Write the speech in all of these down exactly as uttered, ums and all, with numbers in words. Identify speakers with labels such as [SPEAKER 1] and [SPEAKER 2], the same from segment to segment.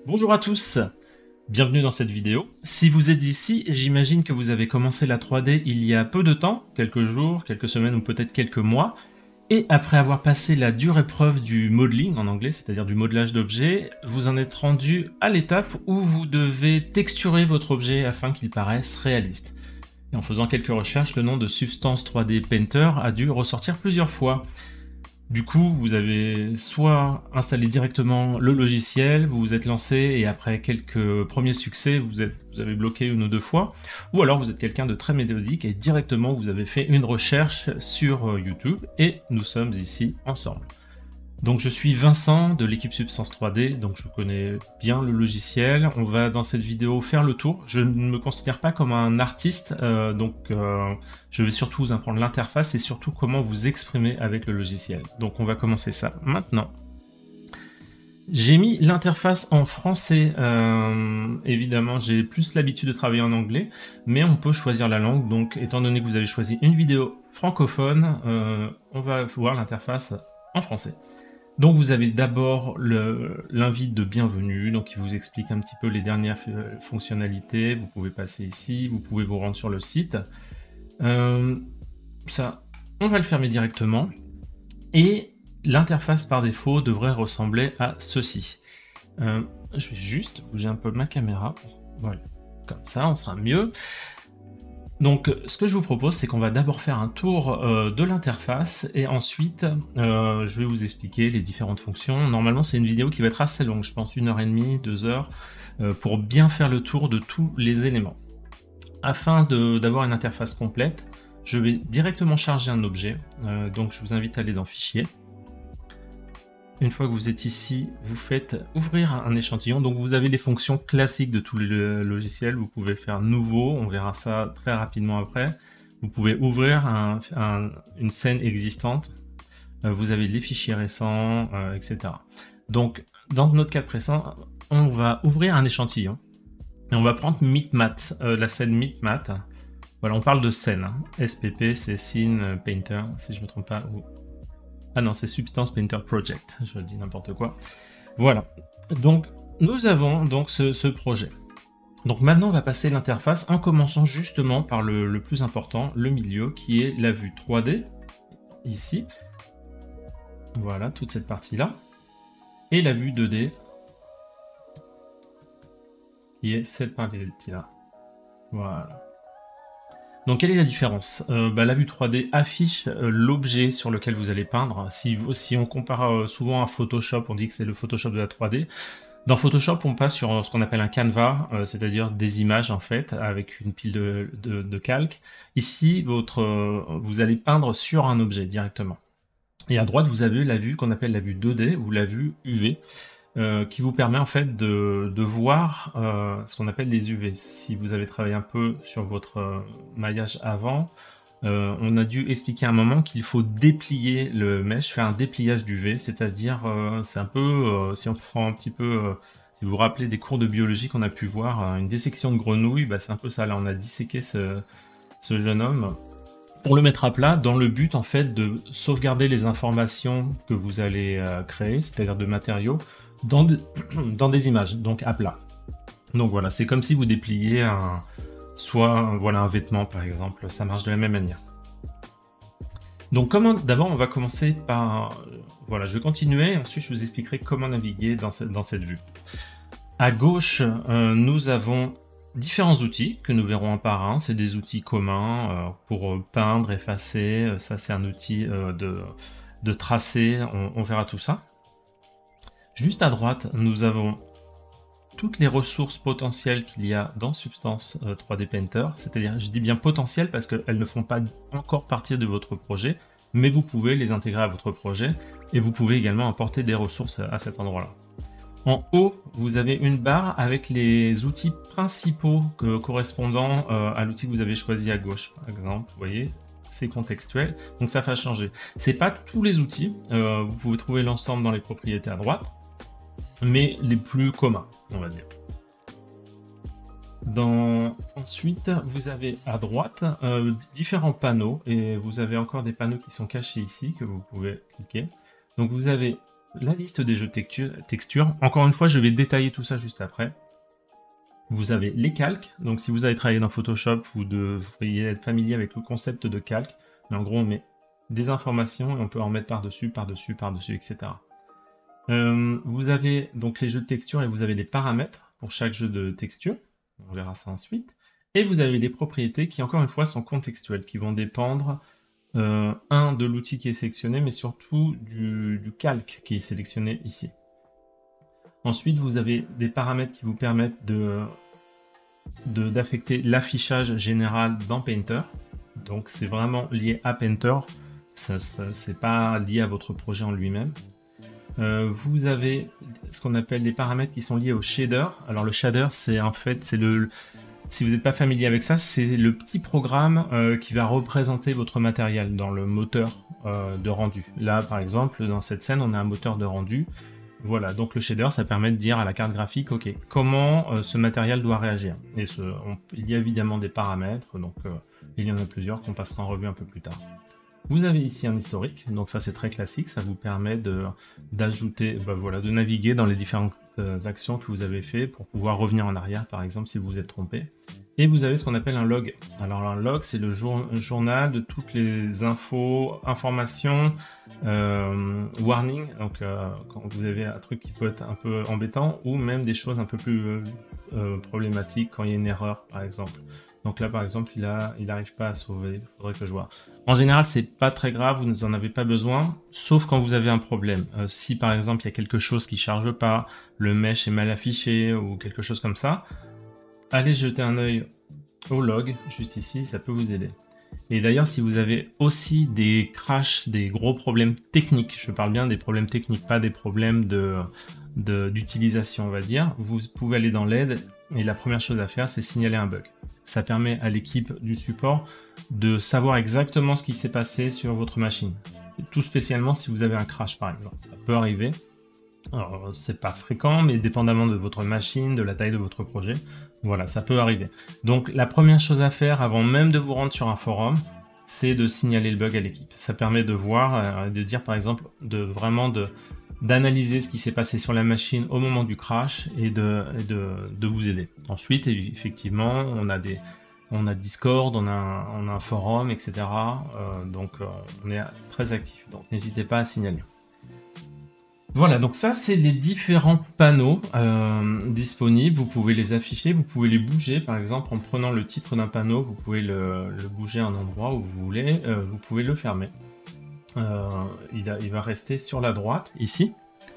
[SPEAKER 1] Bonjour à tous, bienvenue dans cette vidéo. Si vous êtes ici, j'imagine que vous avez commencé la trois D il y a peu de temps, quelques jours, quelques semaines ou peut-être quelques mois, et après avoir passé la dure épreuve du modeling en anglais, c'est-à-dire du modelage d'objets, vous en êtes rendu à l'étape où vous devez texturer votre objet afin qu'il paraisse réaliste. Et en faisant quelques recherches, le nom de Substance trois D Painter a dû ressortir plusieurs fois. Du coup, vous avez soit installé directement le logiciel, vous vous êtes lancé et après quelques premiers succès, vous, êtes, vous avez bloqué une ou deux fois, ou alors vous êtes quelqu'un de très méthodique et directement vous avez fait une recherche sur YouTube et nous sommes ici ensemble. Donc je suis Vincent de l'équipe Substance trois D, donc je connais bien le logiciel. On va dans cette vidéo faire le tour. Je ne me considère pas comme un artiste, euh, donc euh, je vais surtout vous apprendre l'interface et surtout comment vous exprimer avec le logiciel. Donc on va commencer ça maintenant. J'ai mis l'interface en français, euh, évidemment j'ai plus l'habitude de travailler en anglais, mais on peut choisir la langue, donc étant donné que vous avez choisi une vidéo francophone, euh, on va voir l'interface en français. Donc vous avez d'abord l'invite de bienvenue, donc il vous explique un petit peu les dernières fonctionnalités, vous pouvez passer ici, vous pouvez vous rendre sur le site. Euh, ça, on va le fermer directement, et l'interface par défaut devrait ressembler à ceci. Euh, je vais juste bouger un peu ma caméra, voilà, comme ça on sera mieux. Donc ce que je vous propose, c'est qu'on va d'abord faire un tour euh, de l'interface et ensuite euh, je vais vous expliquer les différentes fonctions. Normalement c'est une vidéo qui va être assez longue, je pense une heure et demie, deux heures, euh, pour bien faire le tour de tous les éléments. Afin d'avoir une interface complète, je vais directement charger un objet, euh, donc je vous invite à aller dans Fichier. Une fois que vous êtes ici, vous faites ouvrir un échantillon. Donc vous avez les fonctions classiques de tous les logiciels. Vous pouvez faire nouveau, on verra ça très rapidement après. Vous pouvez ouvrir un, un, une scène existante. Euh, vous avez les fichiers récents, euh, et cetera. Donc dans notre cas présent, on va ouvrir un échantillon. Et on va prendre Meetmat, euh, la scène Meetmat. Voilà, on parle de scène. Hein. S P P, c'est Scene Painter, si je ne me trompe pas. Ou... Ah non, c'est Substance Painter Project, je dis n'importe quoi. Voilà, donc nous avons donc ce, ce projet. Donc maintenant on va passer l'interface en commençant justement par le, le plus important, le milieu, qui est la vue trois D, ici. Voilà, toute cette partie-là. Et la vue deux D, qui est cette partie-là. Voilà. Donc quelle est la différence? euh, bah, La vue trois D affiche euh, l'objet sur lequel vous allez peindre. Si, si on compare euh, souvent à Photoshop, on dit que c'est le Photoshop de la trois D. Dans Photoshop, on passe sur ce qu'on appelle un canevas, euh, c'est-à-dire des images en fait, avec une pile de, de, de calque. Ici, votre, euh, vous allez peindre sur un objet directement. Et à droite, vous avez la vue qu'on appelle la vue deux D ou la vue U V. Euh, qui vous permet en fait de, de voir euh, ce qu'on appelle les U V. Si vous avez travaillé un peu sur votre euh, maillage avant, euh, on a dû expliquer à un moment qu'il faut déplier le mesh, faire un dépliage d'U V, c'est-à-dire euh, c'est un peu, euh, si on prend un petit peu, euh, si vous vous rappelez des cours de biologie qu'on a pu voir, euh, une dissection de grenouille, bah, c'est un peu ça, là on a disséqué ce, ce jeune homme pour le mettre à plat, dans le but en fait de sauvegarder les informations que vous allez euh, créer, c'est-à-dire de matériaux, Dans, de, dans des images, donc à plat. Donc voilà, c'est comme si vous dépliez un, soit voilà, un vêtement par exemple, ça marche de la même manière. Donc comment, d'abord on va commencer par, voilà, je vais continuer, ensuite je vous expliquerai comment naviguer dans, ce, dans cette vue. À gauche, euh, nous avons différents outils que nous verrons un par un, c'est des outils communs euh, pour peindre, effacer, ça c'est un outil euh, de, de tracer, on, on verra tout ça. Juste à droite, nous avons toutes les ressources potentielles qu'il y a dans Substance euh, trois D Painter, c'est-à-dire, je dis bien potentielles parce qu'elles ne font pas encore partie de votre projet, mais vous pouvez les intégrer à votre projet, et vous pouvez également apporter des ressources à cet endroit-là. En haut, vous avez une barre avec les outils principaux que, correspondant euh, à l'outil que vous avez choisi à gauche, par exemple, vous voyez, c'est contextuel, donc ça va changer. C'est pas tous les outils, euh, vous pouvez trouver l'ensemble dans les propriétés à droite, mais les plus communs, on va dire. Dans... Ensuite, vous avez à droite euh, différents panneaux, et vous avez encore des panneaux qui sont cachés ici, que vous pouvez cliquer. Donc vous avez la liste des jeux de texture, texture. Encore une fois, je vais détailler tout ça juste après. Vous avez les calques. Donc si vous avez travaillé dans Photoshop, vous devriez être familier avec le concept de calque. Mais en gros, on met des informations et on peut en mettre par-dessus, par-dessus, par-dessus, et cetera. Euh, vous avez donc les jeux de texture et vous avez les paramètres pour chaque jeu de texture. On verra ça ensuite. Et vous avez les propriétés qui, encore une fois, sont contextuelles, qui vont dépendre, euh, un, de l'outil qui est sélectionné, mais surtout du, du calque qui est sélectionné ici. Ensuite, vous avez des paramètres qui vous permettent de, de, d'affecter l'affichage général dans Painter. Donc, c'est vraiment lié à Painter. Ce n'est pas lié à votre projet en lui-même. Euh, vous avez ce qu'on appelle les paramètres qui sont liés au shader. Alors, le shader, c'est en fait, c'est le... Si vous n'êtes pas familier avec ça, c'est le petit programme euh, qui va représenter votre matériel dans le moteur euh, de rendu. Là, par exemple, dans cette scène, on a un moteur de rendu. Voilà, donc le shader, ça permet de dire à la carte graphique, ok, comment euh, ce matériel doit réagir. Et ce, on, il y a évidemment des paramètres, donc euh, il y en a plusieurs qu'on passera en revue un peu plus tard. Vous avez ici un historique, donc ça c'est très classique, ça vous permet de d'ajouter, bah voilà, de naviguer dans les différentes euh, actions que vous avez fait pour pouvoir revenir en arrière, par exemple, si vous vous êtes trompé. Et vous avez ce qu'on appelle un log. Alors un log, c'est le jour, journal de toutes les infos, informations, euh, warning, donc euh, quand vous avez un truc qui peut être un peu embêtant, ou même des choses un peu plus euh, euh, problématiques quand il y a une erreur, par exemple. Donc là, par exemple, il a, il n'arrive pas à sauver, il faudrait que je vois. En général, c'est pas très grave, vous n'en avez pas besoin, sauf quand vous avez un problème. Euh, si par exemple, il y a quelque chose qui charge pas, le mesh est mal affiché, ou quelque chose comme ça, allez jeter un œil au log, juste ici, ça peut vous aider. Et d'ailleurs, si vous avez aussi des crashs, des gros problèmes techniques, je parle bien des problèmes techniques, pas des problèmes de, de, d'utilisation, on va dire, vous pouvez aller dans l'aide, et la première chose à faire, c'est signaler un bug. Ça permet à l'équipe du support de savoir exactement ce qui s'est passé sur votre machine. Tout spécialement si vous avez un crash, par exemple. Ça peut arriver. Alors, c'est pas fréquent, mais dépendamment de votre machine, de la taille de votre projet, voilà, ça peut arriver. Donc, la première chose à faire, avant même de vous rendre sur un forum, c'est de signaler le bug à l'équipe. Ça permet de voir, euh, de dire par exemple, de vraiment de d'analyser ce qui s'est passé sur la machine au moment du crash et de, et de, de vous aider. Ensuite, effectivement, on a des, on a Discord, on a un, on a un forum, et cetera. Euh, donc, euh, on est très actif. Donc, n'hésitez pas à signaler. Voilà, donc ça, c'est les différents panneaux euh, disponibles. Vous pouvez les afficher, vous pouvez les bouger. Par exemple, en prenant le titre d'un panneau, vous pouvez le, le bouger à un endroit où vous voulez. Euh, vous pouvez le fermer. Euh, il, a, il va rester sur la droite, ici.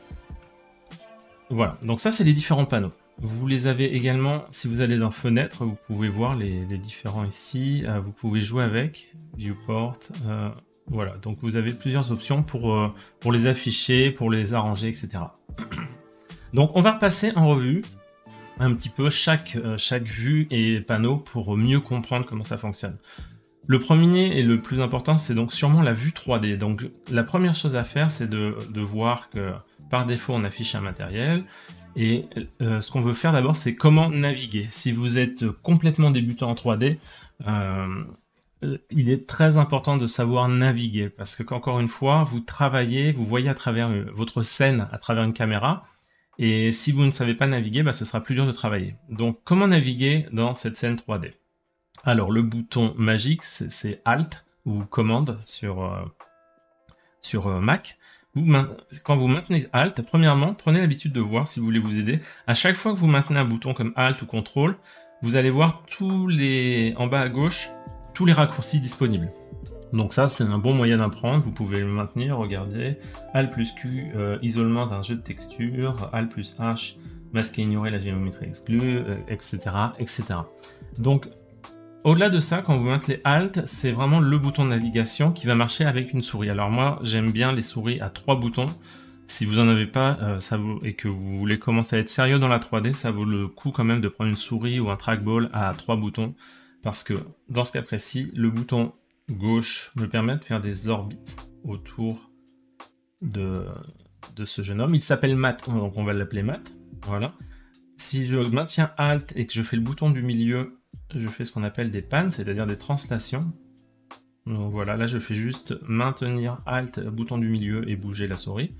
[SPEAKER 1] Voilà, donc ça, c'est les différents panneaux. Vous les avez également, si vous allez dans Fenêtre, vous pouvez voir les, les différents ici. Euh, vous pouvez jouer avec, Viewport... Euh, Voilà, donc vous avez plusieurs options pour, euh, pour les afficher, pour les arranger, et cetera. Donc on va repasser en revue un petit peu chaque, euh, chaque vue et panneau pour mieux comprendre comment ça fonctionne. Le premier et le plus important, c'est donc sûrement la vue trois D. Donc la première chose à faire, c'est de, de voir que par défaut, on affiche un matériel. Et euh, ce qu'on veut faire d'abord, c'est comment naviguer. Si vous êtes complètement débutant en trois D, euh, il est très important de savoir naviguer parce que, encore une fois, vous travaillez, vous voyez à travers votre scène, à travers une caméra, et si vous ne savez pas naviguer, bah, ce sera plus dur de travailler. Donc, comment naviguer dans cette scène trois D? Alors, le bouton magique, c'est Alt ou Commande sur, euh, sur euh, Mac. Vous, quand vous maintenez Alt, premièrement, prenez l'habitude de voir, si vous voulez vous aider, à chaque fois que vous maintenez un bouton comme Alt ou Contrôle, vous allez voir tous les, en bas à gauche, tous les raccourcis disponibles. Donc ça, c'est un bon moyen d'apprendre. Vous pouvez le maintenir, regardez. Alt plus Q, euh, isolement d'un jeu de texture. Alt plus H, masquer, ignorer la géométrie exclue, euh, et cetera, et cetera. Donc, au-delà de ça, quand vous maintenez Alt, c'est vraiment le bouton de navigation qui va marcher avec une souris. Alors moi, j'aime bien les souris à trois boutons. Si vous n'en avez pas euh, ça vaut, et que vous voulez commencer à être sérieux dans la trois D, ça vaut le coup quand même de prendre une souris ou un trackball à trois boutons. Parce que dans ce cas précis, le bouton gauche me permet de faire des orbites autour de, de ce jeune homme. Il s'appelle Matt, donc on va l'appeler Matt. Voilà. Si je maintiens Alt et que je fais le bouton du milieu, je fais ce qu'on appelle des pannes, c'est-à-dire des translations. Donc voilà, là je fais juste maintenir Alt, bouton du milieu et bouger la souris.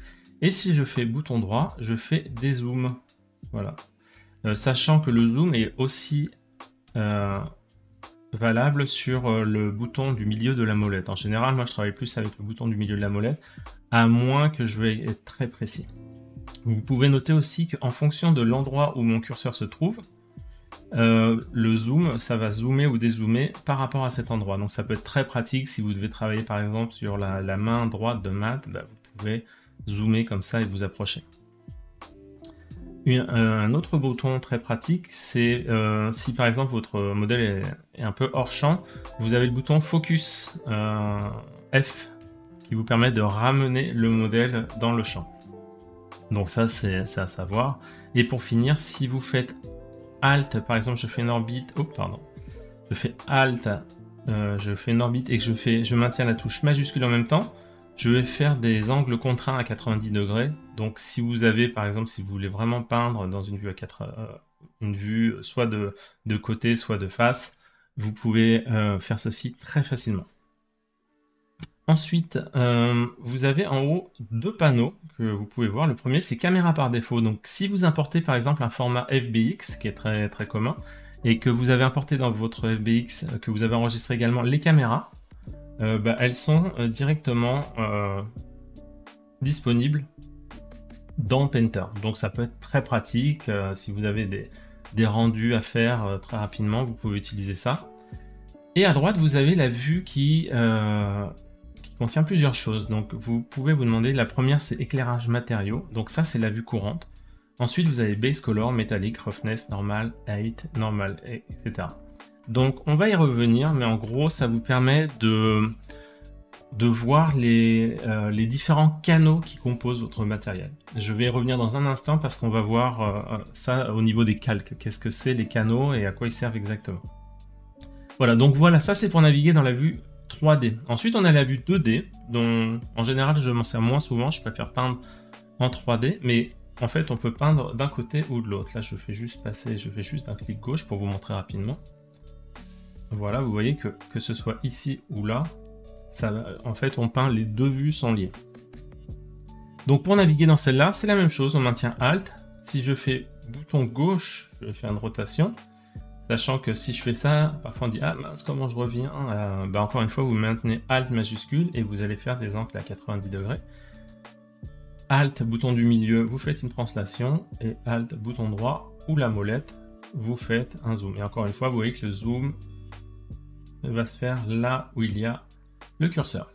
[SPEAKER 1] Et si je fais bouton droit, je fais des zooms. Voilà. Euh, sachant que le zoom est aussi euh, valable sur euh, le bouton du milieu de la molette. En général, moi je travaille plus avec le bouton du milieu de la molette, à moins que je veuille être très précis. Vous pouvez noter aussi qu'en fonction de l'endroit où mon curseur se trouve, euh, le zoom, ça va zoomer ou dézoomer par rapport à cet endroit. Donc ça peut être très pratique si vous devez travailler par exemple sur la, la main droite de Matt, bah, vous pouvez zoomer comme ça et vous approcher. Une, euh, un autre bouton très pratique, c'est euh, si par exemple votre modèle est, est un peu hors champ, vous avez le bouton Focus euh, F qui vous permet de ramener le modèle dans le champ. Donc ça c'est à savoir. Et pour finir, si vous faites Alt, par exemple je fais une orbite, oh pardon, je fais Alt, euh, je fais une orbite et que je, fais, je maintiens la touche majuscule en même temps, je vais faire des angles contraints à quatre-vingt-dix degrés. Donc si vous avez, par exemple, si vous voulez vraiment peindre dans une vue à quatre, euh, une vue soit de, de côté, soit de face, vous pouvez euh, faire ceci très facilement. Ensuite, euh, vous avez en haut deux panneaux que vous pouvez voir. Le premier, c'est caméra par défaut. Donc si vous importez par exemple un format F B X, qui est très, très commun, et que vous avez importé dans votre F B X, que vous avez enregistré également les caméras, Euh, bah, elles sont euh, directement euh, disponibles dans Painter. Donc ça peut être très pratique. Euh, si vous avez des, des rendus à faire euh, très rapidement, vous pouvez utiliser ça. Et à droite, vous avez la vue qui, euh, qui contient plusieurs choses. Donc vous pouvez vous demander, la première c'est éclairage matériaux. Donc ça c'est la vue courante. Ensuite vous avez base color, métallique, roughness, normal, height, normal, et cetera. Donc on va y revenir, mais en gros ça vous permet de, de voir les, euh, les différents canaux qui composent votre matériel. Je vais y revenir dans un instant parce qu'on va voir euh, ça au niveau des calques. Qu'est-ce que c'est les canaux et à quoi ils servent exactement. Voilà, donc voilà, ça c'est pour naviguer dans la vue trois D. Ensuite on a la vue deux D, dont en général je m'en sers moins souvent, je préfère peindre en trois D, mais en fait on peut peindre d'un côté ou de l'autre. Là je fais juste passer, je fais juste un clic gauche pour vous montrer rapidement. Voilà, vous voyez que, que ce soit ici ou là, ça, en fait, on peint, les deux vues sont liées. Donc pour naviguer dans celle-là, c'est la même chose, on maintient Alt. Si je fais bouton gauche, je vais faire une rotation, sachant que si je fais ça, parfois on dit « Ah mince, comment je reviens euh, ?» bah, encore une fois, vous maintenez Alt majuscule et vous allez faire des angles à quatre-vingt-dix degrés. Alt, bouton du milieu, vous faites une translation, et Alt, bouton droit, ou la molette, vous faites un zoom. Et encore une fois, vous voyez que le zoom va se faire là où il y a le curseur.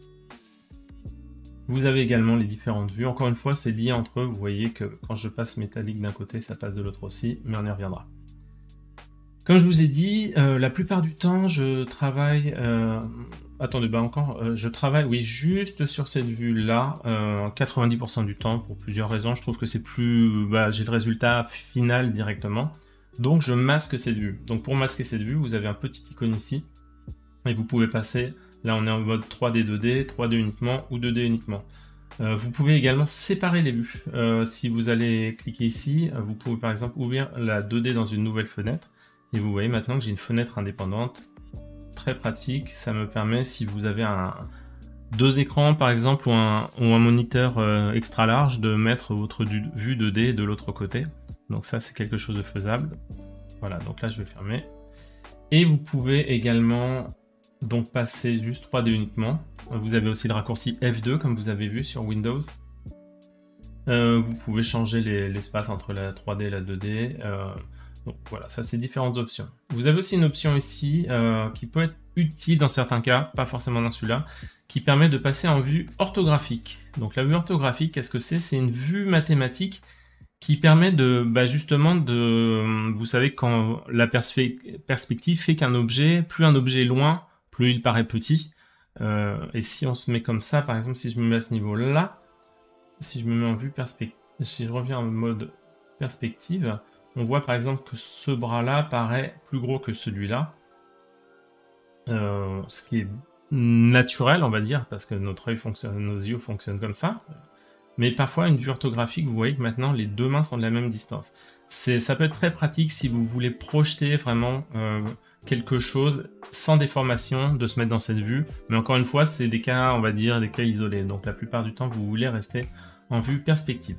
[SPEAKER 1] Vous avez également les différentes vues. Encore une fois, c'est lié entre eux. Vous voyez que quand je passe métallique d'un côté, ça passe de l'autre aussi, mais on y reviendra. Comme je vous ai dit, euh, la plupart du temps, je travaille... Euh... Attendez, bah encore, euh, je travaille, oui, juste sur cette vue-là, euh, quatre-vingt-dix pour cent du temps, pour plusieurs raisons. Je trouve que c'est plus... Bah, j'ai le résultat final directement. Donc, je masque cette vue. Donc, pour masquer cette vue, vous avez un petit icône ici. Et vous pouvez passer, là on est en mode trois D, deux D, trois D uniquement ou deux D uniquement. Euh, vous pouvez également séparer les vues. Euh, si vous allez cliquer ici, vous pouvez par exemple ouvrir la deux D dans une nouvelle fenêtre. Et vous voyez maintenant que j'ai une fenêtre indépendante. Très pratique, ça me permet, si vous avez un, deux écrans par exemple ou un, ou un moniteur euh, extra large, de mettre votre du, vue deux D de l'autre côté. Donc ça c'est quelque chose de faisable. Voilà, donc là je vais fermer. Et vous pouvez également... donc passer juste trois D uniquement. Vous avez aussi le raccourci F deux comme vous avez vu sur Windows. Euh, vous pouvez changer l'espace entre la trois D et la deux D. Euh, donc voilà, ça c'est différentes options. Vous avez aussi une option ici euh, qui peut être utile dans certains cas, pas forcément dans celui-là, qui permet de passer en vue orthographique. Donc la vue orthographique, qu'est-ce que c'est? C'est une vue mathématique qui permet de, bah justement, de, vous savez, quand la perspective fait qu'un objet, plus un objet est loin, plus il paraît petit. Euh, et si on se met comme ça, par exemple, si je me mets à ce niveau-là, si je me mets en vue perspective, si je reviens en mode perspective, on voit par exemple que ce bras-là paraît plus gros que celui-là. Euh, ce qui est naturel, on va dire, parce que notre œil fonctionne, nos yeux fonctionnent comme ça. Mais parfois, une vue orthographique, vous voyez que maintenant, les deux mains sont de la même distance. Ça peut être très pratique si vous voulez projeter vraiment euh, quelque chose sans déformation, de se mettre dans cette vue. Mais encore une fois, c'est des cas, on va dire, des cas isolés. Donc la plupart du temps, vous voulez rester en vue perspective.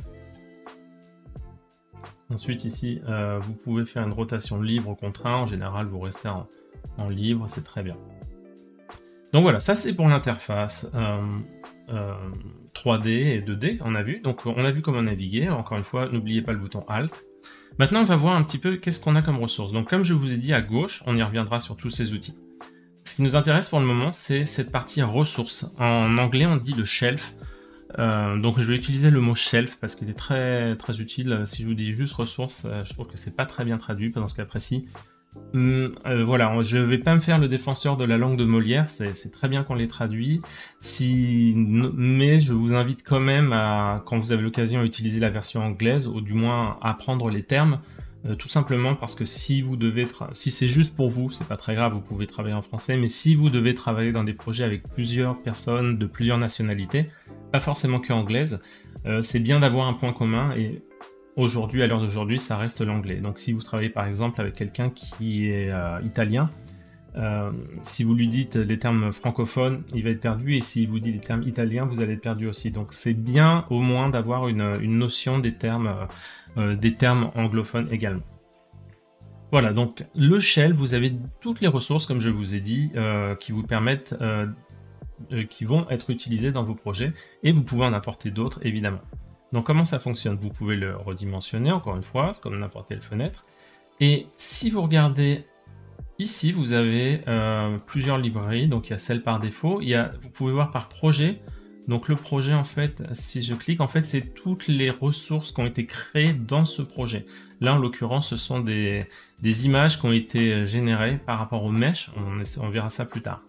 [SPEAKER 1] Ensuite ici, euh, vous pouvez faire une rotation libre ou contraint. En général, vous restez en, en libre, c'est très bien. Donc voilà, ça c'est pour l'interface euh, euh, trois D et deux D, on a vu. Donc on a vu comment naviguer. Encore une fois, n'oubliez pas le bouton Alt. Maintenant, on va voir un petit peu qu'est-ce qu'on a comme ressources. Donc comme je vous ai dit à gauche, on y reviendra sur tous ces outils. Ce qui nous intéresse pour le moment, c'est cette partie ressources. En anglais, on dit le shelf. Euh, donc je vais utiliser le mot shelf parce qu'il est très très utile. Si je vous dis juste ressources, je trouve que c'est pas très bien traduit dans ce cas précis. Hum, euh, voilà, je vais pas me faire le défenseur de la langue de Molière, c'est très bien qu'on les traduit. Si, mais je vous invite quand même à, quand vous avez l'occasion, à utiliser la version anglaise ou du moins à apprendre les termes. Euh, tout simplement parce que si vous devez, si c'est juste pour vous, c'est pas très grave, vous pouvez travailler en français, mais si vous devez travailler dans des projets avec plusieurs personnes de plusieurs nationalités, pas forcément que anglaise, euh, c'est bien d'avoir un point commun et aujourd'hui, à l'heure d'aujourd'hui, ça reste l'anglais. Donc si vous travaillez par exemple avec quelqu'un qui est euh, italien, euh, si vous lui dites les termes francophones, il va être perdu, et s'il vous dit les termes italiens, vous allez être perdu aussi. Donc c'est bien au moins d'avoir une, une notion des termes, euh, euh, des termes anglophones également. Voilà, donc le shell, vous avez toutes les ressources, comme je vous ai dit, euh, qui vous permettent, euh, euh, qui vont être utilisées dans vos projets, et vous pouvez en apporter d'autres, évidemment. Donc comment ça fonctionne? Vous pouvez le redimensionner, encore une fois, comme n'importe quelle fenêtre. Et si vous regardez ici, vous avez euh, plusieurs librairies. Donc il y a celle par défaut. Il y a, vous pouvez voir par projet. Donc le projet, en fait, si je clique, en fait, c'est toutes les ressources qui ont été créées dans ce projet. Là, en l'occurrence, ce sont des, des images qui ont été générées par rapport aux mèches. On, on verra ça plus tard.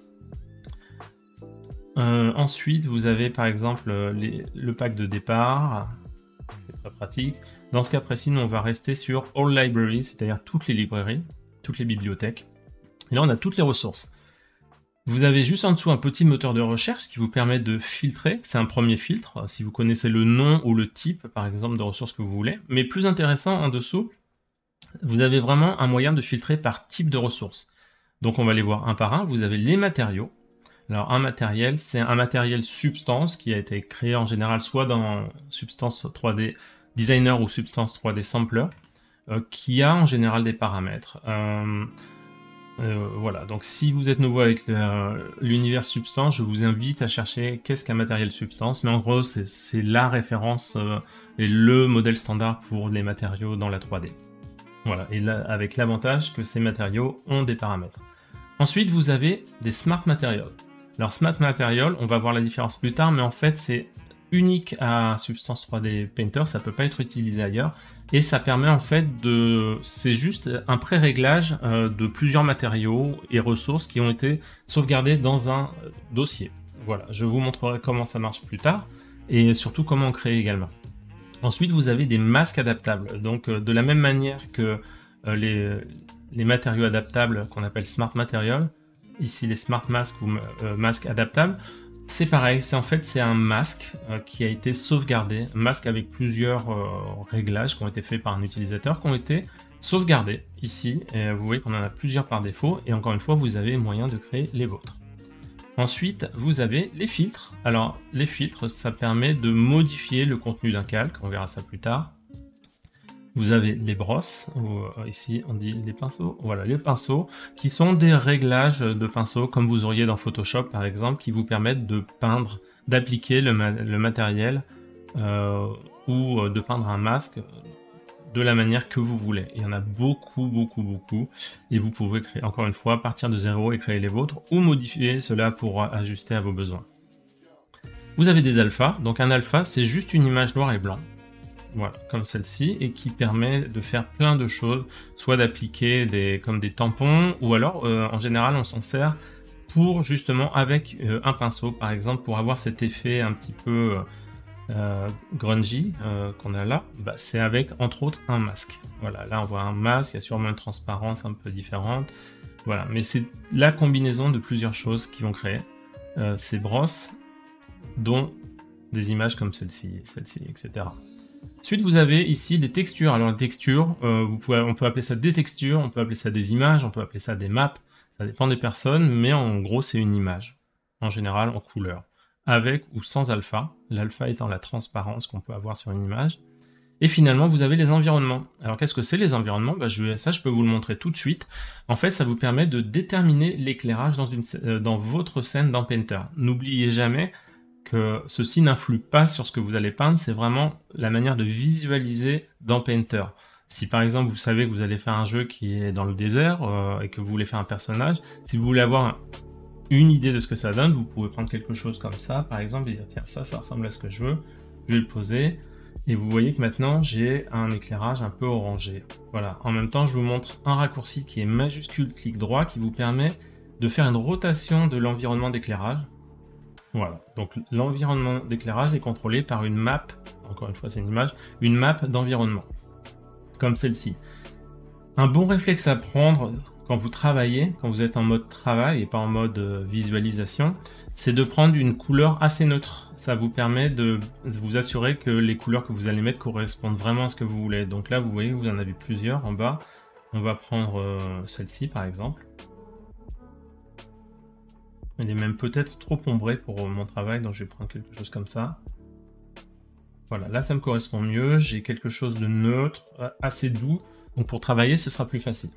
[SPEAKER 1] Euh, ensuite, vous avez par exemple les, le pack de départ, c'est très pratique. Dans ce cas précis, nous, on va rester sur All Libraries, c'est-à-dire toutes les librairies, toutes les bibliothèques. Et là, on a toutes les ressources. Vous avez juste en dessous un petit moteur de recherche qui vous permet de filtrer. C'est un premier filtre, si vous connaissez le nom ou le type, par exemple, de ressources que vous voulez. Mais plus intéressant, en dessous, vous avez vraiment un moyen de filtrer par type de ressources. Donc, on va les voir un par un. Vous avez les matériaux. Alors un matériel, c'est un matériel Substance qui a été créé en général soit dans Substance trois D Designer ou Substance trois D Sampler, euh, qui a en général des paramètres. Euh, euh, voilà, donc si vous êtes nouveau avec l'univers Substance, je vous invite à chercher qu'est-ce qu'un matériel Substance, mais en gros c'est la référence euh, et le modèle standard pour les matériaux dans la trois D. Voilà, et là avec l'avantage que ces matériaux ont des paramètres. Ensuite vous avez des Smart Materials. Alors Smart Material, on va voir la différence plus tard, mais en fait c'est unique à Substance trois D Painter, ça peut pas être utilisé ailleurs, et ça permet en fait de... c'est juste un pré-réglage euh, de plusieurs matériaux et ressources qui ont été sauvegardés dans un dossier. Voilà, je vous montrerai comment ça marche plus tard, et surtout comment on crée également. Ensuite vous avez des masques adaptables, donc euh, de la même manière que euh, les, les matériaux adaptables qu'on appelle Smart Material, ici les Smart Masks ou euh, masques adaptables, c'est pareil, c'est en fait c'est un masque euh, qui a été sauvegardé, un masque avec plusieurs euh, réglages qui ont été faits par un utilisateur, qui ont été sauvegardés ici, et vous voyez qu'on en a plusieurs par défaut, et encore une fois vous avez moyen de créer les vôtres. Ensuite vous avez les filtres. Alors les filtres, ça permet de modifier le contenu d'un calque, on verra ça plus tard. Vous avez les brosses, ou ici on dit les pinceaux, voilà les pinceaux, qui sont des réglages de pinceaux comme vous auriez dans Photoshop par exemple, qui vous permettent de peindre, d'appliquer le, ma le matériel euh, ou de peindre un masque de la manière que vous voulez. Il y en a beaucoup, beaucoup, beaucoup, et vous pouvez créer, encore une fois, partir de zéro et créer les vôtres, ou modifier cela pour ajuster à vos besoins. Vous avez des alphas, donc un alpha c'est juste une image noire et blanc. Voilà, comme celle-ci, et qui permet de faire plein de choses, soit d'appliquer des, comme des tampons, ou alors, euh, en général, on s'en sert pour, justement, avec euh, un pinceau, par exemple, pour avoir cet effet un petit peu euh, grungy euh, qu'on a là, bah, c'est avec, entre autres, un masque. Voilà, là, on voit un masque, il y a sûrement une transparence un peu différente, voilà, mais c'est la combinaison de plusieurs choses qui vont créer euh, ces brosses, dont des images comme celle-ci, celle-ci, et cetera. Ensuite, vous avez ici des textures. Alors, les textures, euh, vous pouvez, on peut appeler ça des textures, on peut appeler ça des images, on peut appeler ça des maps. Ça dépend des personnes, mais en gros, c'est une image. En général, en couleur. avec ou sans alpha, l'alpha étant la transparence qu'on peut avoir sur une image. Et finalement, vous avez les environnements. Alors, qu'est-ce que c'est les environnements? Bah, je, Ça, je peux vous le montrer tout de suite. En fait, ça vous permet de déterminer l'éclairage dans, une, euh, dans votre scène dans Painter. N'oubliez jamais que ceci n'influe pas sur ce que vous allez peindre, c'est vraiment la manière de visualiser dans Painter. Si par exemple, vous savez que vous allez faire un jeu qui est dans le désert euh, et que vous voulez faire un personnage, si vous voulez avoir un, une idée de ce que ça donne, vous pouvez prendre quelque chose comme ça, par exemple, et dire tiens, ça, ça ressemble à ce que je veux, je vais le poser. Et vous voyez que maintenant, j'ai un éclairage un peu orangé. Voilà. En même temps, je vous montre un raccourci qui est majuscule clic droit qui vous permet de faire une rotation de l'environnement d'éclairage. Voilà. Donc, l'environnement d'éclairage est contrôlé par une map, encore une fois, c'est une image, une map d'environnement, comme celle-ci. Un bon réflexe à prendre quand vous travaillez, quand vous êtes en mode travail et pas en mode euh, visualisation, c'est de prendre une couleur assez neutre. Ça vous permet de vous assurer que les couleurs que vous allez mettre correspondent vraiment à ce que vous voulez. Donc là, vous voyez, vous en avez plusieurs en bas. On va prendre euh, celle-ci, par exemple. Elle est même peut-être trop ombrée pour mon travail, donc je vais prendre quelque chose comme ça. Voilà, là, ça me correspond mieux. J'ai quelque chose de neutre, assez doux. Donc pour travailler, ce sera plus facile.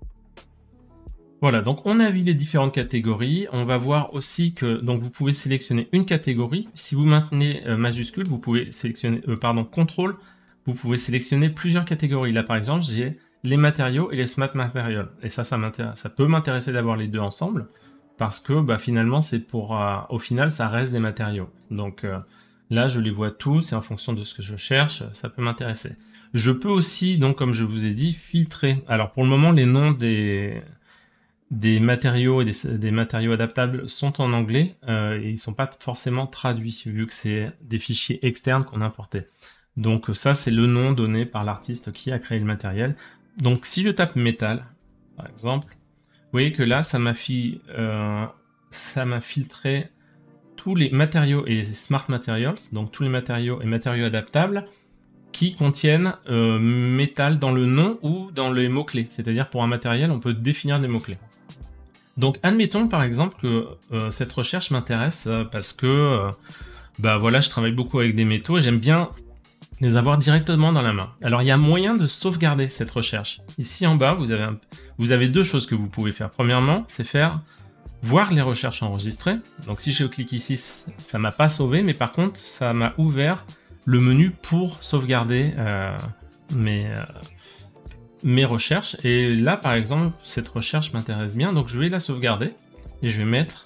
[SPEAKER 1] Voilà, donc on a vu les différentes catégories. On va voir aussi que donc vous pouvez sélectionner une catégorie. Si vous maintenez euh, majuscule, vous pouvez sélectionner, euh, pardon, contrôle, vous pouvez sélectionner plusieurs catégories. Là, par exemple, j'ai les matériaux et les smart materials. Et ça, ça, ça peut m'intéresser d'avoir les deux ensemble parce que bah, finalement, c'est pour, euh, au final, ça reste des matériaux. Donc euh, là, je les vois tous et en fonction de ce que je cherche, ça peut m'intéresser. Je peux aussi, donc comme je vous ai dit, filtrer. Alors pour le moment, les noms des des matériaux et des, des matériaux adaptables sont en anglais euh, et ils ne sont pas forcément traduits vu que c'est des fichiers externes qu'on importait. Donc ça, c'est le nom donné par l'artiste qui a créé le matériel. Donc si je tape métal, par exemple, vous voyez que là, ça m'a fi, euh, ça m'a filtré tous les matériaux et smart materials, donc tous les matériaux et matériaux adaptables qui contiennent euh, métal dans le nom ou dans les mots-clés. C'est-à-dire pour un matériel, on peut définir des mots-clés. Donc admettons par exemple que euh, cette recherche m'intéresse euh, parce que euh, bah voilà, je travaille beaucoup avec des métaux et j'aime bien les avoir directement dans la main. Alors il y a moyen de sauvegarder cette recherche. Ici en bas, vous avez, un... vous avez deux choses que vous pouvez faire. Premièrement, c'est faire voir les recherches enregistrées. Donc si je clique ici, ça m'a pas sauvé, mais par contre, ça m'a ouvert le menu pour sauvegarder euh, mes... Euh, mes recherches, et là par exemple cette recherche m'intéresse bien, donc je vais la sauvegarder et je vais mettre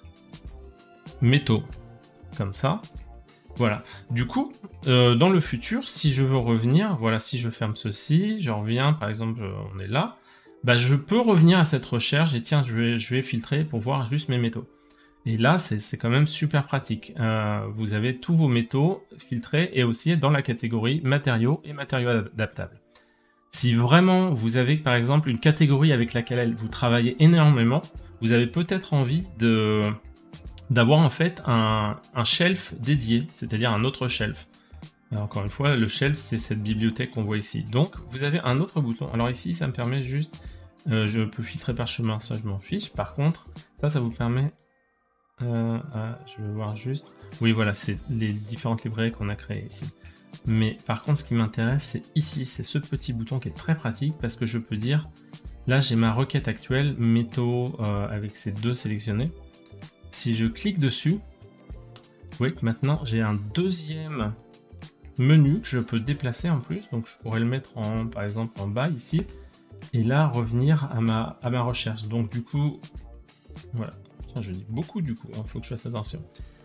[SPEAKER 1] métaux comme ça. Voilà, du coup euh, dans le futur, si je veux revenir, voilà, si je ferme ceci, je reviens, par exemple on est là, bah je peux revenir à cette recherche et tiens, je vais, je vais filtrer pour voir juste mes métaux. Et là c'est quand même super pratique, euh, vous avez tous vos métaux filtrés et aussi dans la catégorie matériaux et matériaux adaptables. Si vraiment vous avez par exemple une catégorie avec laquelle vous travaillez énormément, vous avez peut-être envie de d'avoir en fait un, un shelf dédié, c'est-à-dire un autre shelf. Alors, encore une fois, le shelf c'est cette bibliothèque qu'on voit ici. Donc vous avez un autre bouton. Alors ici ça me permet juste, euh, je peux filtrer par chemin, ça je m'en fiche. Par contre, ça, ça vous permet, euh, ah, je vais voir juste, oui voilà, c'est les différentes librairies qu'on a créées ici. Mais par contre, ce qui m'intéresse, c'est ici, c'est ce petit bouton qui est très pratique parce que je peux dire, là j'ai ma requête actuelle, métaux euh, avec ces deux sélectionnés. Si je clique dessus, vous voyez que maintenant j'ai un deuxième menu que je peux déplacer en plus, donc je pourrais le mettre en, par exemple en bas ici, et là revenir à ma, à ma recherche. Donc du coup, voilà, tiens, je dis beaucoup du coup, il faut que je fasse attention.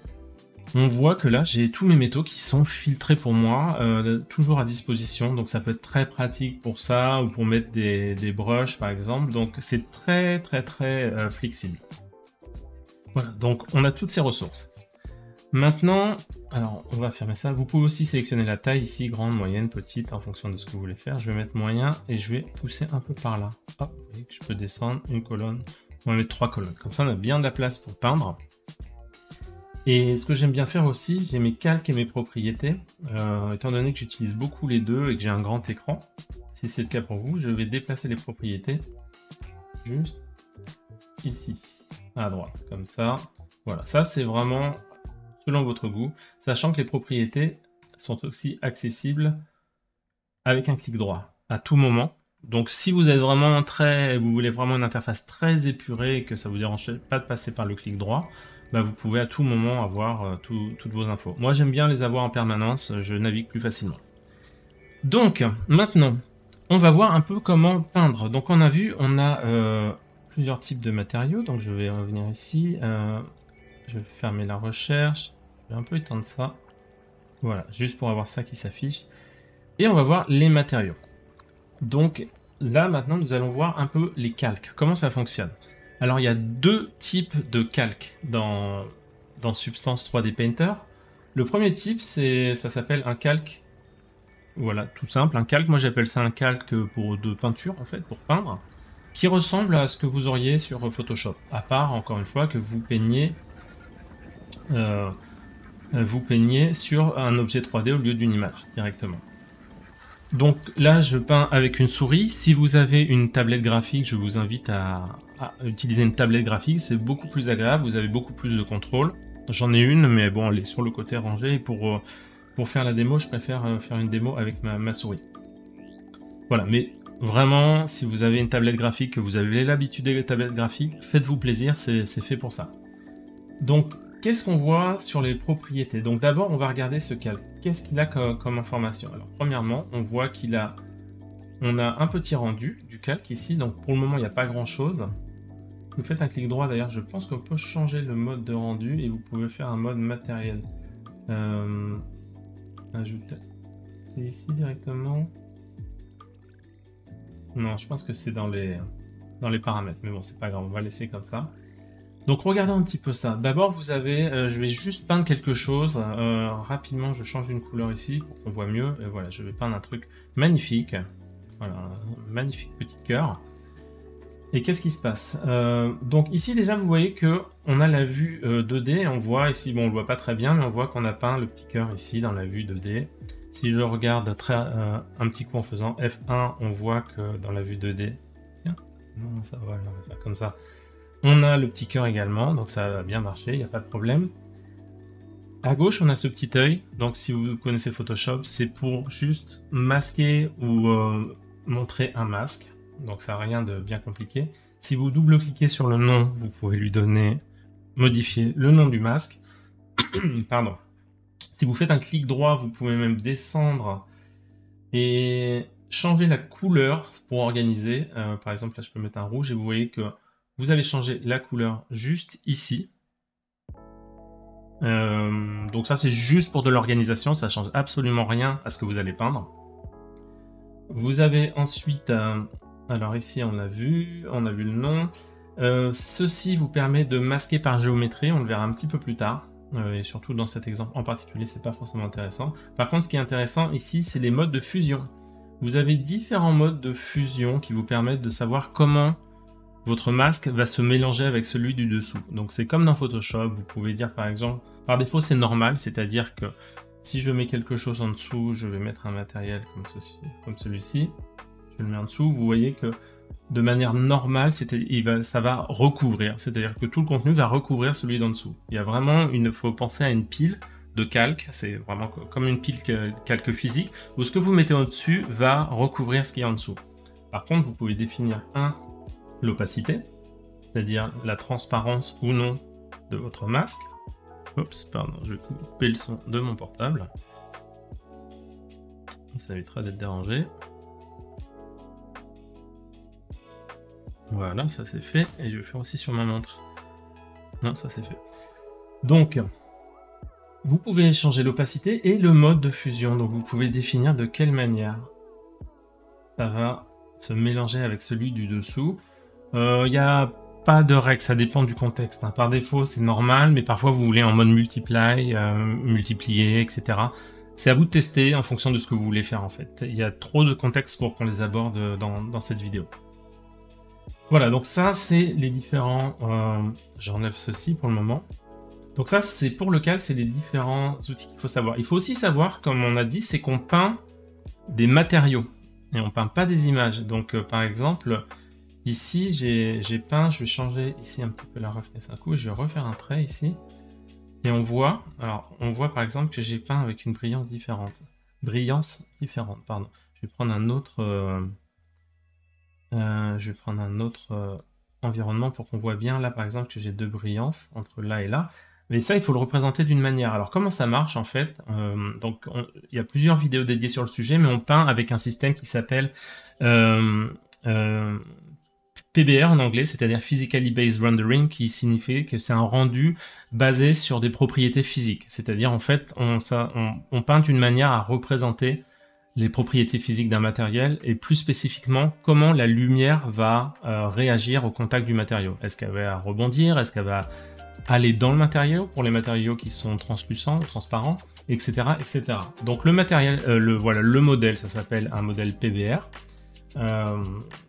[SPEAKER 1] On voit que là, j'ai tous mes métaux qui sont filtrés pour moi, euh, toujours à disposition. Donc ça peut être très pratique pour ça, ou pour mettre des, des brushes par exemple. Donc c'est très très très euh, flexible. Voilà, donc on a toutes ces ressources. Maintenant, alors on va fermer ça. Vous pouvez aussi sélectionner la taille ici, grande, moyenne, petite, en fonction de ce que vous voulez faire. Je vais mettre moyen et je vais pousser un peu par là. Hop, vous voyez que je peux descendre une colonne. On va mettre trois colonnes. Comme ça, on a bien de la place pour peindre. Et ce que j'aime bien faire aussi, j'ai mes calques et mes propriétés. Euh, étant donné que j'utilise beaucoup les deux et que j'ai un grand écran, si c'est le cas pour vous, je vais déplacer les propriétés juste ici, à droite, comme ça. Voilà, ça c'est vraiment selon votre goût, sachant que les propriétés sont aussi accessibles avec un clic droit à tout moment. Donc si vous êtes vraiment très, vous voulez vraiment une interface très épurée et que ça vous dérange pas de passer par le clic droit, bah vous pouvez à tout moment avoir euh, tout, toutes vos infos. Moi j'aime bien les avoir en permanence, je navigue plus facilement. Donc maintenant, on va voir un peu comment peindre. Donc on a vu, on a euh, plusieurs types de matériaux. Donc je vais revenir ici, euh, je vais fermer la recherche, je vais un peu éteindre ça. Voilà, juste pour avoir ça qui s'affiche. Et on va voir les matériaux. Donc là maintenant nous allons voir un peu les calques, comment ça fonctionne. Alors il y a deux types de calques dans, dans Substance trois D Painter. Le premier type, c'est ça s'appelle un calque, voilà, tout simple, un calque. Moi j'appelle ça un calque pour de peinture en fait, pour peindre, qui ressemble à ce que vous auriez sur Photoshop, à part encore une fois que vous peignez, euh, vous peignez sur un objet trois D au lieu d'une image directement. Donc là, je peins avec une souris. Si vous avez une tablette graphique, je vous invite à, à utiliser une tablette graphique. C'est beaucoup plus agréable, vous avez beaucoup plus de contrôle. J'en ai une, mais bon, elle est sur le côté rangé. Et pour, pour faire la démo, je préfère faire une démo avec ma, ma souris. Voilà, mais vraiment, si vous avez une tablette graphique, que vous avez l'habitude des tablettes graphiques, faites-vous plaisir, c'est fait pour ça. Donc, qu'est-ce qu'on voit sur les propriétés? Donc d'abord, on va regarder ce calque. Qu'est-ce qu'il a comme, comme information? Alors, premièrement, on voit qu'il a, on a un petit rendu du calque ici. Donc pour le moment, il n'y a pas grand-chose. Vous faites un clic droit. D'ailleurs, je pense qu'on peut changer le mode de rendu et vous pouvez faire un mode matériel. Euh, ajouter. C'est ici directement. Non, je pense que c'est dans les, dans les paramètres. Mais bon, c'est pas grave. On va laisser comme ça. Donc regardons un petit peu ça. D'abord vous avez, euh, je vais juste peindre quelque chose. Euh, rapidement je change une couleur ici pour qu'on voit mieux. Et voilà, je vais peindre un truc magnifique. Voilà, un magnifique petit cœur. Et qu'est-ce qui se passe? euh, Donc ici déjà vous voyez que on a la vue euh, deux D. On voit ici, bon on le voit pas très bien, mais on voit qu'on a peint le petit cœur ici dans la vue deux D. Si je regarde très, euh, un petit coup en faisant F un, on voit que dans la vue deux D, tiens, non ça va, on va faire comme ça. On a le petit cœur également, donc ça va bien marcher, il n'y a pas de problème. À gauche, on a ce petit œil. Donc si vous connaissez Photoshop, c'est pour juste masquer ou euh, montrer un masque. Donc ça n'a rien de bien compliqué. Si vous double-cliquez sur le nom, vous pouvez lui donner, modifier le nom du masque. Pardon. Si vous faites un clic droit, vous pouvez même descendre et changer la couleur pour organiser. Euh, par exemple, là je peux mettre un rouge et vous voyez que vous allez changer la couleur juste ici. Euh, donc ça c'est juste pour de l'organisation, ça change absolument rien à ce que vous allez peindre. Vous avez ensuite, euh, alors ici on a vu, on a vu le nom. Euh, ceci vous permet de masquer par géométrie, on le verra un petit peu plus tard. Euh, et surtout dans cet exemple en particulier, c'est pas forcément intéressant. Par contre, ce qui est intéressant ici, c'est les modes de fusion. Vous avez différents modes de fusion qui vous permettent de savoir comment votre masque va se mélanger avec celui du dessous. Donc c'est comme dans Photoshop, vous pouvez dire par exemple, par défaut c'est normal, c'est-à-dire que si je mets quelque chose en dessous, je vais mettre un matériel comme ceci, comme celui-ci, je le mets en dessous, vous voyez que de manière normale, il va, ça va recouvrir, c'est-à-dire que tout le contenu va recouvrir celui d'en dessous. Il y a vraiment, il faut penser à une pile de calque, c'est vraiment comme une pile calque physique, où ce que vous mettez au-dessus va recouvrir ce qu'il y a en dessous. Par contre, vous pouvez définir un l'opacité, c'est-à-dire la transparence ou non de votre masque. Oups, pardon, je vais couper le son de mon portable. Ça évitera d'être dérangé. Voilà, ça c'est fait. Et je vais faire aussi sur ma montre. Non, ça c'est fait. Donc, vous pouvez changer l'opacité et le mode de fusion. Donc, vous pouvez définir de quelle manière ça va se mélanger avec celui du dessous. Il euh, n'y a pas de règle, ça dépend du contexte. Hein. Par défaut, c'est normal, mais parfois vous voulez en mode multiply, euh, multiplier, et cetera. C'est à vous de tester en fonction de ce que vous voulez faire en fait. Il y a trop de contextes pour qu'on les aborde dans, dans cette vidéo. Voilà, donc ça c'est les différents... Euh, J'enlève ceci pour le moment. Donc ça c'est pour le cal, c'est les différents outils qu'il faut savoir. Il faut aussi savoir, comme on a dit, c'est qu'on peint des matériaux et on peint pas des images. Donc euh, par exemple... Ici, j'ai peint, je vais changer ici un petit peu la roughness un coup, je vais refaire un trait ici. Et on voit, alors on voit par exemple que j'ai peint avec une brillance différente. Brillance différente, pardon. Je vais prendre un autre, euh, euh, je vais prendre un autre euh, environnement pour qu'on voit bien là par exemple que j'ai deux brillances entre là et là. Mais ça, il faut le représenter d'une manière. Alors comment ça marche en fait? euh, Donc on, il y a plusieurs vidéos dédiées sur le sujet, mais on peint avec un système qui s'appelle euh, euh, P B R en anglais, c'est-à-dire Physically Based Rendering, qui signifie que c'est un rendu basé sur des propriétés physiques. C'est-à-dire, en fait, on, ça, on, on peint d'une manière à représenter les propriétés physiques d'un matériel, et plus spécifiquement, comment la lumière va euh, réagir au contact du matériau. Est-ce qu'elle va rebondir? Est-ce qu'elle va aller dans le matériau, pour les matériaux qui sont translucents ou transparents, et cetera, et cetera. Donc le matériel, euh, le, voilà, le modèle, ça s'appelle un modèle P B R. Euh,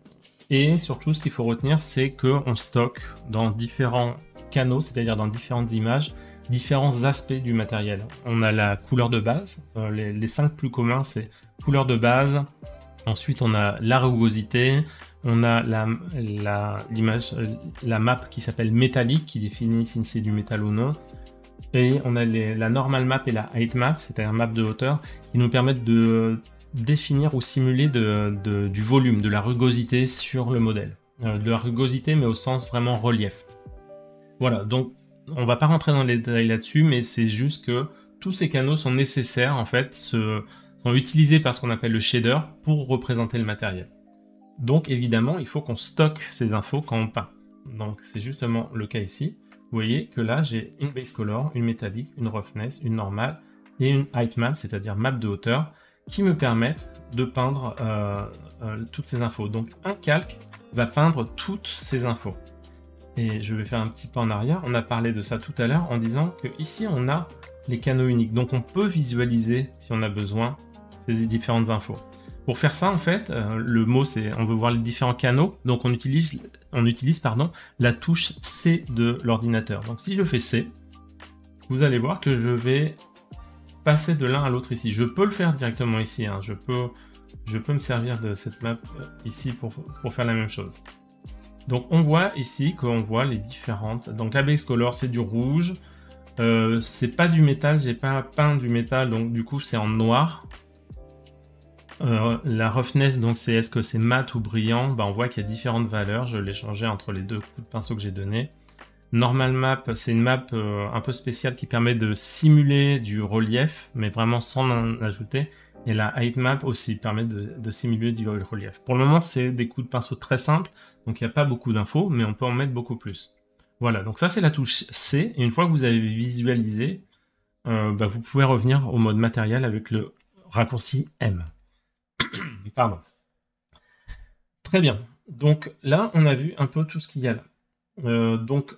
[SPEAKER 1] Et surtout, ce qu'il faut retenir, c'est qu'on stocke dans différents canaux, c'est-à-dire dans différentes images, différents aspects du matériel. On a la couleur de base, euh, les, les cinq plus communs, c'est couleur de base, ensuite on a la rugosité, on a la, la, l'image, la map qui s'appelle métallique, qui définit si c'est du métal ou non, et on a les, la normal map et la height map, c'est-à-dire map de hauteur, qui nous permettent de définir ou simuler de, de, du volume, de la rugosité sur le modèle. Euh, de la rugosité, mais au sens vraiment relief. Voilà, donc on va pas rentrer dans les détails là-dessus, mais c'est juste que tous ces canaux sont nécessaires, en fait, se, sont utilisés par ce qu'on appelle le shader pour représenter le matériel. Donc évidemment, il faut qu'on stocke ces infos quand on peint. Donc c'est justement le cas ici. Vous voyez que là, j'ai une base color, une métallique, une roughness, une normale et une height map, c'est-à-dire map de hauteur, qui me permettent de peindre euh, euh, toutes ces infos. Donc un calque va peindre toutes ces infos. Et je vais faire un petit pas en arrière. On a parlé de ça tout à l'heure en disant que ici on a les canaux uniques. Donc on peut visualiser, si on a besoin, ces différentes infos. Pour faire ça, en fait, euh, le mot c'est on veut voir les différents canaux. Donc on utilise, on utilise pardon, la touche C de l'ordinateur. Donc si je fais C, vous allez voir que je vais passer de l'un à l'autre ici. Je peux le faire directement ici, hein. je, peux, je peux me servir de cette map ici pour, pour faire la même chose. Donc on voit ici qu'on voit les différentes... Donc la base color c'est du rouge, euh, c'est pas du métal, j'ai pas peint du métal, donc du coup c'est en noir. Euh, la roughness, donc c'est est-ce que c'est mat ou brillant, bah, on voit qu'il y a différentes valeurs, je l'ai changé entre les deux coups de pinceau que j'ai donné. Normal map, c'est une map euh, un peu spéciale qui permet de simuler du relief, mais vraiment sans en ajouter. Et la height map aussi permet de, de simuler du relief. Pour le moment, c'est des coups de pinceau très simples, donc il n'y a pas beaucoup d'infos, mais on peut en mettre beaucoup plus. Voilà, donc ça c'est la touche C, et une fois que vous avez visualisé, euh, bah, vous pouvez revenir au mode matériel avec le raccourci M. Pardon. Très bien, donc là on a vu un peu tout ce qu'il y a là. Euh, donc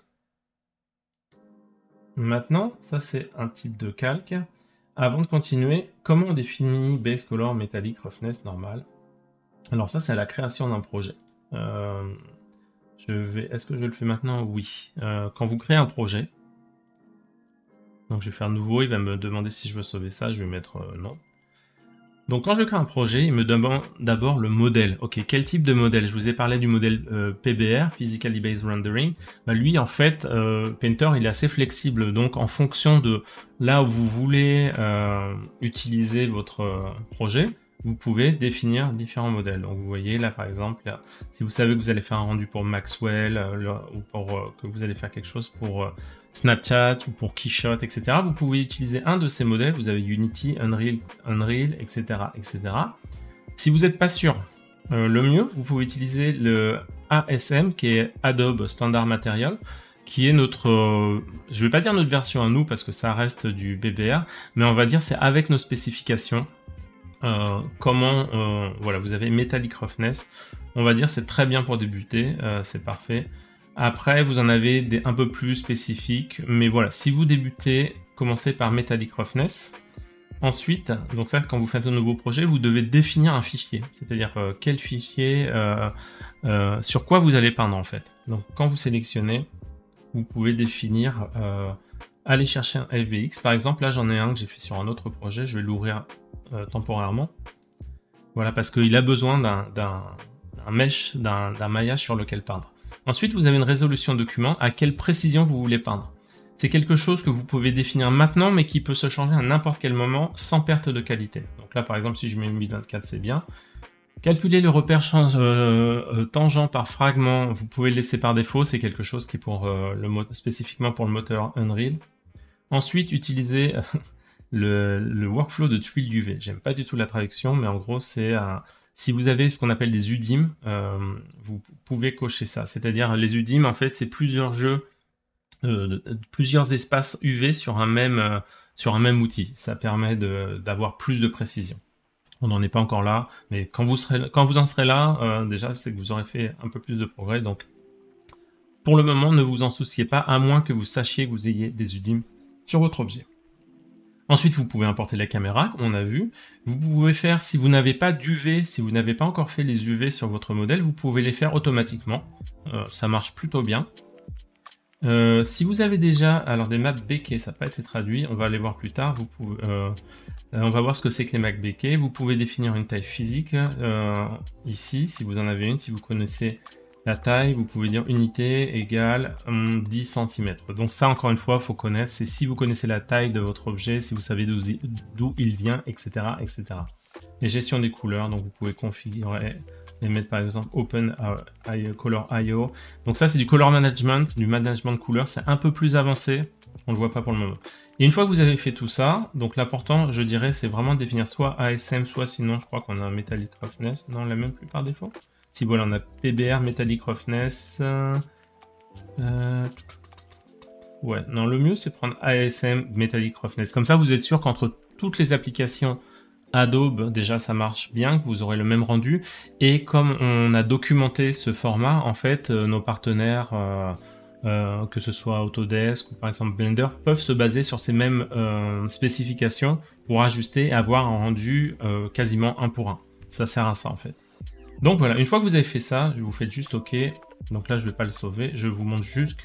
[SPEAKER 1] maintenant, ça c'est un type de calque. Avant de continuer, comment on définit base color, métallique, roughness, normal? Alors ça c'est la création d'un projet. Euh, je vais, est-ce que je le fais maintenant? Oui. Euh, quand vous créez un projet, donc je vais faire nouveau, il va me demander si je veux sauver ça, je vais mettre euh, non. Donc quand je crée un projet, il me demande d'abord le modèle. Ok, quel type de modèle? Je vous ai parlé du modèle euh, P B R, Physically Based Rendering. Bah, lui, en fait, euh, Painter, il est assez flexible. Donc en fonction de là où vous voulez euh, utiliser votre euh, projet, vous pouvez définir différents modèles. Donc vous voyez là, par exemple, là, si vous savez que vous allez faire un rendu pour Maxwell, euh, là, ou pour, euh, que vous allez faire quelque chose pour... Euh, Snapchat ou pour Keyshot, et cetera. Vous pouvez utiliser un de ces modèles. Vous avez Unity, Unreal, Unreal, et cetera, et cetera. Si vous n'êtes pas sûr, euh, le mieux, vous pouvez utiliser le A S M, qui est Adobe Standard Material, qui est notre, euh, je ne vais pas dire notre version à nous parce que ça reste du B B R, mais on va dire c'est avec nos spécifications. Euh, comment, euh, voilà, vous avez Metallic Roughness. On va dire c'est très bien pour débuter, euh, c'est parfait. Après, vous en avez des un peu plus spécifiques, mais voilà, si vous débutez, commencez par Metallic Roughness. Ensuite, donc ça, quand vous faites un nouveau projet, vous devez définir un fichier, c'est-à-dire euh, quel fichier, euh, euh, sur quoi vous allez peindre en fait. Donc quand vous sélectionnez, vous pouvez définir, euh, aller chercher un F B X. Par exemple, là j'en ai un que j'ai fait sur un autre projet, je vais l'ouvrir euh, temporairement. Voilà, parce qu'il a besoin d'un mesh, d'un maillage sur lequel peindre. Ensuite, vous avez une résolution document, à quelle précision vous voulez peindre. c'est quelque chose que vous pouvez définir maintenant, mais qui peut se changer à n'importe quel moment sans perte de qualité. Donc là, par exemple, si je mets mille vingt-quatre, c'est bien. Calculer le repère change, euh, euh, tangent par fragment, vous pouvez le laisser par défaut, c'est quelque chose qui est pour, euh, le spécifiquement pour le moteur Unreal. Ensuite, utiliser le, le workflow de tuiles U V. J'aime pas du tout la traduction, mais en gros, c'est un... si vous avez ce qu'on appelle des U D I M, euh, vous pouvez cocher ça. C'est-à-dire, les U D I M, en fait, c'est plusieurs jeux, euh, plusieurs espaces U V sur un même, euh, sur un même outil. Ça permet d'avoir plus de précision. On n'en est pas encore là, mais quand vous, serez, quand vous en serez là, euh, déjà, c'est que vous aurez fait un peu plus de progrès. Donc, pour le moment, ne vous en souciez pas, à moins que vous sachiez que vous ayez des U D I M sur votre objet. Ensuite, vous pouvez importer la caméra, comme on a vu. Vous pouvez faire, si vous n'avez pas d'U V, si vous n'avez pas encore fait les U V sur votre modèle, vous pouvez les faire automatiquement. Euh, ça marche plutôt bien. Euh, si vous avez déjà alors des maps béquets, ça n'a pas été traduit, on va aller voir plus tard. Vous pouvez, euh, on va voir ce que c'est que les maps béquets. Vous pouvez définir une taille physique euh, ici, si vous en avez une, si vous connaissez la taille, vous pouvez dire unité égale hum, dix centimètres. Donc ça, encore une fois, il faut connaître. C'est si vous connaissez la taille de votre objet, si vous savez d'où il vient, et cetera, et cetera. Les gestions des couleurs, donc vous pouvez configurer et mettre par exemple Open Color I O. Donc ça, c'est du color management, du management de couleurs. C'est un peu plus avancé. On ne le voit pas pour le moment. Et une fois que vous avez fait tout ça, donc l'important, je dirais, c'est vraiment de définir soit A S M, soit sinon, je crois qu'on a un Metallic Roughness. Non, on l'a même plus par défaut. Si voilà, on a P B R, Metallic Roughness. Euh... Ouais, non, le mieux, c'est prendre A S M, Metallic Roughness. Comme ça, vous êtes sûr qu'entre toutes les applications Adobe, déjà, ça marche bien, que vous aurez le même rendu. Et comme on a documenté ce format, en fait, euh, nos partenaires... Euh, Euh, que ce soit Autodesk ou par exemple Blender, peuvent se baser sur ces mêmes euh, spécifications pour ajuster et avoir un rendu euh, quasiment un pour un. Ça sert à ça en fait. Donc voilà, une fois que vous avez fait ça, je vous faites juste OK. Donc là, je ne vais pas le sauver. Je vous montre juste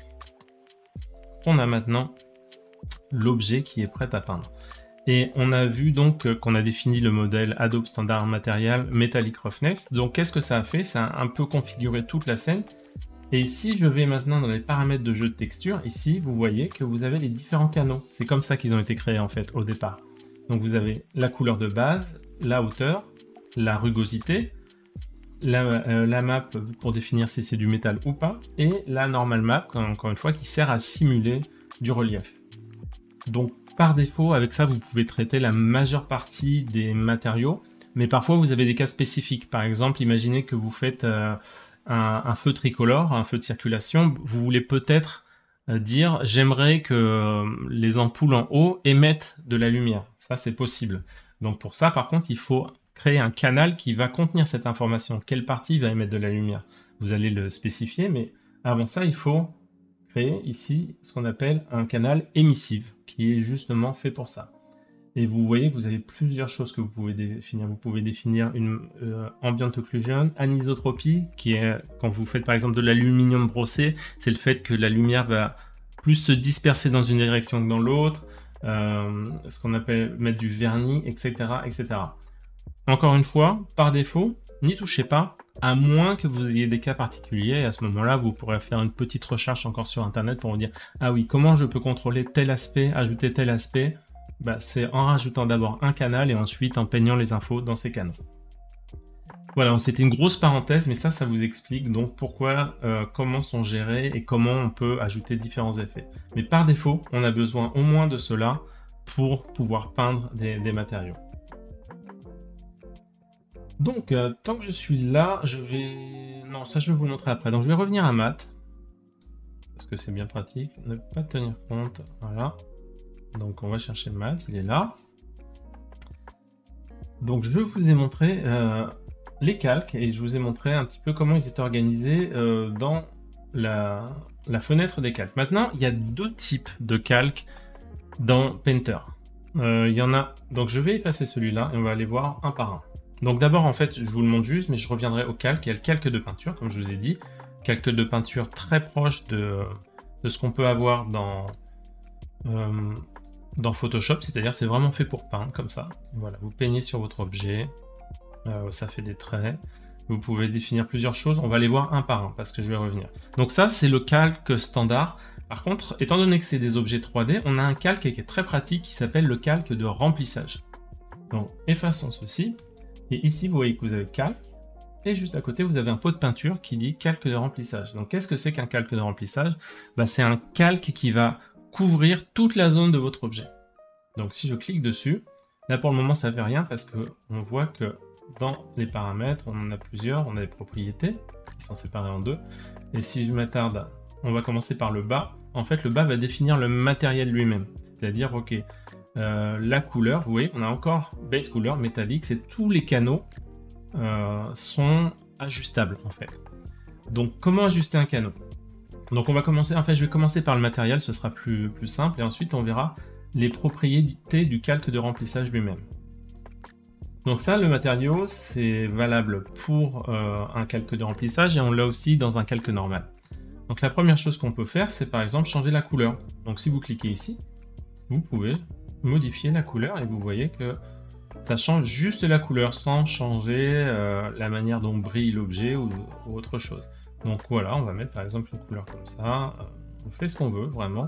[SPEAKER 1] qu'on a maintenant l'objet qui est prêt à peindre. Et on a vu donc qu'on a défini le modèle Adobe Standard Material Metallic Roughness. Donc qu'est-ce que ça a fait? Ça a un peu configuré toute la scène. Et si je vais maintenant dans les paramètres de jeu de texture, ici, vous voyez que vous avez les différents canaux. C'est comme ça qu'ils ont été créés en fait au départ. Donc vous avez la couleur de base, la hauteur, la rugosité, la, euh, la map pour définir si c'est du métal ou pas, et la normal map, encore une fois, qui sert à simuler du relief. Donc par défaut, avec ça, vous pouvez traiter la majeure partie des matériaux, mais parfois vous avez des cas spécifiques. Par exemple, imaginez que vous faites... Euh, Un, un feu tricolore, un feu de circulation, vous voulez peut-être euh, dire j'aimerais que euh, les ampoules en haut émettent de la lumière. Ça, c'est possible. Donc pour ça, par contre, il faut créer un canal qui va contenir cette information. Quelle partie va émettre de la lumière? Vous allez le spécifier, mais avant ça, il faut créer ici ce qu'on appelle un canal émissif, qui est justement fait pour ça. Et vous voyez que vous avez plusieurs choses que vous pouvez définir. Vous pouvez définir une euh, ambient occlusion, anisotropie, qui est quand vous faites par exemple de l'aluminium brossé, c'est le fait que la lumière va plus se disperser dans une direction que dans l'autre, euh, ce qu'on appelle mettre du vernis, et cetera, et cetera. Encore une fois, par défaut, n'y touchez pas, à moins que vous ayez des cas particuliers. Et à ce moment-là, vous pourrez faire une petite recherche encore sur Internet pour vous dire « Ah oui, comment je peux contrôler tel aspect, ajouter tel aspect ?» Bah, c'est en rajoutant d'abord un canal et ensuite en peignant les infos dans ces canaux. Voilà, c'était une grosse parenthèse, mais ça, ça vous explique donc pourquoi, euh, comment sont gérés et comment on peut ajouter différents effets. Mais par défaut, on a besoin au moins de cela pour pouvoir peindre des, des matériaux. Donc, euh, tant que je suis là, je vais... Non, ça, je vais vous le montrer après. Donc, je vais revenir à maths, parce que c'est bien pratique. Ne pas tenir compte, voilà. Donc on va chercher le maths, il est là. Donc je vous ai montré euh, les calques et je vous ai montré un petit peu comment ils étaient organisés euh, dans la, la fenêtre des calques. Maintenant, il y a deux types de calques dans Painter. Euh, il y en a, donc je vais effacer celui-là et on va aller voir un par un. Donc d'abord, en fait, je vous le montre juste, mais je reviendrai au calque. Il y a le calque de peinture, comme je vous ai dit. Calque de peinture très proche de, de ce qu'on peut avoir dans... Euh, dans Photoshop, c'est-à-dire c'est vraiment fait pour peindre comme ça. Voilà, vous peignez sur votre objet, euh, ça fait des traits. Vous pouvez définir plusieurs choses, on va les voir un par un parce que je vais revenir. Donc ça, c'est le calque standard. Par contre, étant donné que c'est des objets trois D, on a un calque qui est très pratique qui s'appelle le calque de remplissage. Donc effaçons ceci, et ici vous voyez que vous avez calque, et juste à côté vous avez un pot de peinture qui dit calque de remplissage. Donc qu'est-ce que c'est qu'un calque de remplissage? Bah, c'est un calque qui va couvrir toute la zone de votre objet. Donc si je clique dessus, là pour le moment ça ne fait rien parce qu'on voit que dans les paramètres, on en a plusieurs, on a les propriétés qui sont séparées en deux, et si je m'attarde, on va commencer par le bas. En fait le bas va définir le matériel lui-même, c'est-à-dire ok, euh, la couleur, vous voyez on a encore base couleur métallique, c'est tous les canaux euh, sont ajustables en fait. Donc comment ajuster un canot? Donc on va commencer, en fait je vais commencer par le matériel, ce sera plus, plus simple, et ensuite on verra les propriétés du calque de remplissage lui-même. Donc ça, le matériau, c'est valable pour euh, un calque de remplissage, et on l'a aussi dans un calque normal. Donc la première chose qu'on peut faire, c'est par exemple changer la couleur. Donc si vous cliquez ici, vous pouvez modifier la couleur, et vous voyez que ça change juste la couleur, sans changer euh, la manière dont brille l'objet ou, ou autre chose. Donc voilà, on va mettre par exemple une couleur comme ça, euh, on fait ce qu'on veut, vraiment.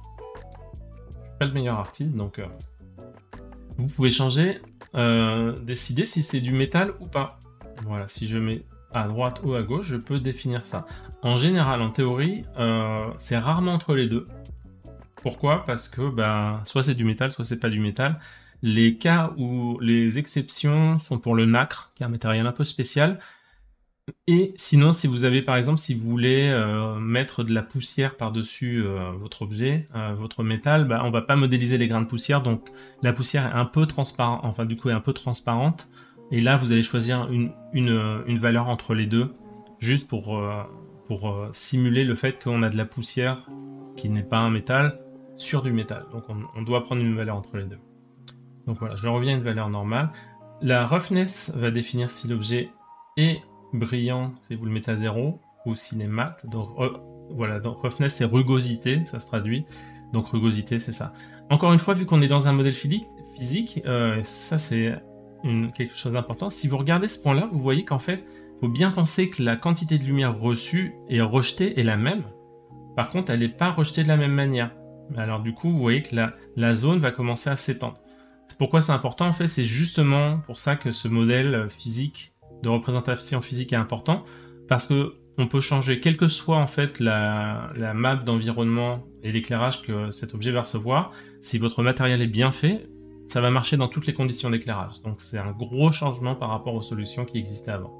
[SPEAKER 1] Je suis pas le meilleur artiste, donc euh, vous pouvez changer, euh, décider si c'est du métal ou pas. Voilà, si je mets à droite ou à gauche, je peux définir ça. En général, en théorie, euh, c'est rarement entre les deux. Pourquoi? Parce que ben, soit c'est du métal, soit c'est pas du métal. Les cas où les exceptions sont pour le nacre, qui est un matériel un peu spécial. Et sinon, si vous avez par exemple, si vous voulez euh, mettre de la poussière par-dessus euh, votre objet, euh, votre métal, bah, on va pas modéliser les grains de poussière, donc la poussière est un peu transparente, enfin du coup est un peu transparente. Et là, vous allez choisir une, une, une valeur entre les deux, juste pour, euh, pour euh, simuler le fait qu'on a de la poussière qui n'est pas un métal sur du métal. Donc on, on doit prendre une valeur entre les deux. Donc voilà, je reviens à une valeur normale. La roughness va définir si l'objet est brillant, si vous le mettez à zéro, ou s'il est mat. Donc euh, voilà, donc roughness c'est rugosité, ça se traduit. Donc rugosité c'est ça. Encore une fois, vu qu'on est dans un modèle physique, euh, ça c'est quelque chose d'important. Si vous regardez ce point-là, vous voyez qu'en fait, il faut bien penser que la quantité de lumière reçue et rejetée est la même. Par contre, elle n'est pas rejetée de la même manière. Alors du coup, vous voyez que la, la zone va commencer à s'étendre. Pourquoi c'est important? En fait, c'est justement pour ça que ce modèle physique de représentation physique est important, parce que on peut changer, quelle que soit en fait la, la map d'environnement et l'éclairage que cet objet va recevoir. Si votre matériel est bien fait, ça va marcher dans toutes les conditions d'éclairage. Donc c'est un gros changement par rapport aux solutions qui existaient avant.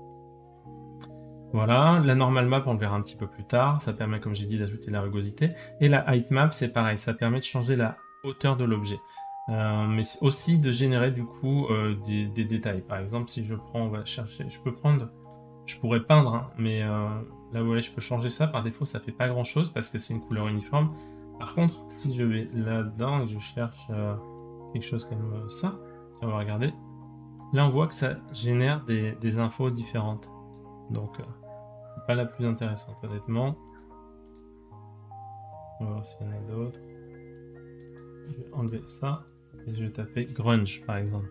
[SPEAKER 1] Voilà, la normal map on le verra un petit peu plus tard, ça permet comme j'ai dit d'ajouter la rugosité, et la height map c'est pareil, ça permet de changer la hauteur de l'objet. Euh, mais aussi de générer du coup euh, des, des détails. Par exemple, si je prends, on va chercher, je peux prendre, je pourrais peindre, hein, mais euh, là vous voyez, je peux changer ça. Par défaut, ça fait pas grand chose parce que c'est une couleur uniforme. Par contre, si je vais là-dedans et je cherche euh, quelque chose comme ça, on va regarder. Là, on voit que ça génère des, des infos différentes. Donc, euh, c'est pas la plus intéressante, honnêtement. On va voir s'il y en a d'autres. Je vais enlever ça. Et je vais taper grunge par exemple.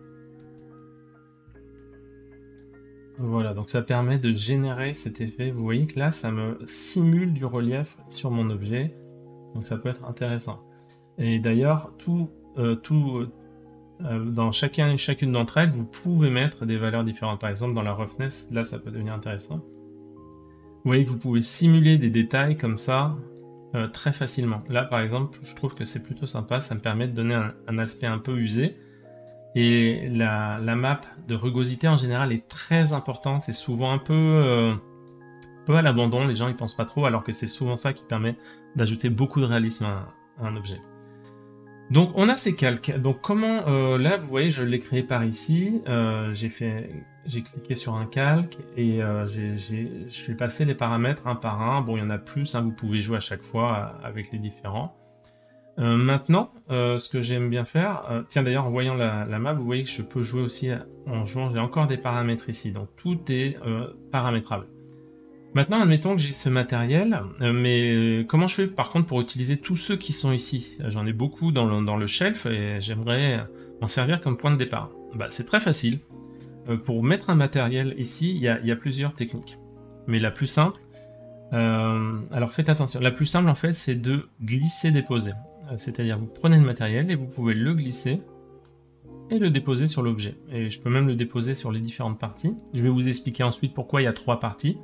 [SPEAKER 1] Voilà, donc ça permet de générer cet effet. Vous voyez que là, ça me simule du relief sur mon objet. Donc ça peut être intéressant. Et d'ailleurs, tout, euh, tout euh, dans chacun et chacune d'entre elles, vous pouvez mettre des valeurs différentes. Par exemple, dans la roughness, là, ça peut devenir intéressant. Vous voyez que vous pouvez simuler des détails comme ça. Euh, très facilement. Là, par exemple, je trouve que c'est plutôt sympa, ça me permet de donner un, un aspect un peu usé. Et la, la map de rugosité, en général, est très importante et souvent un peu, euh, peu à l'abandon. Les gens y pensent pas trop, alors que c'est souvent ça qui permet d'ajouter beaucoup de réalisme à, à un objet. Donc, on a ces calques. Donc, comment... Euh, là, vous voyez, je l'ai créé par ici. Euh, j'ai fait... J'ai cliqué sur un calque et euh, je suis passé les paramètres un par un. Bon, il y en a plus, hein, vous pouvez jouer à chaque fois avec les différents. Euh, maintenant, euh, ce que j'aime bien faire, euh, tiens d'ailleurs en voyant la, la map, vous voyez que je peux jouer aussi en jouant, j'ai encore des paramètres ici, donc tout est euh, paramétrable. Maintenant, admettons que j'ai ce matériel, euh, mais comment je fais par contre pour utiliser tous ceux qui sont ici? J'en ai beaucoup dans le, dans le shelf et j'aimerais m'en servir comme point de départ. Bah, c'est très facile. Euh, pour mettre un matériel ici, il y, y a plusieurs techniques. Mais la plus simple, Euh, alors faites attention, la plus simple en fait c'est de glisser-déposer. Euh, C'est-à-dire vous prenez le matériel et vous pouvez le glisser et le déposer sur l'objet. Et je peux même le déposer sur les différentes parties. Je vais vous expliquer ensuite pourquoi il y a trois parties.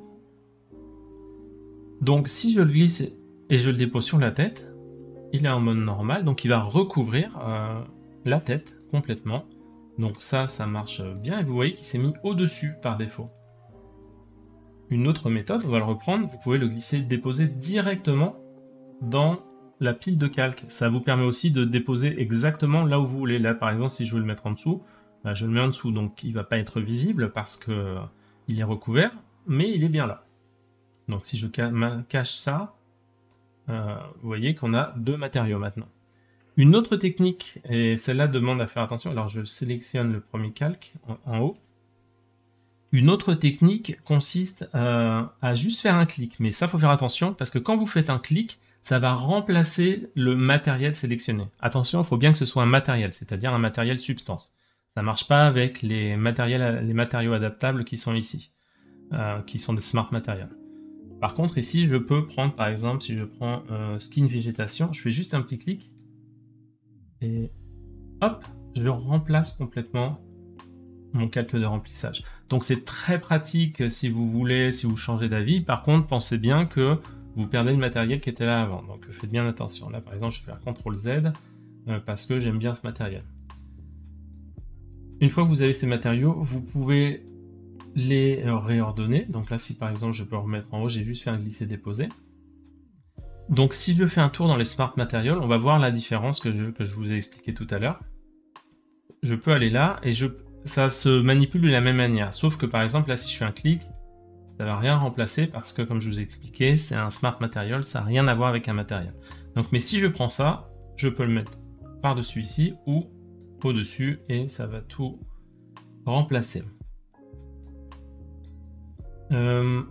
[SPEAKER 1] Donc si je le glisse et je le dépose sur la tête, il est en mode normal, donc il va recouvrir euh, la tête complètement. Donc ça, ça marche bien, et vous voyez qu'il s'est mis au-dessus par défaut. Une autre méthode, on va le reprendre, vous pouvez le glisser, déposer directement dans la pile de calque. Ça vous permet aussi de déposer exactement là où vous voulez. Là, par exemple, si je veux le mettre en dessous, bah, je le mets en dessous, donc il ne va pas être visible parce que euh, il est recouvert, mais il est bien là. Donc si je cache ça, euh, vous voyez qu'on a deux matériaux maintenant. Une autre technique, et celle-là demande à faire attention, alors je sélectionne le premier calque en, en haut. Une autre technique consiste euh, à juste faire un clic, mais ça faut faire attention parce que quand vous faites un clic, ça va remplacer le matériel sélectionné. Attention, il faut bien que ce soit un matériel, c'est-à-dire un matériel substance. Ça ne marche pas avec les, matériels, les matériaux adaptables qui sont ici, euh, qui sont des smart materials. Par contre, ici, je peux prendre, par exemple, si je prends euh, skin végétation, je fais juste un petit clic, et hop, je remplace complètement mon calque de remplissage. Donc c'est très pratique si vous voulez, si vous changez d'avis. Par contre, pensez bien que vous perdez le matériel qui était là avant. Donc faites bien attention. Là, par exemple, je vais faire contrôle Z euh, parce que j'aime bien ce matériel. Une fois que vous avez ces matériaux, vous pouvez les réordonner. Donc là, si par exemple, je peux remettre en haut, j'ai juste fait un glisser-déposer. Donc si je fais un tour dans les Smart Materials, on va voir la différence que je, que je vous ai expliqué tout à l'heure. Je peux aller là et je, ça se manipule de la même manière. Sauf que par exemple, là, si je fais un clic, ça ne va rien remplacer parce que, comme je vous ai expliqué, c'est un Smart Material, ça n'a rien à voir avec un matériel. Donc, mais si je prends ça, je peux le mettre par-dessus ici ou au-dessus et ça va tout remplacer. Euh,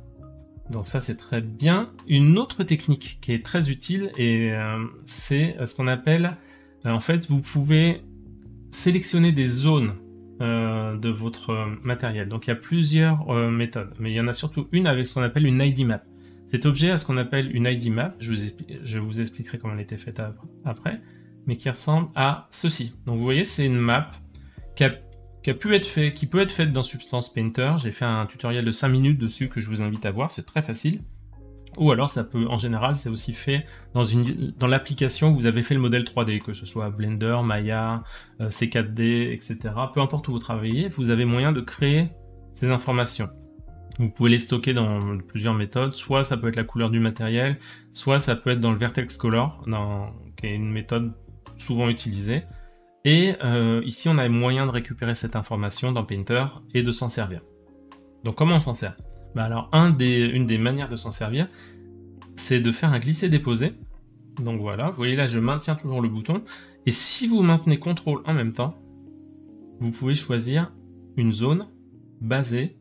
[SPEAKER 1] donc ça, c'est très bien. Une autre technique qui est très utile, et euh, c'est ce qu'on appelle, euh, en fait, vous pouvez sélectionner des zones euh, de votre euh, matériel. Donc il y a plusieurs euh, méthodes, mais il y en a surtout une avec ce qu'on appelle une I D map. Cet objet a ce qu'on appelle une I D map, je vous, je vous expliquerai comment elle était faite après, mais qui ressemble à ceci. Donc vous voyez, c'est une map qui a, qui a pu être fait, qui peut être faite dans Substance Painter. J'ai fait un tutoriel de cinq minutes dessus que je vous invite à voir, c'est très facile. Ou alors ça peut, en général, c'est aussi fait dans, une, dans l'application où vous avez fait le modèle trois D, que ce soit Blender, Maya, euh, C quatre D, et cetera. Peu importe où vous travaillez, vous avez moyen de créer ces informations. Vous pouvez les stocker dans plusieurs méthodes, soit ça peut être la couleur du matériel, soit ça peut être dans le Vertex Color, dans, qui est une méthode souvent utilisée. Et euh, ici, on a moyen de récupérer cette information dans Painter et de s'en servir. Donc comment on s'en sert ? Bah alors, un des, une des manières de s'en servir, c'est de faire un glisser-déposer. Donc voilà, vous voyez là, je maintiens toujours le bouton. Et si vous maintenez contrôle en même temps, vous pouvez choisir une zone basée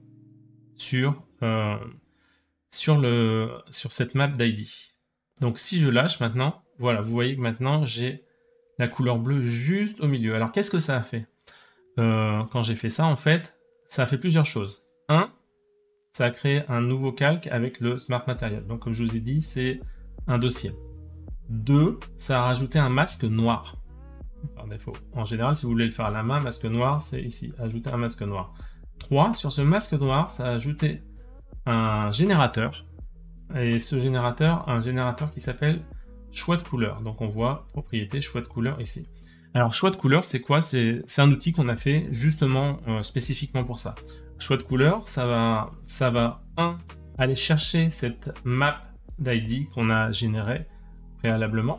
[SPEAKER 1] sur, euh, sur, le, sur cette map d'I D. Donc si je lâche maintenant, voilà, vous voyez que maintenant, j'ai la couleur bleue juste au milieu. Alors qu'est-ce que ça a fait euh, quand j'ai fait ça, en fait, ça a fait plusieurs choses. Un, ça a créé un nouveau calque avec le Smart Material. Donc comme je vous ai dit, c'est un dossier. Deux, ça a rajouté un masque noir, par défaut. En général, si vous voulez le faire à la main, masque noir, c'est ici, ajouter un masque noir. Trois, sur ce masque noir, ça a ajouté un générateur. Et ce générateur, un générateur qui s'appelle choix de couleur. Donc on voit propriété choix de couleur ici. Alors choix de couleur, c'est quoi? C'est un outil qu'on a fait justement euh, spécifiquement pour ça. Choix de couleur, ça va, ça va un, aller chercher cette map d'I D qu'on a générée préalablement.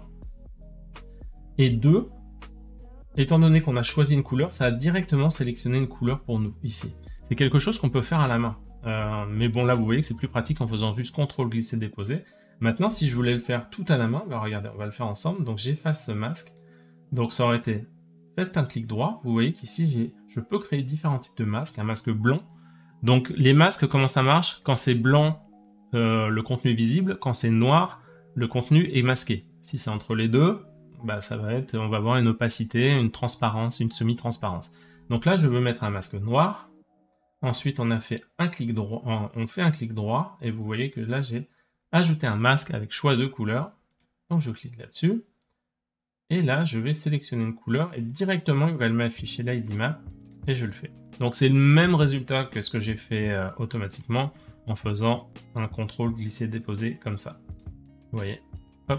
[SPEAKER 1] Et deux, étant donné qu'on a choisi une couleur, ça a directement sélectionné une couleur pour nous, ici. C'est quelque chose qu'on peut faire à la main. Euh, mais bon, là, vous voyez que c'est plus pratique en faisant juste contrôle glisser déposer. Maintenant, si je voulais le faire tout à la main, bah regardez, on va le faire ensemble. Donc j'efface ce masque. Donc ça aurait été, faites un clic droit. Vous voyez qu'ici, je peux créer différents types de masques. Un masque blanc. Donc les masques, comment ça marche? Quand c'est blanc, euh, le contenu est visible. Quand c'est noir, le contenu est masqué. Si c'est entre les deux, bah ça va être, on va avoir une opacité, une transparence, une semi-transparence. Donc là, je veux mettre un masque noir. Ensuite, on a fait un clic droit, on fait un clic droit, et vous voyez que là, j'ai ajouter un masque avec choix de couleur. Donc je clique là-dessus. Et là, je vais sélectionner une couleur et directement, il va m'afficher l'I D map et je le fais. Donc c'est le même résultat que ce que j'ai fait euh, automatiquement en faisant un contrôle glisser-déposer comme ça. Vous voyez, hop.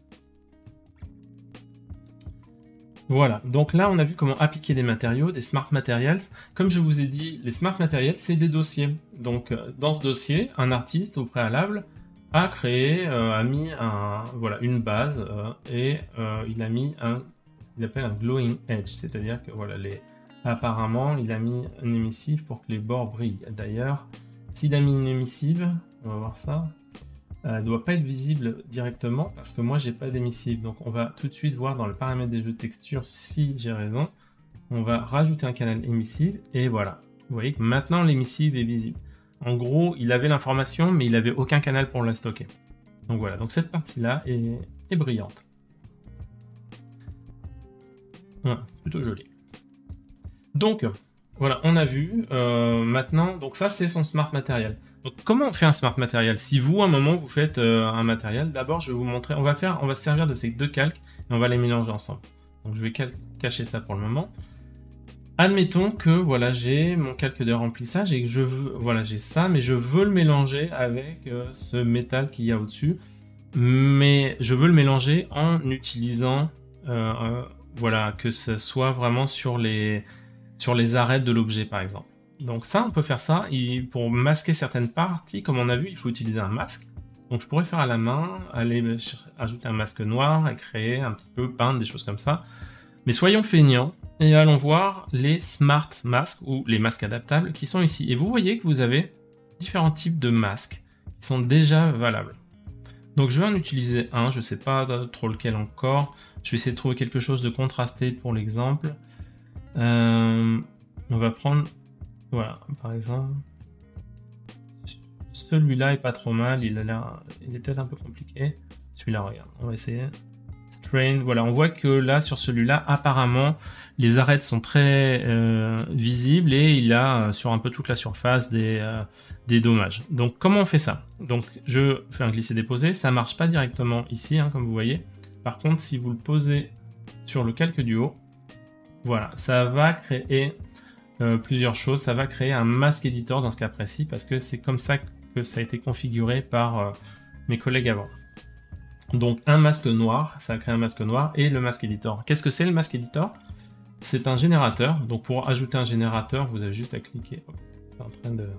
[SPEAKER 1] Voilà, donc là on a vu comment appliquer des matériaux, des smart materials. Comme je vous ai dit, les smart materials, c'est des dossiers. Donc dans ce dossier, un artiste au préalable a créé, euh, a mis un, voilà, une base euh, et euh, il a mis un, ce qu'il appelle un glowing edge, c'est-à-dire que voilà, les, apparemment il a mis une émissive pour que les bords brillent. D'ailleurs, s'il a mis une émissive, on va voir ça. Elle ne doit pas être visible directement parce que moi j'ai pas d'émissive. Donc on va tout de suite voir dans le paramètre des jeux de texture si j'ai raison. On va rajouter un canal émissive et voilà. Vous voyez que maintenant l'émissive est visible. En gros, il avait l'information mais il n'avait aucun canal pour la stocker. Donc voilà, donc cette partie-là est, est brillante. Voilà, plutôt joli. Donc voilà, on a vu. Euh, maintenant, donc ça c'est son smart matériel. Donc, comment on fait un smart matériel? Si vous, à un moment, vous faites euh, un matériel, d'abord, je vais vous montrer, on va faire, on va se servir de ces deux calques et on va les mélanger ensemble. Donc, je vais cacher ça pour le moment. Admettons que, voilà, j'ai mon calque de remplissage et que je veux, voilà, j'ai ça, mais je veux le mélanger avec euh, ce métal qu'il y a au-dessus. Mais je veux le mélanger en utilisant, euh, euh, voilà, que ce soit vraiment sur les, sur les arêtes de l'objet, par exemple. Donc ça, on peut faire ça, et pour masquer certaines parties, comme on a vu, il faut utiliser un masque. Donc je pourrais faire à la main, aller ajouter un masque noir, et créer un petit peu, peindre, des choses comme ça. Mais soyons feignants, et allons voir les Smart Masks, ou les masques adaptables, qui sont ici. Et vous voyez que vous avez différents types de masques, qui sont déjà valables. Donc je vais en utiliser un, je ne sais pas trop lequel encore. Je vais essayer de trouver quelque chose de contrasté pour l'exemple. Euh, on va prendre... Voilà, par exemple, celui-là est pas trop mal, il a l'air, il est peut-être un peu compliqué. Celui-là, regarde, on va essayer. Strain, voilà, on voit que là, sur celui-là, apparemment, les arêtes sont très euh, visibles et il a euh, sur un peu toute la surface des, euh, des dommages. Donc, comment on fait ça? Donc, je fais un glisser-déposer, ça marche pas directement ici, hein, comme vous voyez. Par contre, si vous le posez sur le calque du haut, voilà, ça va créer... Euh, plusieurs choses, ça va créer un masque éditeur dans ce cas précis parce que c'est comme ça que ça a été configuré par euh, mes collègues avant. Donc un masque noir, ça crée un masque noir et le masque éditeur. Qu'est-ce que c'est le masque éditeur? C'est un générateur, donc pour ajouter un générateur, vous avez juste à cliquer. Oh, c'est en train de...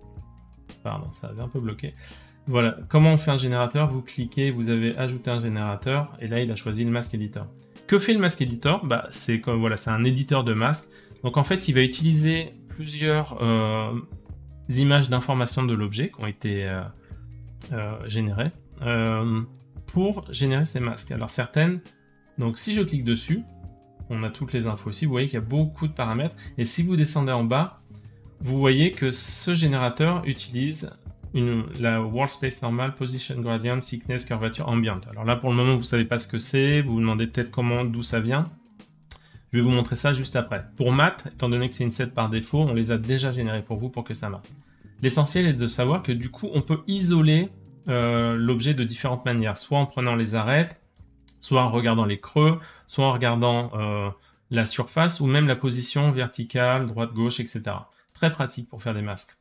[SPEAKER 1] Pardon, ça avait un peu bloqué. Voilà, comment on fait un générateur? Vous cliquez, vous avez ajouté un générateur et là il a choisi le masque éditeur. Que fait le masque éditeur? Bah, c'est comme voilà, c'est un éditeur de masque. Donc en fait, il va utiliser plusieurs euh, images d'information de l'objet qui ont été euh, euh, générées euh, pour générer ces masques. Alors certaines, donc si je clique dessus, on a toutes les infos ici, vous voyez qu'il y a beaucoup de paramètres. Et si vous descendez en bas, vous voyez que ce générateur utilise une, la World Space Normal, Position Gradient, Thickness, Curvature, Ambient. Alors là, pour le moment, vous ne savez pas ce que c'est, vous vous demandez peut-être comment, d'où ça vient. Je vais vous montrer ça juste après. Pour maths, étant donné que c'est une set par défaut, on les a déjà générés pour vous pour que ça marche. L'essentiel est de savoir que du coup, on peut isoler euh, l'objet de différentes manières, soit en prenant les arêtes, soit en regardant les creux, soit en regardant euh, la surface, ou même la position verticale, droite, gauche, et cetera. Très pratique pour faire des masques.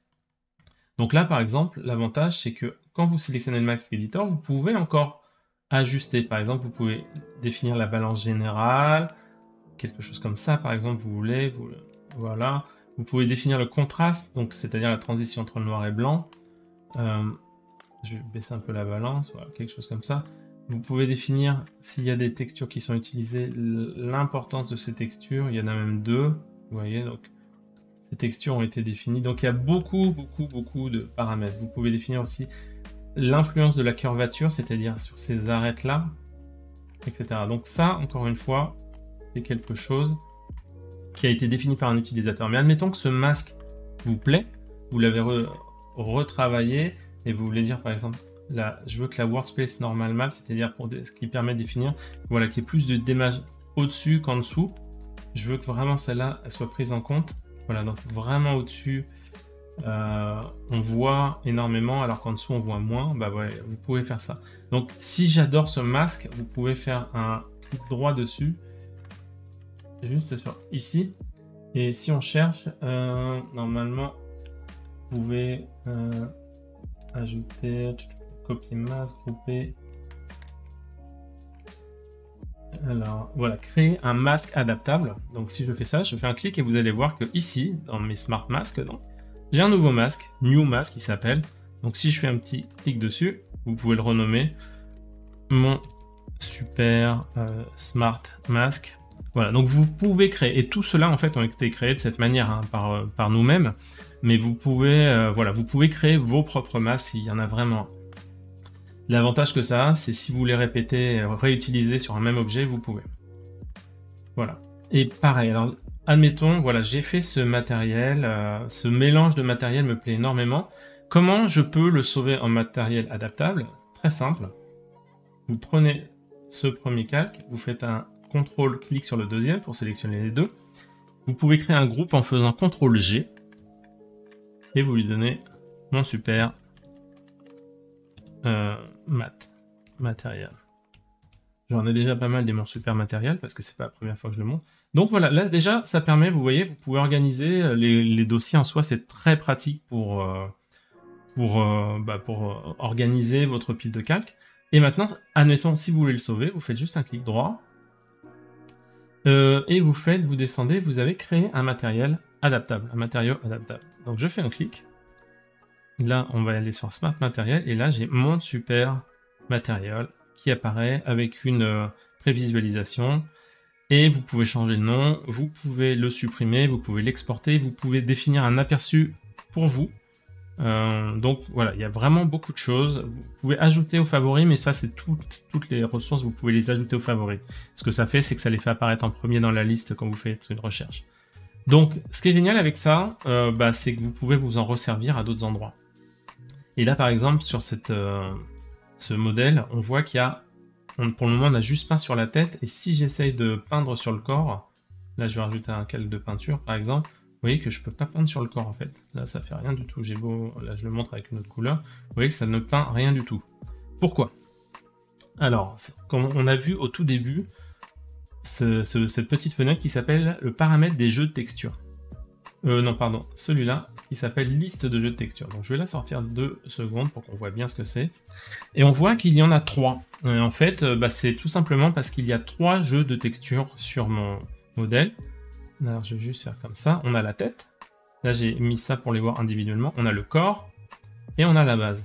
[SPEAKER 1] Donc là, par exemple, l'avantage, c'est que quand vous sélectionnez le masque editor, vous pouvez encore ajuster. Par exemple, vous pouvez définir la balance générale, quelque chose comme ça, par exemple, vous voulez, vous, voilà. Vous pouvez définir le contraste, donc c'est-à-dire la transition entre le noir et blanc. Euh, je vais baisser un peu la balance, voilà, quelque chose comme ça. Vous pouvez définir, s'il y a des textures qui sont utilisées, l'importance de ces textures. Il y en a même deux, vous voyez, donc ces textures ont été définies. Donc il y a beaucoup, beaucoup, beaucoup de paramètres. Vous pouvez définir aussi l'influence de la curvature, c'est-à-dire sur ces arêtes-là, et cetera. Donc ça, encore une fois, c'est quelque chose qui a été défini par un utilisateur. Mais admettons que ce masque vous plaît, vous l'avez re retravaillé et vous voulez dire par exemple, là, je veux que la World Space Normal Map, c'est-à-dire pour ce qui permet de définir, voilà, qu'il y ait plus de démage au-dessus qu'en dessous. Je veux que vraiment celle-là soit prise en compte. Voilà, donc vraiment au-dessus euh, on voit énormément alors qu'en dessous on voit moins, bah ouais, vous pouvez faire ça. Donc si j'adore ce masque, vous pouvez faire un clic droit dessus, juste sur ici, et si on cherche, euh, normalement vous pouvez euh, ajouter, copier masque, grouper. Alors voilà, créer un masque adaptable. Donc si je fais ça, je fais un clic et vous allez voir que ici, dans mes smart masks, j'ai un nouveau masque, New Mask, qui s'appelle. Donc si je fais un petit clic dessus, vous pouvez le renommer mon super euh, smart mask. Voilà, donc vous pouvez créer, et tout cela en fait ont été créés de cette manière hein, par, euh, par nous-mêmes, mais vous pouvez, euh, voilà, vous pouvez créer vos propres masques s'il y en a vraiment un. L'avantage que ça a, c'est si vous les répétez, réutiliser sur un même objet, vous pouvez. Voilà. Et pareil, alors admettons, voilà, j'ai fait ce matériel, euh, ce mélange de matériel me plaît énormément. Comment je peux le sauver en matériel adaptable? Très simple. Vous prenez ce premier calque, vous faites un contrôle-clic sur le deuxième pour sélectionner les deux. Vous pouvez créer un groupe en faisant contrôle G et vous lui donnez mon super euh, mat, matériel. J'en ai déjà pas mal des mon super matériel parce que c'est pas la première fois que je le montre. Donc voilà, là déjà ça permet, vous voyez, vous pouvez organiser les, les dossiers en soi, c'est très pratique pour, euh, pour, euh, bah, pour euh, organiser votre pile de calques. Et maintenant, admettons, si vous voulez le sauver, vous faites juste un clic droit euh, et vous faites, vous descendez, vous avez créé un matériel adaptable, un matériau adaptable. Donc je fais un clic. Là, on va aller sur Smart Matériel et là, j'ai mon super matériel qui apparaît avec une euh, prévisualisation. Et vous pouvez changer le nom, vous pouvez le supprimer, vous pouvez l'exporter, vous pouvez définir un aperçu pour vous. Euh, donc voilà, il y a vraiment beaucoup de choses. Vous pouvez ajouter aux favoris, mais ça c'est tout, toutes les ressources, vous pouvez les ajouter aux favoris. Ce que ça fait, c'est que ça les fait apparaître en premier dans la liste quand vous faites une recherche. Donc ce qui est génial avec ça, euh, bah, c'est que vous pouvez vous en resservir à d'autres endroits. Et là par exemple, sur cette, euh, ce modèle, on voit qu'il y a, on, pour le moment on n'a juste peint sur la tête, et si j'essaye de peindre sur le corps, là je vais rajouter un calque de peinture par exemple, vous voyez que je peux pas peindre sur le corps en fait. Là ça fait rien du tout, j'ai beau, là je le montre avec une autre couleur, vous voyez que ça ne peint rien du tout. Pourquoi? Alors, comme on a vu au tout début, ce, ce, cette petite fenêtre qui s'appelle le paramètre des jeux de texture. Euh, non pardon, celui-là, qui s'appelle liste de jeux de texture. Donc je vais la sortir deux secondes pour qu'on voit bien ce que c'est. Et on voit qu'il y en a trois. Et en fait, bah, c'est tout simplement parce qu'il y a trois jeux de texture sur mon modèle. Alors je vais juste faire comme ça. On a la tête. Là j'ai mis ça pour les voir individuellement. On a le corps et on a la base.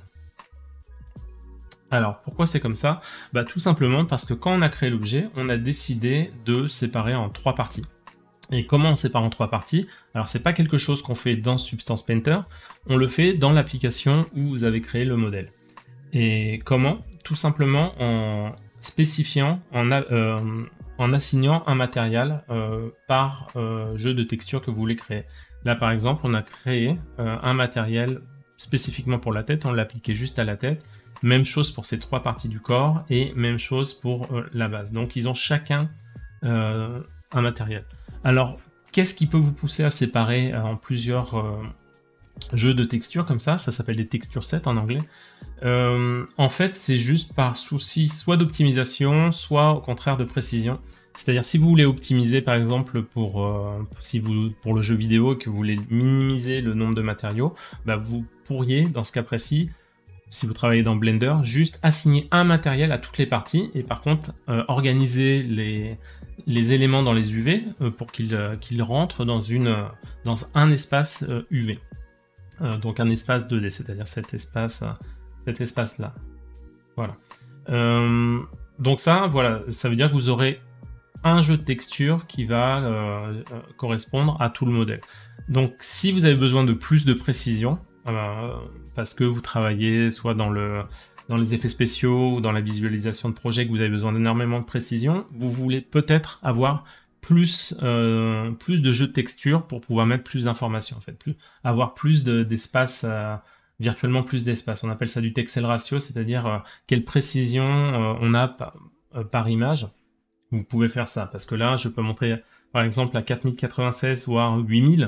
[SPEAKER 1] Alors pourquoi c'est comme ça? Bah, tout simplement parce que quand on a créé l'objet, on a décidé de séparer en trois parties. Et comment on sépare en trois parties? Alors c'est pas quelque chose qu'on fait dans Substance Painter, on le fait dans l'application où vous avez créé le modèle. Et comment? Tout simplement en spécifiant, en, a, euh, en assignant un matériel euh, par euh, jeu de texture que vous voulez créer. Là par exemple, on a créé euh, un matériel spécifiquement pour la tête, on l'a appliqué juste à la tête. Même chose pour ces trois parties du corps et même chose pour euh, la base. Donc ils ont chacun euh, un matériel. Alors, qu'est-ce qui peut vous pousser à séparer euh, en plusieurs euh, jeux de textures comme ça? Ça s'appelle des texture sets en anglais. Euh, en fait, c'est juste par souci soit d'optimisation, soit au contraire de précision. C'est-à-dire, si vous voulez optimiser, par exemple, pour, euh, si vous, pour le jeu vidéo et que vous voulez minimiser le nombre de matériaux, bah, vous pourriez, dans ce cas précis, si vous travaillez dans Blender, juste assigner un matériel à toutes les parties et par contre, euh, organiser les... les éléments dans les U V euh, pour qu'ils euh, qu'ils rentrent dans, une, euh, dans un espace euh, U V. Euh, donc un espace deux D, c'est-à-dire cet espace, euh, cet espace-là. Voilà. Euh, donc ça, voilà, ça veut dire que vous aurez un jeu de texture qui va euh, euh, correspondre à tout le modèle. Donc si vous avez besoin de plus de précision, euh, parce que vous travaillez soit dans le... dans les effets spéciaux ou dans la visualisation de projet, que vous avez besoin d'énormément de précision, vous voulez peut-être avoir plus, euh, plus de jeux de texture pour pouvoir mettre plus d'informations, en fait, plus, avoir plus d'espace, de, euh, virtuellement plus d'espace. On appelle ça du texel ratio, c'est-à-dire euh, quelle précision euh, on a par, euh, par image. Vous pouvez faire ça, parce que là, je peux montrer, par exemple, à quatre mille quatre-vingt-seize, voire huit mille,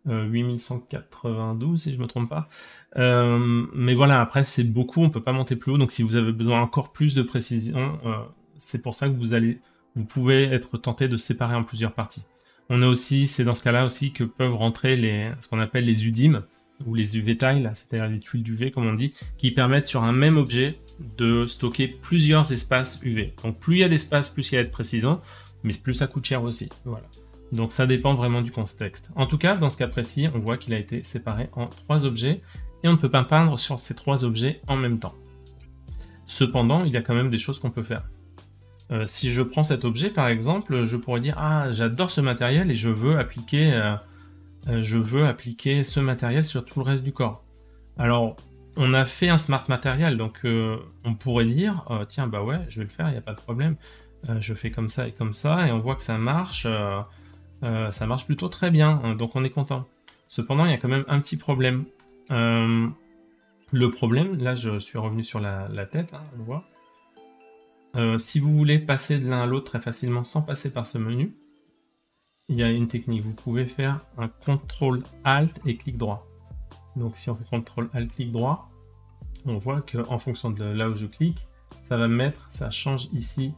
[SPEAKER 1] euh, huit mille cent quatre-vingt-douze si je me trompe pas. Euh, mais voilà, après c'est beaucoup, on peut pas monter plus haut, donc si vous avez besoin encore plus de précision, euh, c'est pour ça que vous allez, vous pouvez être tenté de séparer en plusieurs parties. On a aussi, c'est dans ce cas-là aussi que peuvent rentrer les, ce qu'on appelle les U D I M, ou les U V tiles, c'est-à-dire les tuiles d'U V comme on dit, qui permettent sur un même objet de stocker plusieurs espaces U V. Donc plus il y a d'espace, plus il y a de précision, mais plus ça coûte cher aussi. Voilà. Donc ça dépend vraiment du contexte. En tout cas, dans ce cas précis, on voit qu'il a été séparé en trois objets, et on ne peut pas peindre sur ces trois objets en même temps. Cependant, il y a quand même des choses qu'on peut faire. Euh, si je prends cet objet, par exemple, je pourrais dire « Ah, j'adore ce matériel et je veux appliquer, euh, euh, je veux appliquer ce matériel sur tout le reste du corps. » Alors, on a fait un smart matériel, donc euh, on pourrait dire euh, « Tiens, bah ouais, je vais le faire, il n'y a pas de problème. Euh, je fais comme ça et comme ça, et on voit que ça marche, euh, euh, ça marche plutôt très bien, hein, donc on est content. » Cependant, il y a quand même un petit problème. Euh, le problème, là je suis revenu sur la, la tête, hein, on voit. Euh, si vous voulez passer de l'un à l'autre très facilement sans passer par ce menu, il y a une technique. Vous pouvez faire un contrôle alt et clic droit. Donc si on fait contrôle alt clic droit, on voit qu'en fonction de là où je clique, ça va me mettre, ça change ici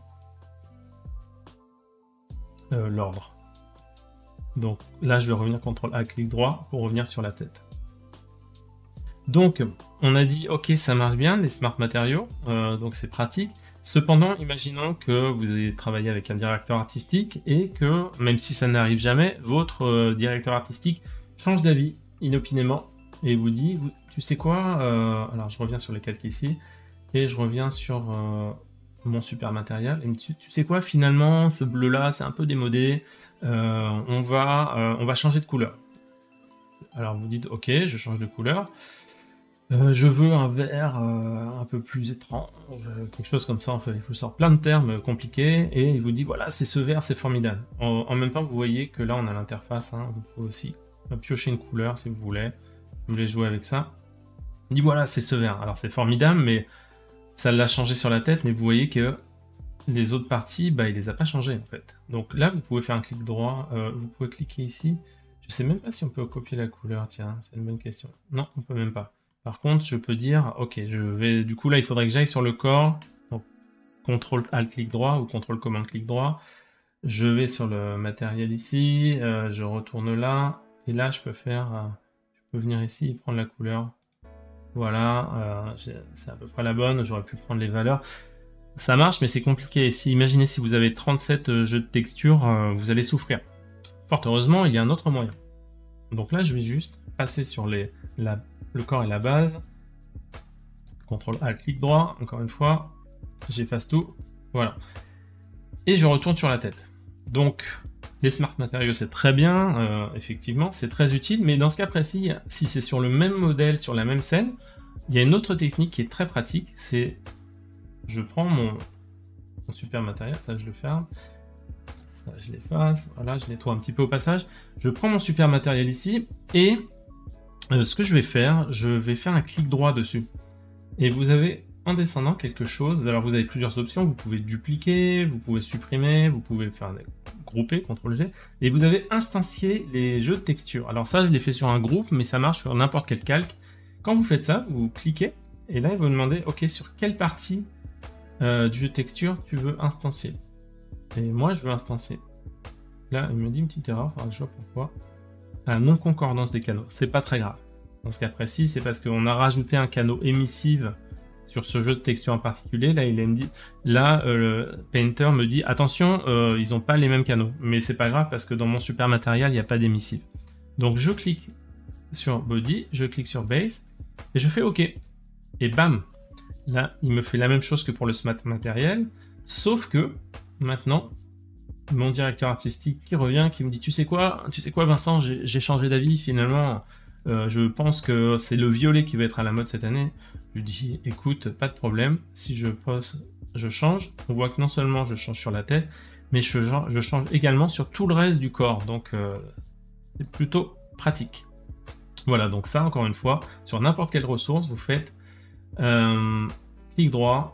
[SPEAKER 1] euh, l'ordre. Donc là je vais revenir contrôle alt clic droit pour revenir sur la tête. Donc on a dit ok, ça marche bien les smart matériaux, euh, donc c'est pratique. Cependant, imaginons que vous ayez travaillé avec un directeur artistique et que, même si ça n'arrive jamais, votre euh, directeur artistique change d'avis inopinément et vous dit, vous, tu sais quoi, euh, alors je reviens sur le calque ici, et je reviens sur euh, mon super matériel, et me dit, tu sais quoi, finalement, ce bleu-là, c'est un peu démodé, euh, on, va, euh, on va changer de couleur. Alors vous dites, ok, je change de couleur. Euh, je veux un vert euh, un peu plus étrange, quelque chose comme ça, en fait. Il vous sort plein de termes compliqués, et il vous dit, voilà, c'est ce vert, c'est formidable. En, en même temps, vous voyez que là, on a l'interface, hein, vous pouvez aussi piocher une couleur, si vous voulez, vous voulez jouer avec ça. Il dit, voilà, c'est ce vert. Alors, c'est formidable, mais ça l'a changé sur la tête, mais vous voyez que les autres parties, bah, il les a pas changées, en fait. Donc là, vous pouvez faire un clic droit, euh, vous pouvez cliquer ici. Je sais même pas si on peut copier la couleur, tiens, c'est une bonne question. Non, on peut même pas. Par contre, je peux dire, ok, je vais, du coup là, il faudrait que j'aille sur le corps, donc contrôle alt clic droit ou contrôle commande clic droit. Je vais sur le matériel ici, euh, je retourne là, et là, je peux faire, euh, je peux venir ici et prendre la couleur. Voilà, euh, c'est à peu près la bonne. J'aurais pu prendre les valeurs. Ça marche, mais c'est compliqué. Ici, imaginez si vous avez trente-sept jeux de texture, euh, vous allez souffrir. Fort heureusement, il y a un autre moyen. Donc là, je vais juste passer sur les, la le corps et la base, contrôle alt clic droit, encore une fois, j'efface tout, voilà. Et je retourne sur la tête. Donc, les smart matériaux, c'est très bien, euh, effectivement, c'est très utile, mais dans ce cas précis, si c'est sur le même modèle, sur la même scène, il y a une autre technique qui est très pratique, c'est, je prends mon, mon super matériel, ça je le ferme, ça je l'efface, voilà, je nettoie un petit peu au passage, je prends mon super matériel ici, et Euh, ce que je vais faire, je vais faire un clic droit dessus. Et vous avez, en descendant, quelque chose. Alors vous avez plusieurs options, vous pouvez dupliquer, vous pouvez supprimer, vous pouvez faire des grouper, contrôle G. Et vous avez instancié les jeux de texture. Alors ça, je l'ai fait sur un groupe, mais ça marche sur n'importe quel calque. Quand vous faites ça, vous cliquez, et là, il va vous demander, ok, sur quelle partie euh, du jeu de texture tu veux instancier. Et moi, je veux instancier. Là, il me dit une petite erreur, il faudra que je vois pourquoi. La non-concordance des canaux, c'est pas très grave. Dans ce cas précis, c'est parce qu'on a rajouté un canal émissive sur ce jeu de texture en particulier. Là, il me dit, là, euh, le Painter me dit, attention, euh, ils n'ont pas les mêmes canaux. Mais c'est pas grave parce que dans mon super matériel, il n'y a pas d'émissive. Donc je clique sur Body, je clique sur Base, et je fais OK. Et bam, là, il me fait la même chose que pour le smart matériel, sauf que maintenant, mon directeur artistique qui revient, qui me dit, tu sais quoi, tu sais quoi Vincent, j'ai changé d'avis finalement, euh, je pense que c'est le violet qui va être à la mode cette année. Je lui dis, écoute, pas de problème, si je pose, je change, on voit que non seulement je change sur la tête, mais je, je change également sur tout le reste du corps, donc euh, c'est plutôt pratique. Voilà, donc ça, encore une fois, sur n'importe quelle ressource, vous faites euh, clic droit,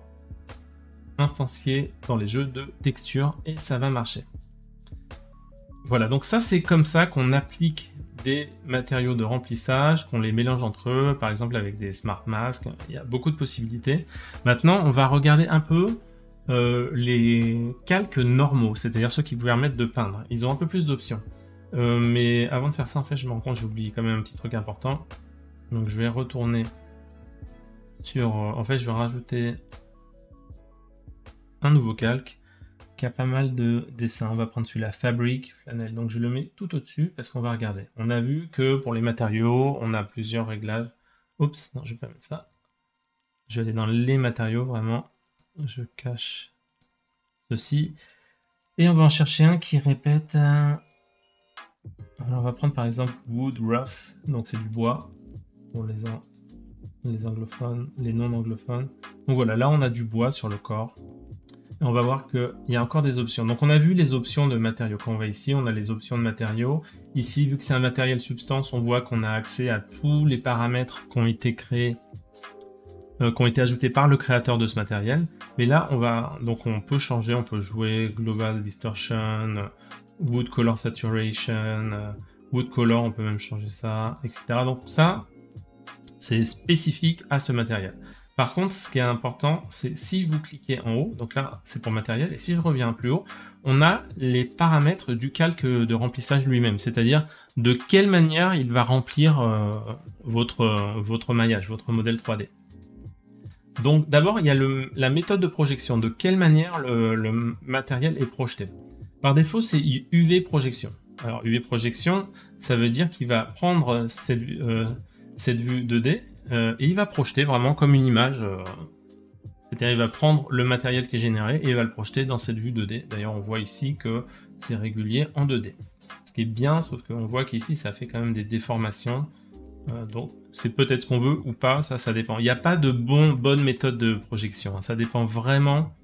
[SPEAKER 1] instancier dans les jeux de texture et ça va marcher. Voilà, donc ça c'est comme ça qu'on applique des matériaux de remplissage, qu'on les mélange entre eux, par exemple avec des smart masks. Il y a beaucoup de possibilités. Maintenant, on va regarder un peu euh, les calques normaux, c'est-à-dire ceux qui vous permettent de peindre. Ils ont un peu plus d'options. Euh, mais avant de faire ça, en fait, je me rends compte, j'ai oublié quand même un petit truc important. Donc je vais retourner sur... Euh, en fait, je vais rajouter un nouveau calque qui a pas mal de dessins. On va prendre celui-là, Fabric, Flannel. Donc je le mets tout au-dessus parce qu'on va regarder. On a vu que pour les matériaux, on a plusieurs réglages. Oups, non, je vais pas mettre ça. Je vais aller dans les matériaux, vraiment. Je cache ceci. Et on va en chercher un qui répète... Un... Alors on va prendre par exemple Wood Rough. Donc c'est du bois pour les, an... les anglophones, les non-anglophones. Donc voilà, là on a du bois sur le corps. Et on va voir qu'il y a encore des options. Donc on a vu les options de matériaux. Quand on va ici, on a les options de matériaux. Ici, vu que c'est un matériel substance, on voit qu'on a accès à tous les paramètres qui ont été créés, euh, qui ont été ajoutés par le créateur de ce matériel. Mais là, on va donc on peut changer, on peut jouer Global Distortion, Wood Color Saturation, euh, Wood Color, on peut même changer ça, et cetera. Donc ça, c'est spécifique à ce matériel. Par contre, ce qui est important, c'est si vous cliquez en haut, donc là c'est pour matériel, et si je reviens plus haut, on a les paramètres du calque de remplissage lui-même, c'est-à-dire de quelle manière il va remplir euh, votre, euh, votre maillage, votre modèle trois D. Donc d'abord, il y a le, la méthode de projection, de quelle manière le, le matériel est projeté. Par défaut, c'est U V projection. Alors U V projection, ça veut dire qu'il va prendre cette, euh, cette vue deux D, Euh, et il va projeter vraiment comme une image, euh, c'est-à-dire il va prendre le matériel qui est généré et il va le projeter dans cette vue deux D. D'ailleurs on voit ici que c'est régulier en deux D. Ce qui est bien, sauf qu'on voit qu'ici ça fait quand même des déformations, euh, donc c'est peut-être ce qu'on veut ou pas, ça ça dépend. Il n'y a pas de bon, bonne méthode de projection, hein. Ça dépend vraiment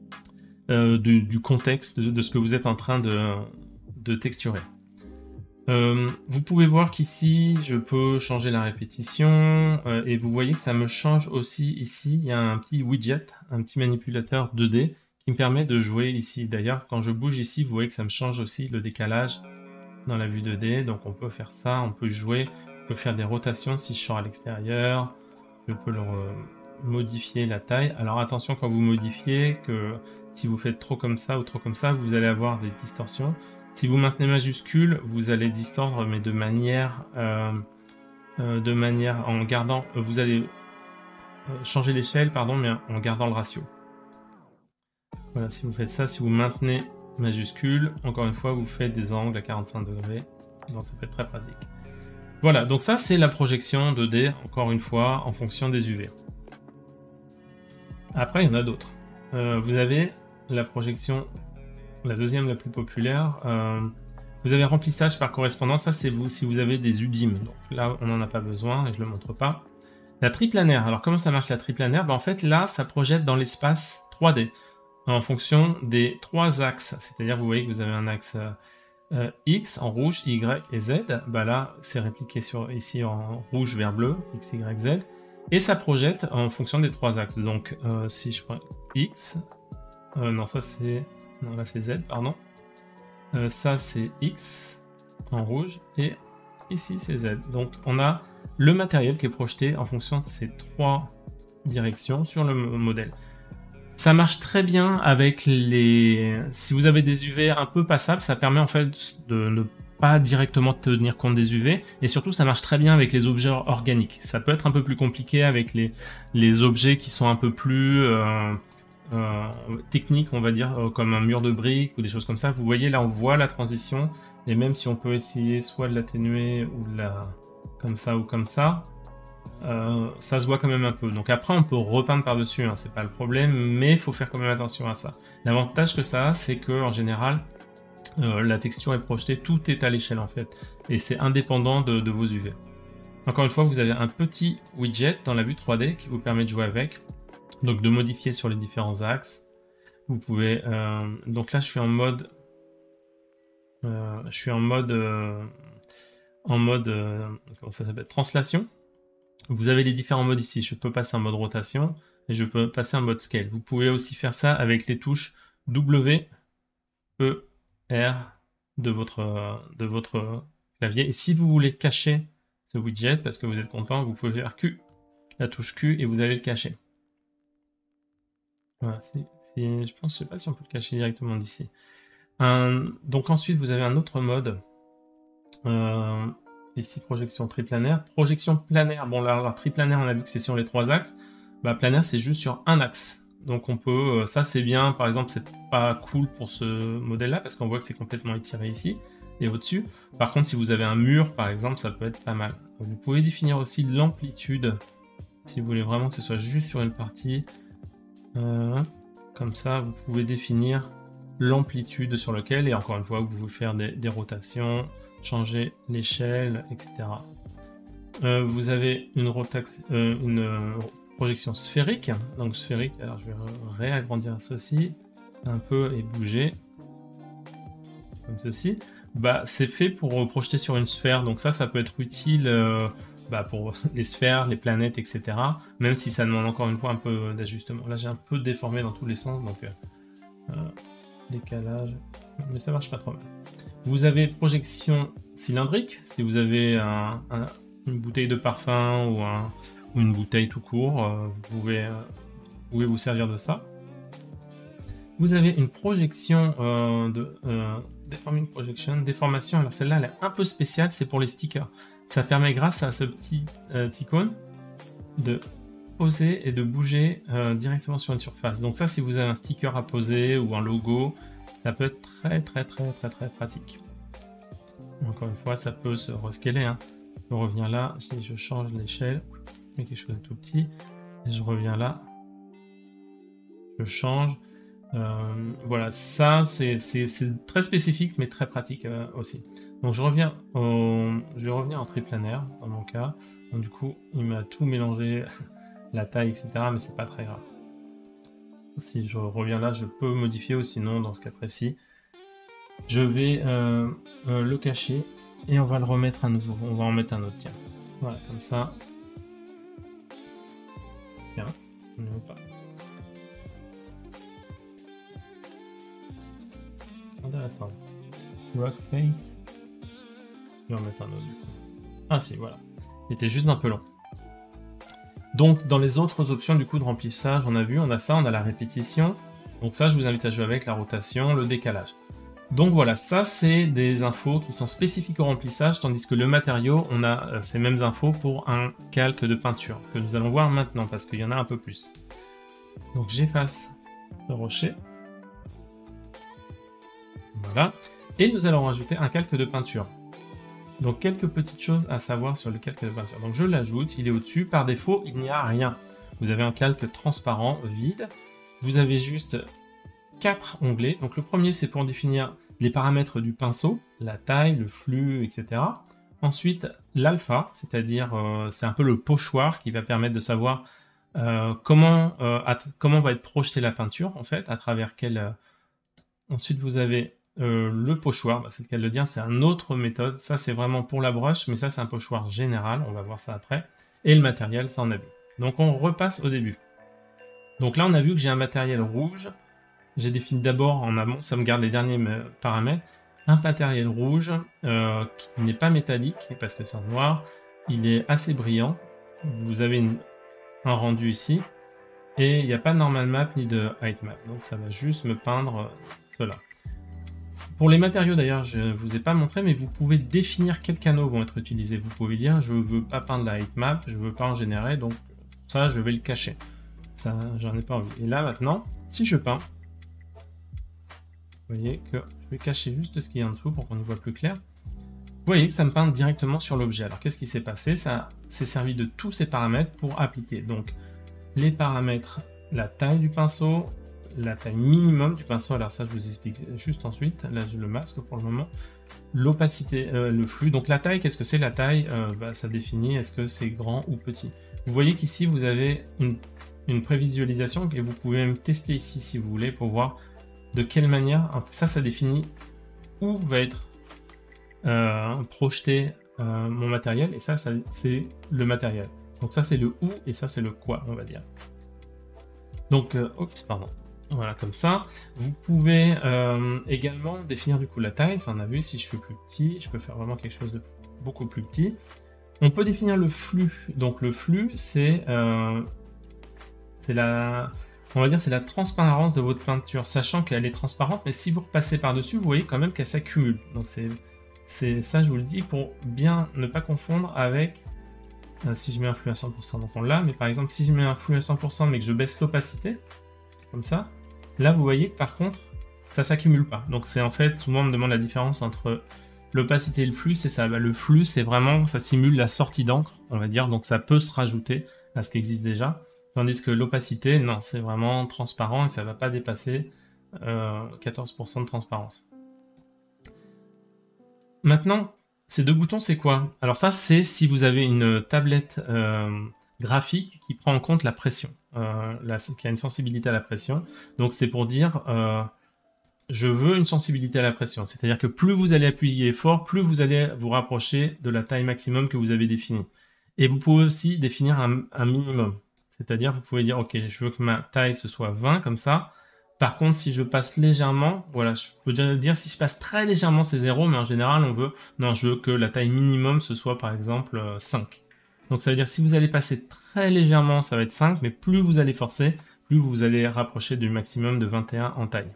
[SPEAKER 1] euh, du, du contexte, de, de ce que vous êtes en train de, de texturer. Euh, vous pouvez voir qu'ici je peux changer la répétition euh, et vous voyez que ça me change aussi ici. Il y a un petit widget, un petit manipulateur deux D qui me permet de jouer ici. D'ailleurs, quand je bouge ici, vous voyez que ça me change aussi le décalage dans la vue deux D. Donc on peut faire ça, on peut jouer, on peut faire des rotations si je sors à l'extérieur. Je peux le modifier la taille. Alors attention quand vous modifiez, que si vous faites trop comme ça ou trop comme ça, vous allez avoir des distorsions. Si vous maintenez majuscule, vous allez distordre, mais de manière, euh, euh, de manière en gardant, vous allez euh, changer l'échelle, pardon, mais en gardant le ratio. Voilà, si vous faites ça, si vous maintenez majuscule, encore une fois, vous faites des angles à quarante-cinq degrés, donc ça peut être très pratique. Voilà, donc ça c'est la projection deux D, encore une fois, en fonction des U V. Après, il y en a d'autres. Euh, vous avez la projection. La deuxième la plus populaire, euh, vous avez remplissage par correspondance, ça c'est vous si vous avez des U D I M, donc là on n'en a pas besoin et je ne le montre pas. La triplanaire, alors comment ça marche la triplanaire? Ben, en fait là ça projette dans l'espace trois D en fonction des trois axes, c'est-à-dire vous voyez que vous avez un axe euh, X en rouge, Y et Z, ben là c'est répliqué sur, ici en rouge vers bleu, X, Y, Z, et ça projette en fonction des trois axes, donc euh, si je prends X, euh, non ça c'est... Non, là c'est Z, pardon. Euh, ça c'est X en rouge et ici c'est Z. Donc on a le matériel qui est projeté en fonction de ces trois directions sur le modèle. Ça marche très bien avec les... Si vous avez des U V un peu passables, ça permet en fait de ne pas directement tenir compte des U V et surtout ça marche très bien avec les objets organiques. Ça peut être un peu plus compliqué avec les, les objets qui sont un peu plus... Euh, Euh, technique, on va dire, euh, comme un mur de briques ou des choses comme ça. Vous voyez, là, on voit la transition, et même si on peut essayer soit de l'atténuer ou de la... comme ça ou comme ça, euh, ça se voit quand même un peu. Donc après, on peut repeindre par-dessus, hein, c'est pas le problème, mais il faut faire quand même attention à ça. L'avantage que ça a, c'est que en général, euh, la texture est projetée, tout est à l'échelle en fait, et c'est indépendant de, de vos U V. Encore une fois, vous avez un petit widget dans la vue trois D qui vous permet de jouer avec. Donc de modifier sur les différents axes. Vous pouvez... Euh, donc là, je suis en mode... Euh, je suis en mode... Euh, en mode... Euh, comment ça s'appelle? Translation. Vous avez les différents modes ici. Je peux passer en mode rotation et je peux passer en mode scale. Vous pouvez aussi faire ça avec les touches W, E, R de votre, de votre clavier. Et si vous voulez cacher ce widget, parce que vous êtes content, vous pouvez faire Q, la touche Q, et vous allez le cacher. Voilà, si, si, je pense, je sais pas si on peut le cacher directement d'ici. Euh, donc ensuite, vous avez un autre mode. Euh, ici, projection triplanaire. Projection planaire, bon là, alors, triplanaire, on a vu que c'est sur les trois axes. Bah, planaire, c'est juste sur un axe. Donc on peut, ça c'est bien, par exemple, c'est pas cool pour ce modèle-là, parce qu'on voit que c'est complètement étiré ici et au-dessus. Par contre, si vous avez un mur, par exemple, ça peut être pas mal. Donc, vous pouvez définir aussi l'amplitude, si vous voulez vraiment que ce soit juste sur une partie. Euh, comme ça, vous pouvez définir l'amplitude sur lequel, et encore une fois, vous pouvez faire des, des rotations, changer l'échelle, et cetera. Euh, vous avez une, euh, une euh, projection sphérique, donc sphérique, alors je vais réagrandir ceci un peu et bouger, comme ceci. Bah, c'est fait pour projeter sur une sphère, donc ça, ça peut être utile euh, bah, pour les sphères, les planètes, et cetera. Même si ça demande encore une fois un peu d'ajustement. Là, j'ai un peu déformé dans tous les sens, donc euh, euh, décalage, mais ça marche pas trop mal. Vous avez projection cylindrique, si vous avez un, un, une bouteille de parfum ou, un, ou une bouteille tout court, euh, vous, pouvez, euh, vous pouvez vous servir de ça. Vous avez une projection euh, de euh, Deforming Projection, déformation. Alors celle-là, elle est un peu spéciale, c'est pour les stickers. Ça permet, grâce à ce petit euh, icône, de poser et de bouger euh, directement sur une surface. Donc ça, si vous avez un sticker à poser ou un logo, ça peut être très très très très très pratique. Encore une fois, ça peut se rescaler. Hein. Je peux revenir là, si je change l'échelle, je mets quelque chose de tout petit, et je reviens là, je change. Euh, voilà, ça c'est très spécifique mais très pratique euh, aussi. Donc je reviens, au, je vais revenir en triplanaire dans mon cas. Donc du coup, il m'a tout mélangé, la taille, et cetera. Mais c'est pas très grave. Si je reviens là, je peux modifier ou sinon, dans ce cas précis, je vais euh, euh, le cacher et on va le remettre à nouveau. On va en mettre un autre, tiens. Voilà, comme ça. Tiens, on ne veut pas. Intéressant. Rock face. Je vais en mettre un autre du coup. Ah si, voilà. Il était juste un peu long. Donc dans les autres options du coup de remplissage, on a vu, on a ça, on a la répétition. Donc ça, je vous invite à jouer avec la rotation, le décalage. Donc voilà, ça c'est des infos qui sont spécifiques au remplissage, tandis que le matériau, on a euh, ces mêmes infos pour un calque de peinture, que nous allons voir maintenant, parce qu'il y en a un peu plus. Donc j'efface ce rocher. Voilà. Et nous allons rajouter un calque de peinture. Donc quelques petites choses à savoir sur le calque de peinture. Donc je l'ajoute, il est au-dessus. Par défaut, il n'y a rien. Vous avez un calque transparent, vide. Vous avez juste quatre onglets. Donc le premier, c'est pour définir les paramètres du pinceau, la taille, le flux, et cetera. Ensuite, l'alpha, c'est-à-dire euh, c'est un peu le pochoir qui va permettre de savoir euh, comment, euh, comment va être projetée la peinture, en fait, à travers quelle... Euh... Ensuite, vous avez euh, le pochoir, bah, c'est le cas de le dire, c'est une autre méthode. Ça, c'est vraiment pour la broche, mais ça, c'est un pochoir général, on va voir ça après. Et le matériel, ça, on a vu. Donc, on repasse au début. Donc là, on a vu que j'ai un matériel rouge. J'ai défini d'abord en amont, ça me garde les derniers paramètres, un matériel rouge euh, qui n'est pas métallique parce que c'est en noir, il est assez brillant. Vous avez une, un rendu ici et il n'y a pas de normal map ni de height map, donc ça va juste me peindre cela. Pour les matériaux d'ailleurs, je ne vous ai pas montré, mais vous pouvez définir quels canaux vont être utilisés. Vous pouvez dire je ne veux pas peindre la height map, je ne veux pas en générer, donc ça je vais le cacher. Ça, j'en ai pas envie. Et là maintenant, si je peins, vous voyez que je vais cacher juste ce qu'il y a en dessous pour qu'on y voit plus clair. Vous voyez que ça me peint directement sur l'objet. Alors qu'est-ce qui s'est passé? Ça s'est servi de tous ces paramètres pour appliquer. Donc les paramètres, la taille du pinceau, la taille minimum du pinceau. Alors ça je vous explique juste ensuite. Là je le masque pour le moment. L'opacité, euh, le flux. Donc la taille, qu'est-ce que c'est la taille? euh, bah, Ça définit est-ce que c'est grand ou petit. Vous voyez qu'ici vous avez une, une prévisualisation et vous pouvez même tester ici si vous voulez pour voir de quelle manière, ça, ça définit où va être euh, projeté euh, mon matériel, et ça, ça c'est le matériel. Donc ça, c'est le où, et ça, c'est le quoi, on va dire. Donc, euh, oups, pardon. Voilà, comme ça. Vous pouvez euh, également définir du coup la taille. Ça, on a vu, si je fais plus petit, je peux faire vraiment quelque chose de beaucoup plus petit. On peut définir le flux. Donc le flux, c'est euh, c'est la, on va dire, c'est la transparence de votre peinture, sachant qu'elle est transparente, mais si vous repassez par-dessus, vous voyez quand même qu'elle s'accumule. Donc c'est, c'est ça, je vous le dis, pour bien ne pas confondre avec euh, si je mets un flux à cent pour cent. Donc on l'a, mais par exemple, si je mets un flux à cent pour cent, mais que je baisse l'opacité, comme ça, là, vous voyez que par contre, ça s'accumule pas. Donc c'est en fait, souvent on me demande la différence entre l'opacité et le flux, c'est ça. Bah, le flux, c'est vraiment, ça simule la sortie d'encre, on va dire, donc ça peut se rajouter à ce qui existe déjà. Tandis que l'opacité, non, c'est vraiment transparent et ça va pas dépasser euh, quatorze pour cent de transparence. Maintenant, ces deux boutons, c'est quoi? Alors ça, c'est si vous avez une tablette euh, graphique qui prend en compte la pression, euh, la, qui a une sensibilité à la pression. Donc c'est pour dire, euh, je veux une sensibilité à la pression. C'est-à-dire que plus vous allez appuyer fort, plus vous allez vous rapprocher de la taille maximum que vous avez définie. Et vous pouvez aussi définir un, un minimum. C'est-à-dire, vous pouvez dire, ok, je veux que ma taille ce soit vingt, comme ça. Par contre, si je passe légèrement, voilà, je peux dire, dire si je passe très légèrement, c'est zéro, mais en général, on veut, non, je veux que la taille minimum, ce soit par exemple cinq. Donc ça veut dire, si vous allez passer très légèrement, ça va être cinq, mais plus vous allez forcer, plus vous allez rapprocher du maximum de vingt et un en taille.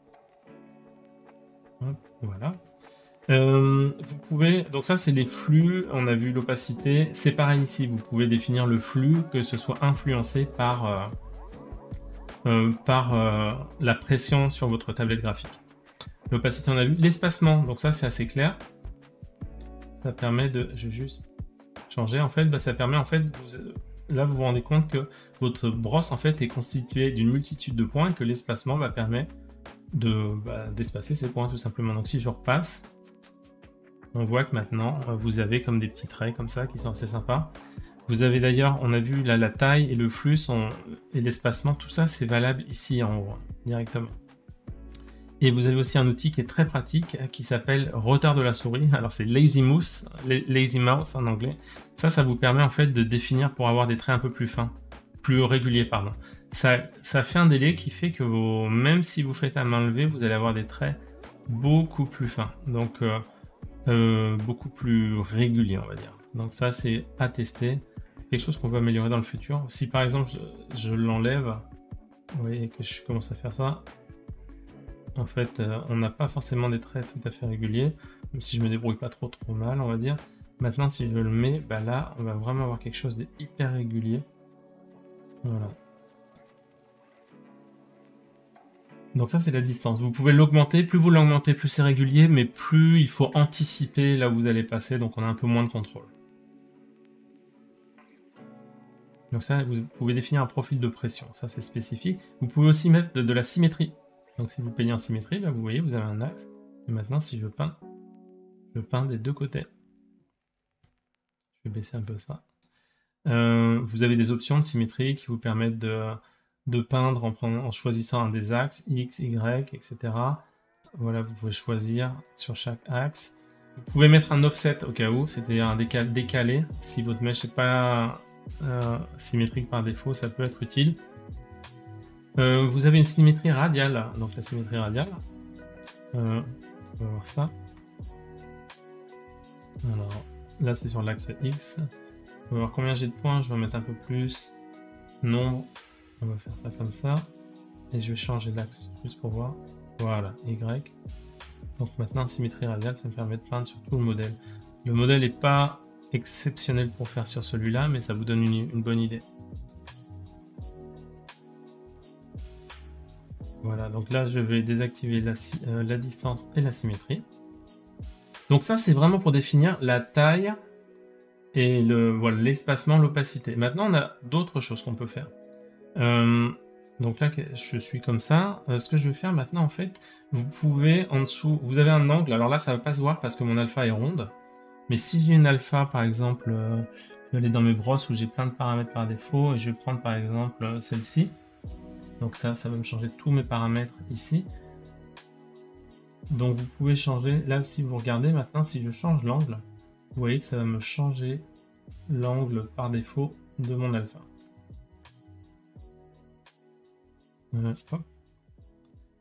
[SPEAKER 1] Hop, voilà. Euh, vous pouvez, donc ça c'est les flux, on a vu l'opacité, c'est pareil ici, vous pouvez définir le flux, que ce soit influencé par, euh, euh, par euh, la pression sur votre tablette graphique. L'opacité on a vu, l'espacement, donc ça c'est assez clair, ça permet de, je vais juste changer en fait, bah, ça permet en fait, vous, là vous vous rendez compte que votre brosse en fait est constituée d'une multitude de points et que l'espacement va permettre de, bah, d'espacer ces points tout simplement. Donc si je repasse, on voit que maintenant, vous avez comme des petits traits comme ça qui sont assez sympas. Vous avez d'ailleurs, on a vu là la taille et le flux sont, et l'espacement, tout ça c'est valable ici en haut, directement. Et vous avez aussi un outil qui est très pratique qui s'appelle retard de la souris. Alors c'est Lazy Mouse, Lazy Mouse en anglais. Ça, ça vous permet en fait de définir pour avoir des traits un peu plus fins, plus réguliers, pardon. Ça, ça fait un délai qui fait que vos, même si vous faites à main levée, vous allez avoir des traits beaucoup plus fins. Donc euh, Euh, beaucoup plus régulier, on va dire. Donc ça, c'est à tester. Quelque chose qu'on veut améliorer dans le futur. Si par exemple, je, je l'enlève, vous voyez que je commence à faire ça, en fait, euh, on n'a pas forcément des traits tout à fait réguliers, même si je me débrouille pas trop trop mal, on va dire. Maintenant, si je le mets, bah là, on va vraiment avoir quelque chose de hyper régulier. Voilà. Donc ça, c'est la distance. Vous pouvez l'augmenter. Plus vous l'augmentez, plus c'est régulier, mais plus il faut anticiper là où vous allez passer, donc on a un peu moins de contrôle. Donc ça, vous pouvez définir un profil de pression. Ça, c'est spécifique. Vous pouvez aussi mettre de, de la symétrie. Donc si vous peignez en symétrie, là, vous voyez, vous avez un axe. Et maintenant, si je peins, je peins des deux côtés. Je vais baisser un peu ça. Euh, vous avez des options de symétrie qui vous permettent de... de peindre en, prenant, en choisissant un des axes, X, Y, et cetera. Voilà, vous pouvez choisir sur chaque axe. Vous pouvez mettre un offset au cas où, c'est-à-dire un décal décalé. Si votre mèche n'est pas euh, symétrique par défaut, ça peut être utile. Euh, vous avez une symétrie radiale, donc la symétrie radiale. Euh, on va voir ça. Alors, là c'est sur l'axe X. On va voir combien j'ai de points, je vais en mettre un peu plus. Nombre. On va faire ça comme ça. Et je vais changer l'axe juste pour voir. Voilà, Y. Donc maintenant, symétrie radiale, ça me permet de peindre sur tout le modèle. Le modèle n'est pas exceptionnel pour faire sur celui-là, mais ça vous donne une, une bonne idée. Voilà, donc là, je vais désactiver la, euh, la distance et la symétrie. Donc ça, c'est vraiment pour définir la taille et le, voilà, l'espacement, l'opacité. Maintenant, on a d'autres choses qu'on peut faire. Euh, donc là, je suis comme ça. Euh, ce que je vais faire maintenant, en fait, vous pouvez en dessous, vous avez un angle. Alors là, ça va pas se voir parce que mon alpha est ronde. Mais si j'ai une alpha, par exemple, euh, je vais aller dans mes brosses où j'ai plein de paramètres par défaut et je vais prendre par exemple euh, celle-ci. Donc ça, ça va me changer tous mes paramètres ici. Donc vous pouvez changer, là si vous regardez maintenant, si je change l'angle, vous voyez que ça va me changer l'angle par défaut de mon alpha. Euh, hop.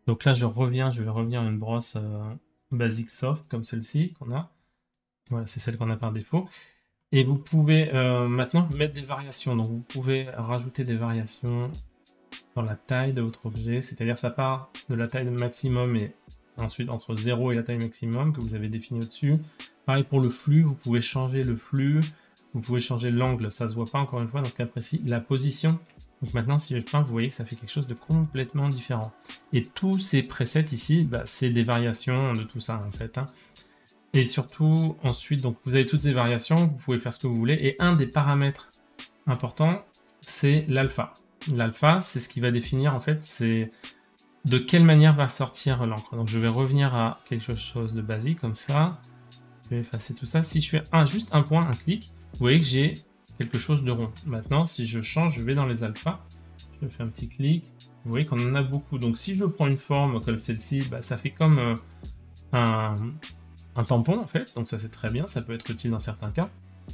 [SPEAKER 1] Donc là, je reviens, je vais revenir à une brosse euh, basique soft, comme celle-ci qu'on a. Voilà, c'est celle qu'on a par défaut. Et vous pouvez euh, maintenant mettre des variations. Donc vous pouvez rajouter des variations dans la taille de votre objet. C'est-à-dire ça part de la taille maximum et ensuite entre zéro et la taille maximum que vous avez définie au-dessus. Pareil pour le flux, vous pouvez changer le flux. Vous pouvez changer l'angle, ça se voit pas encore une fois dans ce cas précis. La position. Donc maintenant, si je peins, vous voyez que ça fait quelque chose de complètement différent. Et tous ces presets ici, bah, c'est des variations de tout ça en fait. Hein. Et surtout, ensuite, donc vous avez toutes ces variations, vous pouvez faire ce que vous voulez. Et un des paramètres importants, c'est l'alpha. L'alpha, c'est ce qui va définir en fait, c'est de quelle manière va sortir l'encre. Donc je vais revenir à quelque chose de basique comme ça. Je vais effacer tout ça. Si je fais un, juste un point, un clic, vous voyez que j'ai quelque chose de rond. Maintenant, si je change, je vais dans les alphas. Je fais un petit clic. Vous voyez qu'on en a beaucoup. Donc si je prends une forme comme celle-ci, bah, ça fait comme euh, un, un tampon en fait. Donc ça c'est très bien, ça peut être utile dans certains cas.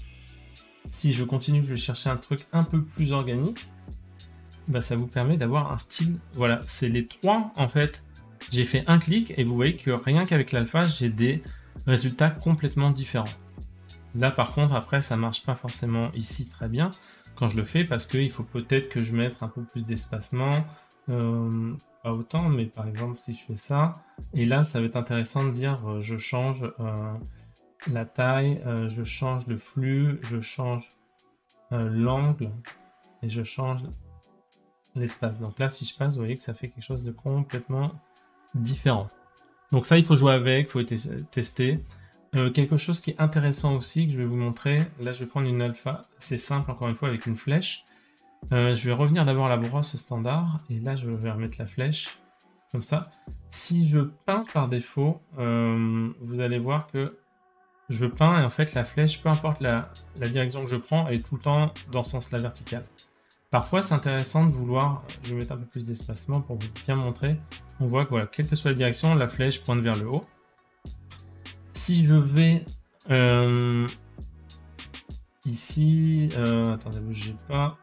[SPEAKER 1] Si je continue, je vais chercher un truc un peu plus organique. Bah, ça vous permet d'avoir un style. Voilà, c'est les trois en fait. J'ai fait un clic et vous voyez que rien qu'avec l'alpha, j'ai des résultats complètement différents. Là par contre après ça marche pas forcément ici très bien quand je le fais parce qu'il faut peut-être que je mette un peu plus d'espacement, euh, pas autant mais par exemple si je fais ça et là ça va être intéressant de dire euh, je change euh, la taille, euh, je change le flux, je change euh, l'angle et je change l'espace. Donc là si je passe vous voyez que ça fait quelque chose de complètement différent. Donc ça il faut jouer avec, il faut tester. Euh, quelque chose qui est intéressant aussi, que je vais vous montrer. Là, je vais prendre une alpha. C'est simple, encore une fois, avec une flèche. Euh, je vais revenir d'abord à la brosse standard. Et là, je vais remettre la flèche. Comme ça. Si je peins par défaut, euh, vous allez voir que je peins. Et en fait, la flèche, peu importe la, la direction que je prends, elle est tout le temps dans ce sens-là vertical. Parfois, c'est intéressant de vouloir... Je vais mettre un peu plus d'espacement pour vous bien montrer. On voit que, voilà, quelle que soit la direction, la flèche pointe vers le haut. Si je vais euh, ici, euh, attendez, bougez pas.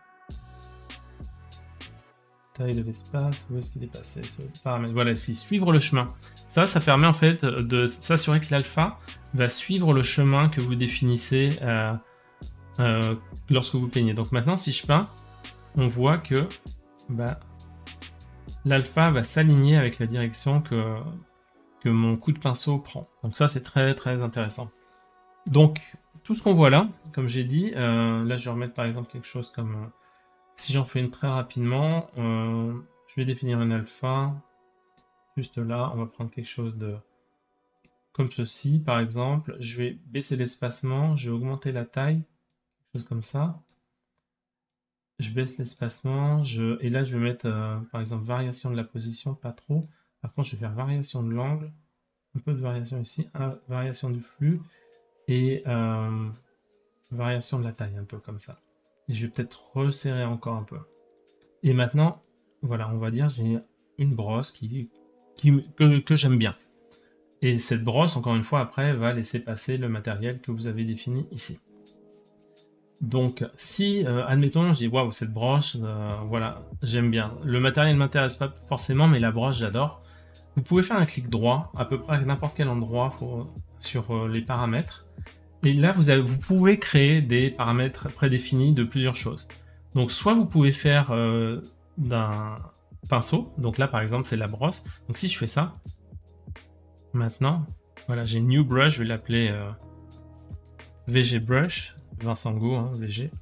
[SPEAKER 1] Taille de l'espace, où est-ce qu'il est passé ce paramètre? Voilà, ici, suivre le chemin. Ça, ça permet en fait de s'assurer que l'alpha va suivre le chemin que vous définissez euh, euh, lorsque vous peignez. Donc maintenant, si je peins, on voit que bah, l'alpha va s'aligner avec la direction que que mon coup de pinceau prend. Donc ça, c'est très très intéressant. Donc, tout ce qu'on voit là, comme j'ai dit, euh, là, je vais remettre par exemple quelque chose comme... Euh, si j'en fais une très rapidement, euh, je vais définir un alpha. Juste là, on va prendre quelque chose de... comme ceci, par exemple. Je vais baisser l'espacement, je vais augmenter la taille, quelque chose comme ça. Je baisse l'espacement, je... et là, je vais mettre, euh, par exemple, variation de la position, pas trop. Par contre, je vais faire variation de l'angle, un peu de variation ici, euh, variation du flux, et euh, variation de la taille, un peu comme ça. Et je vais peut-être resserrer encore un peu. Et maintenant, voilà, on va dire j'ai une brosse qui, qui que, que j'aime bien. Et cette brosse, encore une fois, après, va laisser passer le matériel que vous avez défini ici. Donc, si, euh, admettons, je dis, waouh, cette broche, euh, voilà, j'aime bien. Le matériel ne m'intéresse pas forcément, mais la broche, j'adore. Vous pouvez faire un clic droit, à peu près à n'importe quel endroit pour, sur euh, les paramètres. Et là, vous, avez, vous pouvez créer des paramètres prédéfinis de plusieurs choses. Donc, soit vous pouvez faire euh, d'un pinceau. Donc là, par exemple, c'est la brosse. Donc, si je fais ça, maintenant, voilà, j'ai New Brush, je vais l'appeler euh, V G Brush. Vincent Go, hein, V G.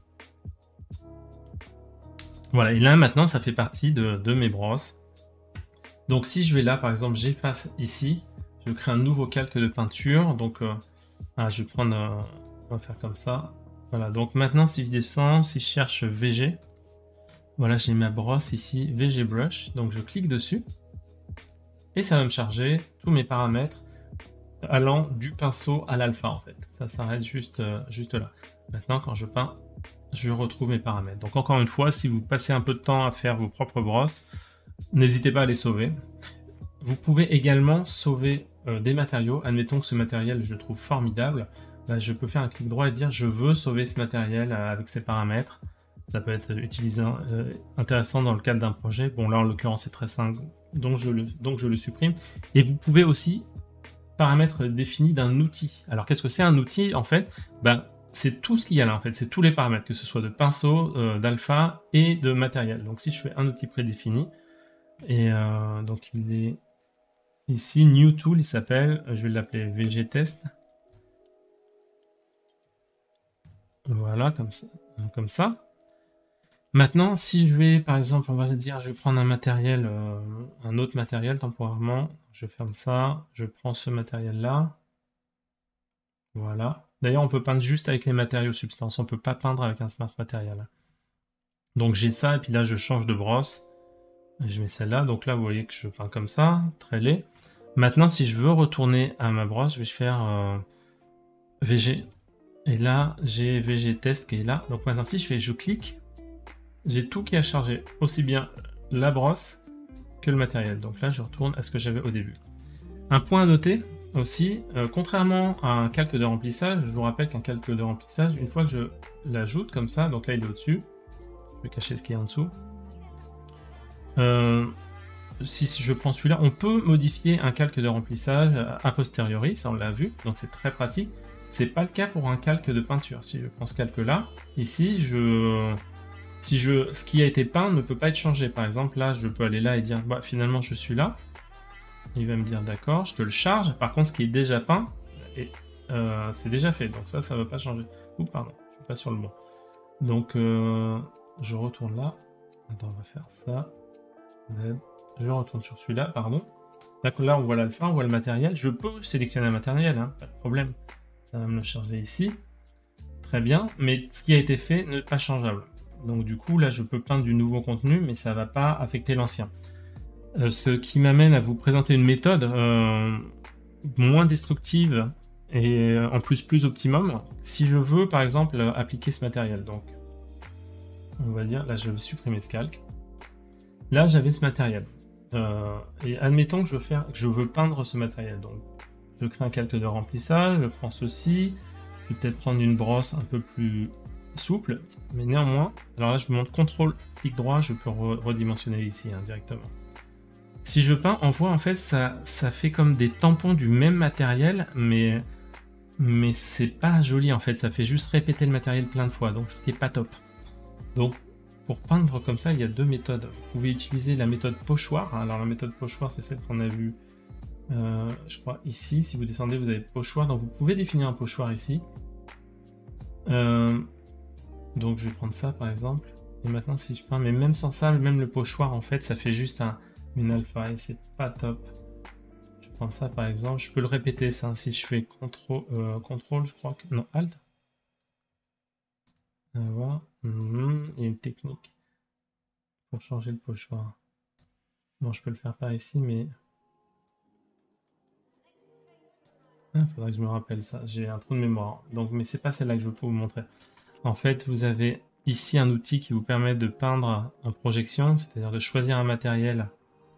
[SPEAKER 1] Voilà, et là maintenant ça fait partie de, de mes brosses. Donc si je vais là, par exemple, j'efface ici, je crée un nouveau calque de peinture. Donc euh, ah, je vais prendre, euh, on va faire comme ça. Voilà, donc maintenant si je descends, si je cherche V G, voilà, j'ai ma brosse ici, V G Brush. Donc je clique dessus et ça va me charger tous mes paramètres allant du pinceau à l'alpha en fait. Ça s'arrête juste, euh, juste là. Maintenant, quand je peins, je retrouve mes paramètres. Donc encore une fois, si vous passez un peu de temps à faire vos propres brosses, n'hésitez pas à les sauver. Vous pouvez également sauver euh, des matériaux. Admettons que ce matériel, je le trouve formidable. Bah, je peux faire un clic droit et dire je veux sauver ce matériel euh, avec ces paramètres. Ça peut être utilisé, euh, intéressant dans le cadre d'un projet. Bon, là, en l'occurrence, c'est très simple, donc je, le, donc je le supprime. Et vous pouvez aussi paramètres définis d'un outil. Alors, qu'est-ce que c'est un outil, en fait? Ben, c'est tout ce qu'il y a là, en fait. C'est tous les paramètres, que ce soit de pinceau, euh, d'alpha et de matériel. Donc, si je fais un outil prédéfini, et euh, donc il est ici, New Tool, il s'appelle, je vais l'appeler V G Test. Voilà, comme ça. Comme ça. Maintenant, si je vais, par exemple, on va dire, je vais prendre un matériel, euh, un autre matériel temporairement, je ferme ça, je prends ce matériel-là, voilà. D'ailleurs, on peut peindre juste avec les matériaux substances, on peut pas peindre avec un smart matériel. Donc j'ai ça, et puis là, je change de brosse, je mets celle-là, donc là, vous voyez que je peins comme ça, très laid. Maintenant, si je veux retourner à ma brosse, je vais faire euh, V G, et là, j'ai V G Test qui est là, donc maintenant, si je fais, je clique, j'ai tout qui a chargé, aussi bien la brosse que le matériel. Donc là, je retourne à ce que j'avais au début. Un point à noter aussi, euh, contrairement à un calque de remplissage, je vous rappelle qu'un calque de remplissage, une fois que je l'ajoute comme ça, donc là il est au-dessus, je vais cacher ce qui est en dessous. Euh, si, si je prends celui-là, on peut modifier un calque de remplissage a posteriori, ça on l'a vu, donc c'est très pratique. C'est pas le cas pour un calque de peinture. Si je prends ce calque-là, ici, je... Si je, ce qui a été peint ne peut pas être changé. Par exemple, là, je peux aller là et dire, bah, finalement, je suis là. Il va me dire, d'accord, je te le charge. Par contre, ce qui est déjà peint, euh, c'est déjà fait. Donc ça, ça ne va pas changer. Ouh, pardon, je suis pas sur le bon. Donc, euh, je retourne là. Attends, on va faire ça. Je retourne sur celui-là, pardon. D'accord, là, on voit l'alpha, on voit le matériel. Je peux sélectionner un matériel, hein, pas de problème. Ça va me le charger ici. Très bien, mais ce qui a été fait n'est pas changeable. Donc du coup, là, je peux peindre du nouveau contenu, mais ça ne va pas affecter l'ancien. Euh, ce qui m'amène à vous présenter une méthode euh, moins destructive et euh, en plus plus optimum. Si je veux, par exemple, appliquer ce matériel. Donc, on va dire, là, je vais supprimer ce calque. Là, j'avais ce matériel. Euh, et admettons que je veux, faire, que je veux peindre ce matériel. Donc, je crée un calque de remplissage, je prends ceci. Je vais peut-être prendre une brosse un peu plus souple, mais néanmoins, alors là je vous montre contrôle clic droit, je peux re redimensionner ici hein, directement. Si je peins, on voit en fait ça, ça fait comme des tampons du même matériel, mais, mais c'est pas joli en fait, ça fait juste répéter le matériel plein de fois, donc ce qui est pas top. Donc pour peindre comme ça, il y a deux méthodes. Vous pouvez utiliser la méthode pochoir, alors la méthode pochoir c'est celle qu'on a vue, euh, je crois ici, si vous descendez vous avez pochoir, donc vous pouvez définir un pochoir ici. Euh, donc je vais prendre ça par exemple, et maintenant si je peins, mais même sans ça, même le pochoir en fait, ça fait juste un, une alpha et c'est pas top. Je vais prendre ça par exemple, je peux le répéter ça, si je fais contrôle, euh, contrôle je crois que, non, alt. On va voir, mmh, il y a une technique pour changer le pochoir. Bon, je peux le faire par ici, mais... Il ah, faudrait que je me rappelle ça, j'ai un trou de mémoire. Donc, mais c'est pas celle-là que je veux vous montrer. En fait, vous avez ici un outil qui vous permet de peindre en projection, c'est-à-dire de choisir un matériel.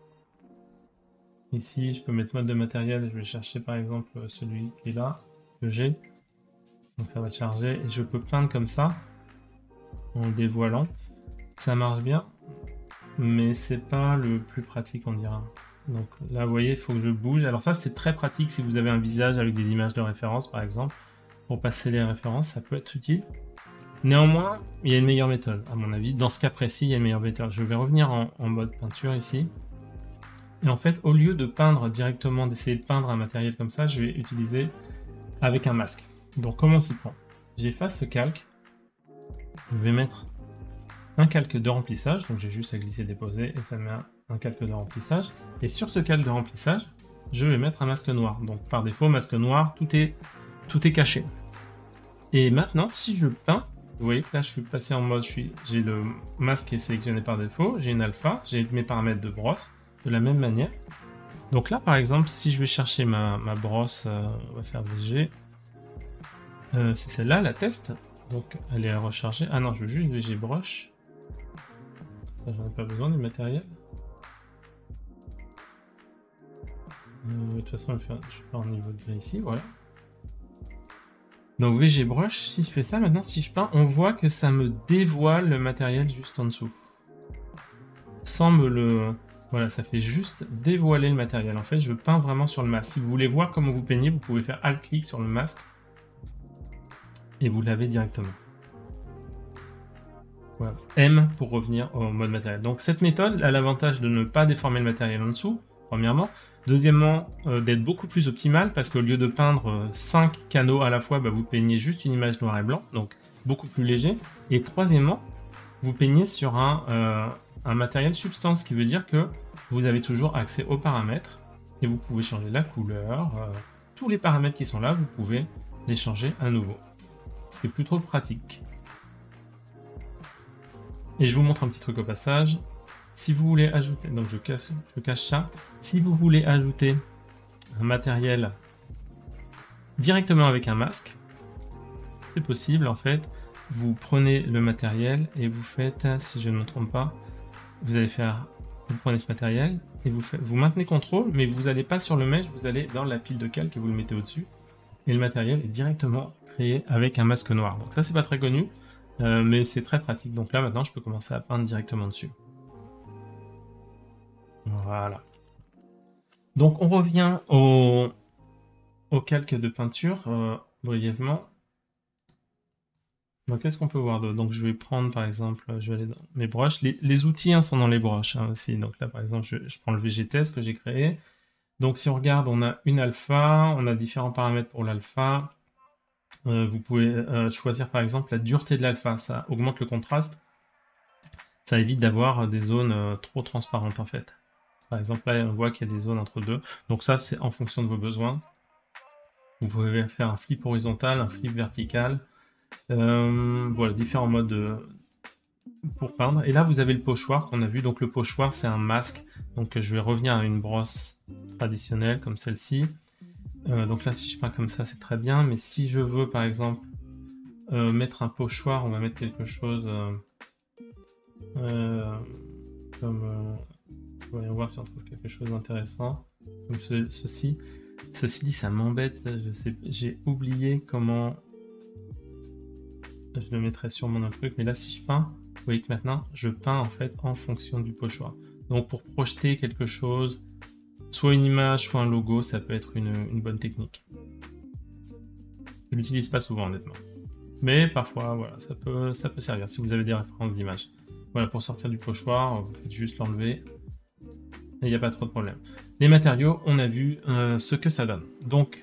[SPEAKER 1] Ici, je peux mettre mode de matériel, je vais chercher par exemple celui qui est là, que j'ai. Donc ça va le charger, et je peux peindre comme ça, en le dévoilant. Ça marche bien, mais c'est pas le plus pratique, on dira. Donc là, vous voyez, il faut que je bouge. Alors ça, c'est très pratique si vous avez un visage avec des images de référence, par exemple. Pour passer les références, ça peut être utile. Néanmoins, il y a une meilleure méthode, à mon avis. Dans ce cas précis, il y a une meilleure méthode. Je vais revenir en, en mode peinture ici. Et en fait, au lieu de peindre directement, d'essayer de peindre un matériel comme ça, je vais utiliser avec un masque. Donc comment on s'y prend? J'efface ce calque. Je vais mettre un calque de remplissage. Donc j'ai juste à glisser déposer et ça met un, un calque de remplissage. Et sur ce calque de remplissage, je vais mettre un masque noir. Donc par défaut, masque noir, tout est, tout est caché. Et maintenant, si je peins, vous voyez que là je suis passé en mode, j'ai le masque qui est sélectionné par défaut, j'ai une alpha, j'ai mes paramètres de brosse, de la même manière. Donc là par exemple, si je vais chercher ma, ma brosse, euh, on va faire V G, euh, c'est celle-là, la test, donc elle est à recharger. Ah non, je veux juste V G brush, ça j'en ai pas besoin du matériel. Euh, de toute façon, je vais faire en niveau de gris ici, voilà. Donc V G Brush, si je fais ça, maintenant si je peins, on voit que ça me dévoile le matériel juste en dessous. Sans me le... Voilà, ça fait juste dévoiler le matériel. En fait, je peins vraiment sur le masque. Si vous voulez voir comment vous peignez, vous pouvez faire Alt-clic sur le masque. Et vous l'avez directement. Voilà. M pour revenir au mode matériel. Donc cette méthode a l'avantage de ne pas déformer le matériel en dessous, premièrement. Deuxièmement, euh, d'être beaucoup plus optimal, parce qu'au lieu de peindre euh, cinq canaux à la fois, bah, vous peignez juste une image noir et blanc, donc beaucoup plus léger. Et troisièmement, vous peignez sur un... Euh, un matériel substance, qui veut dire que vous avez toujours accès aux paramètres et vous pouvez changer la couleur, euh, tous les paramètres qui sont là, vous pouvez les changer à nouveau. C'est plutôt pratique. Et je vous montre un petit truc au passage. Si vous voulez ajouter, donc je cache, je cache ça, si vous voulez ajouter un matériel directement avec un masque, c'est possible en fait. Vous prenez le matériel et vous faites, si je ne me trompe pas, vous allez faire, vous prenez ce matériel et vous, faites, vous maintenez contrôle, mais vous n'allez pas sur le mesh, vous allez dans la pile de calque et vous le mettez au-dessus. Et le matériel est directement créé avec un masque noir. Donc ça, c'est pas très connu, euh, mais c'est très pratique. Donc là, maintenant, je peux commencer à peindre directement dessus. Voilà. Donc on revient au, au calque de peinture, euh, brièvement. Donc, qu'est-ce qu'on peut voir d'autre? Donc, je vais prendre, par exemple, je vais aller dans mes brushes. Les, les outils hein, sont dans les brushes hein, aussi. Donc là, par exemple, je, je prends le V G Test que j'ai créé. Donc, si on regarde, on a une alpha, on a différents paramètres pour l'alpha. Euh, vous pouvez euh, choisir, par exemple, la dureté de l'alpha. Ça augmente le contraste. Ça évite d'avoir des zones euh, trop transparentes, en fait. Par exemple, là, on voit qu'il y a des zones entre deux. Donc ça, c'est en fonction de vos besoins. Vous pouvez faire un flip horizontal, un flip vertical. Euh, voilà, différents modes de, pour peindre. Et là, vous avez le pochoir qu'on a vu. Donc, le pochoir, c'est un masque. Donc, je vais revenir à une brosse traditionnelle comme celle-ci. Euh, donc là, si je peins comme ça, c'est très bien. Mais si je veux, par exemple, euh, mettre un pochoir, on va mettre quelque chose euh, euh, comme... Euh, voyons voir si on trouve quelque chose d'intéressant. Comme ce, ceci. Ceci dit, ça m'embête. Je sais, j'ai oublié comment... Je le mettrai sûrement dans le truc, mais là si je peins, vous voyez que maintenant je peins en fait en fonction du pochoir. Donc pour projeter quelque chose, soit une image, soit un logo, ça peut être une, une bonne technique. Je l'utilise pas souvent honnêtement, mais parfois voilà, ça peut, ça peut servir si vous avez des références d'images. Voilà, pour sortir du pochoir, vous faites juste l'enlever et il n'y a pas trop de problème. Les matériaux, on a vu euh, ce que ça donne. Donc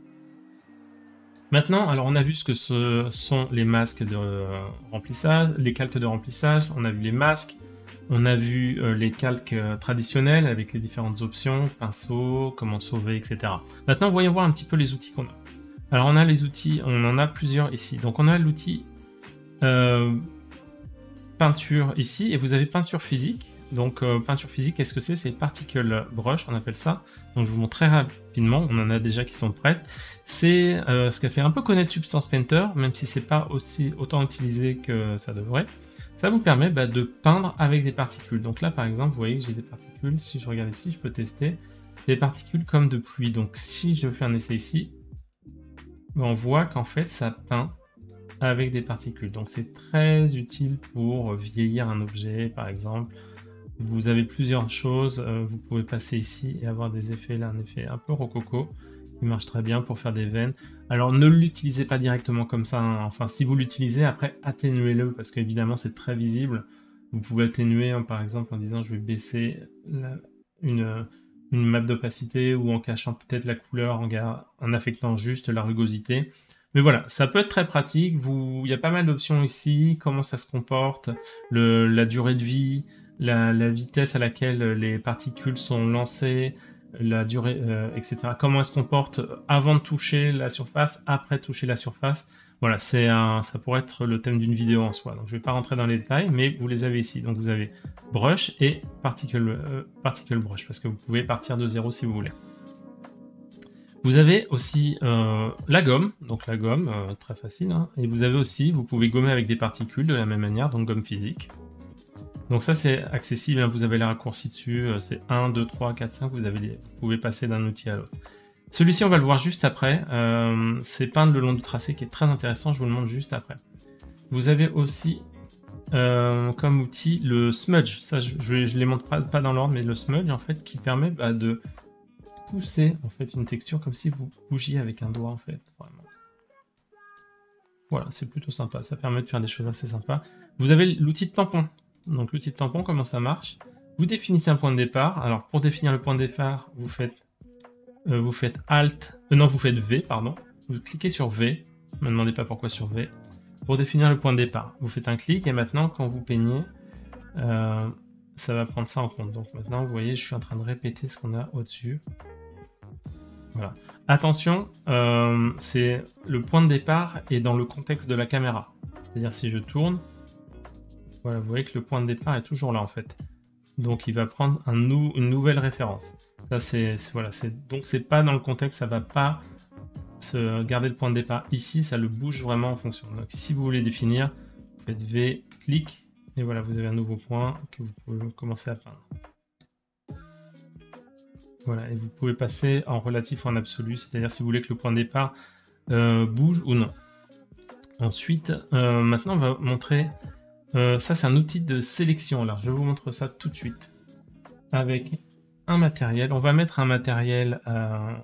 [SPEAKER 1] maintenant, alors on a vu ce que ce sont les masques de euh, remplissage, les calques de remplissage, on a vu les masques, on a vu euh, les calques euh, traditionnels avec les différentes options, pinceau, comment sauver, et cetera. Maintenant, voyons voir un petit peu les outils qu'on a. Alors on a les outils, on en a plusieurs ici. Donc on a l'outil euh, peinture ici, et vous avez peinture physique. Donc euh, peinture physique, qu'est-ce que c'est? C'est particle brush, on appelle ça. Donc je vous montre très rapidement, on en a déjà qui sont prêtes. C'est euh, ce qu'a fait un peu connaître Substance Painter, même si c'est pas aussi autant utilisé que ça devrait. Ça vous permet bah, de peindre avec des particules. Donc là par exemple, vous voyez que j'ai des particules, si je regarde ici, je peux tester. Des particules comme de pluie. Donc si je fais un essai ici, on voit qu'en fait ça peint avec des particules. Donc c'est très utile pour vieillir un objet par exemple. Vous avez plusieurs choses, euh, vous pouvez passer ici et avoir des effets, là un effet un peu rococo, qui marche très bien pour faire des veines. Alors ne l'utilisez pas directement comme ça, hein. Enfin si vous l'utilisez, après atténuez-le, parce qu'évidemment c'est très visible. Vous pouvez atténuer hein, par exemple en disant je vais baisser la, une, une map d'opacité, ou en cachant peut-être la couleur, en, en affectant juste la rugosité. Mais voilà, ça peut être très pratique, vous, il y a pas mal d'options ici, comment ça se comporte, le, la durée de vie, La, la vitesse à laquelle les particules sont lancées, la durée, euh, et cetera. Comment elles se comportent avant de toucher la surface, après de toucher la surface. Voilà, c'est un, ça pourrait être le thème d'une vidéo en soi. Donc je ne vais pas rentrer dans les détails, mais vous les avez ici. Donc vous avez brush et particle, euh, particle brush, parce que vous pouvez partir de zéro si vous voulez. Vous avez aussi euh, la gomme, donc la gomme, euh, très facile. Hein, et vous avez aussi, vous pouvez gommer avec des particules de la même manière, donc gomme physique. Donc ça c'est accessible, hein, vous avez les raccourcis dessus, c'est un, deux, trois, quatre, cinq, vous, avez les, vous pouvez passer d'un outil à l'autre. Celui-ci, on va le voir juste après. Euh, c'est peindre le long du tracé qui est très intéressant. Je vous le montre juste après. Vous avez aussi euh, comme outil le smudge. Ça, je ne les montre pas, pas dans l'ordre, mais le smudge, en fait, qui permet bah, de pousser en fait une texture comme si vous bougiez avec un doigt, en fait. Vraiment. Voilà, c'est plutôt sympa. Ça permet de faire des choses assez sympas. Vous avez l'outil de tampon. Donc, l'outil de tampon, comment ça marche? Vous définissez un point de départ. Alors, pour définir le point de départ, vous faites Euh, vous faites Alt, euh, non, vous faites V, pardon. Vous cliquez sur V, ne me demandez pas pourquoi sur V, pour définir le point de départ. Vous faites un clic et maintenant, quand vous peignez, euh, ça va prendre ça en compte. Donc maintenant, vous voyez, je suis en train de répéter ce qu'on a au-dessus. Voilà. Attention, euh, c'est le point de départ est dans le contexte de la caméra. C'est-à-dire si je tourne, voilà, vous voyez que le point de départ est toujours là en fait. Donc il va prendre un nou une nouvelle référence. Ça c'est voilà, c'est donc c'est pas dans le contexte, ça va pas se garder le point de départ ici, ça le bouge vraiment en fonction. Donc si vous voulez définir, vous faites V, clic, et voilà, vous avez un nouveau point que vous pouvez commencer à peindre. Voilà, et vous pouvez passer en relatif ou en absolu, c'est-à-dire si vous voulez que le point de départ euh, bouge ou non. Ensuite, euh, maintenant on va montrer, euh, ça c'est un outil de sélection, alors je vous montre ça tout de suite. Avec un matériel, on va mettre un matériel, euh,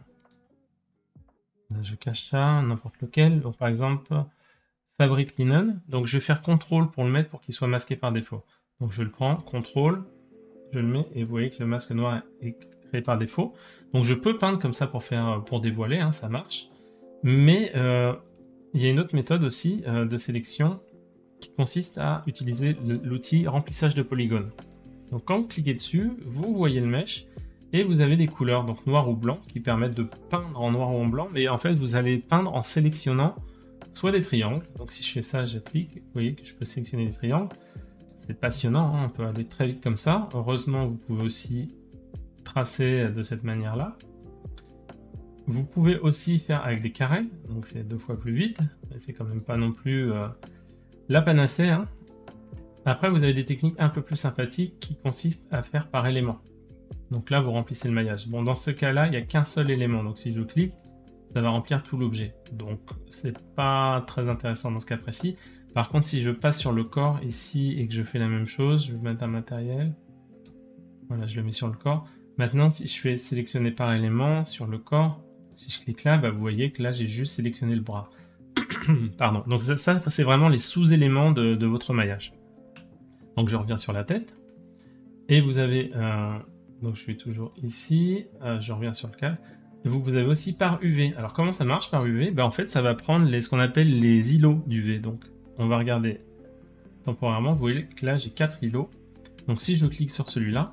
[SPEAKER 1] je cache ça, n'importe lequel, donc par exemple Fabric Linen, donc je vais faire contrôle pour le mettre pour qu'il soit masqué par défaut. Donc je le prends, contrôle, je le mets et vous voyez que le masque noir est créé par défaut. Donc je peux peindre comme ça pour faire pour dévoiler, hein, ça marche. Mais euh, il y a une autre méthode aussi euh, de sélection qui consiste à utiliser l'outil remplissage de polygones. Donc quand vous cliquez dessus, vous voyez le mesh et vous avez des couleurs, donc noir ou blanc, qui permettent de peindre en noir ou en blanc, mais en fait vous allez peindre en sélectionnant soit des triangles. Donc si je fais ça, je clique, vous voyez que je peux sélectionner des triangles. C'est passionnant, hein, on peut aller très vite comme ça. Heureusement, vous pouvez aussi tracer de cette manière-là. Vous pouvez aussi faire avec des carrés, donc c'est deux fois plus vite, mais c'est quand même pas non plus euh, la panacée. Hein. Après, vous avez des techniques un peu plus sympathiques qui consistent à faire par élément. Donc là, vous remplissez le maillage. Bon, dans ce cas-là, il n'y a qu'un seul élément, donc si je clique, ça va remplir tout l'objet. Donc, c'est pas très intéressant dans ce cas précis. Par contre, si je passe sur le corps ici et que je fais la même chose, je vais mettre un matériel. Voilà, je le mets sur le corps. Maintenant, si je fais sélectionner par élément sur le corps, si je clique là, bah, vous voyez que là, j'ai juste sélectionné le bras. Pardon. Donc ça, ça c'est vraiment les sous-éléments de, de votre maillage. Donc je reviens sur la tête. Et vous avez... Euh, donc je suis toujours ici. Euh, je reviens sur le cas. Et vous, vous avez aussi par U V. Alors comment ça marche par U V? Bah, en fait, ça va prendre les, ce qu'on appelle les îlots d'U V. Donc on va regarder temporairement. Vous voyez que là, j'ai quatre îlots. Donc si je clique sur celui-là...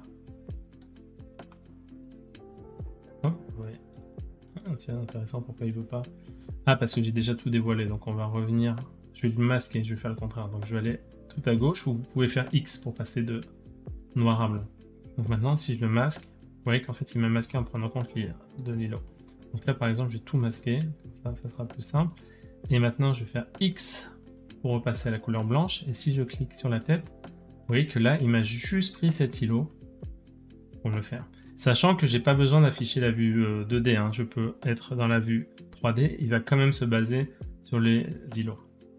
[SPEAKER 1] Oh, ouais. Ah, tiens, intéressant, pourquoi il veut pas? Ah, parce que j'ai déjà tout dévoilé. Donc on va revenir... Je vais le masquer, je vais faire le contraire. Donc je vais aller tout à gauche, où vous pouvez faire X pour passer de noir à blanc. Donc maintenant, si je le masque, vous voyez qu'en fait, il m'a masqué en prenant compte de l'îlot. Donc là, par exemple, je vais tout masquer. Comme ça, ça sera plus simple. Et maintenant, je vais faire X pour repasser à la couleur blanche. Et si je clique sur la tête, vous voyez que là, il m'a juste pris cet îlot pour me le faire. Sachant que j'ai pas besoin d'afficher la vue euh, deux D. Hein. Je peux être dans la vue trois D. Il va quand même se baser sur les îlots.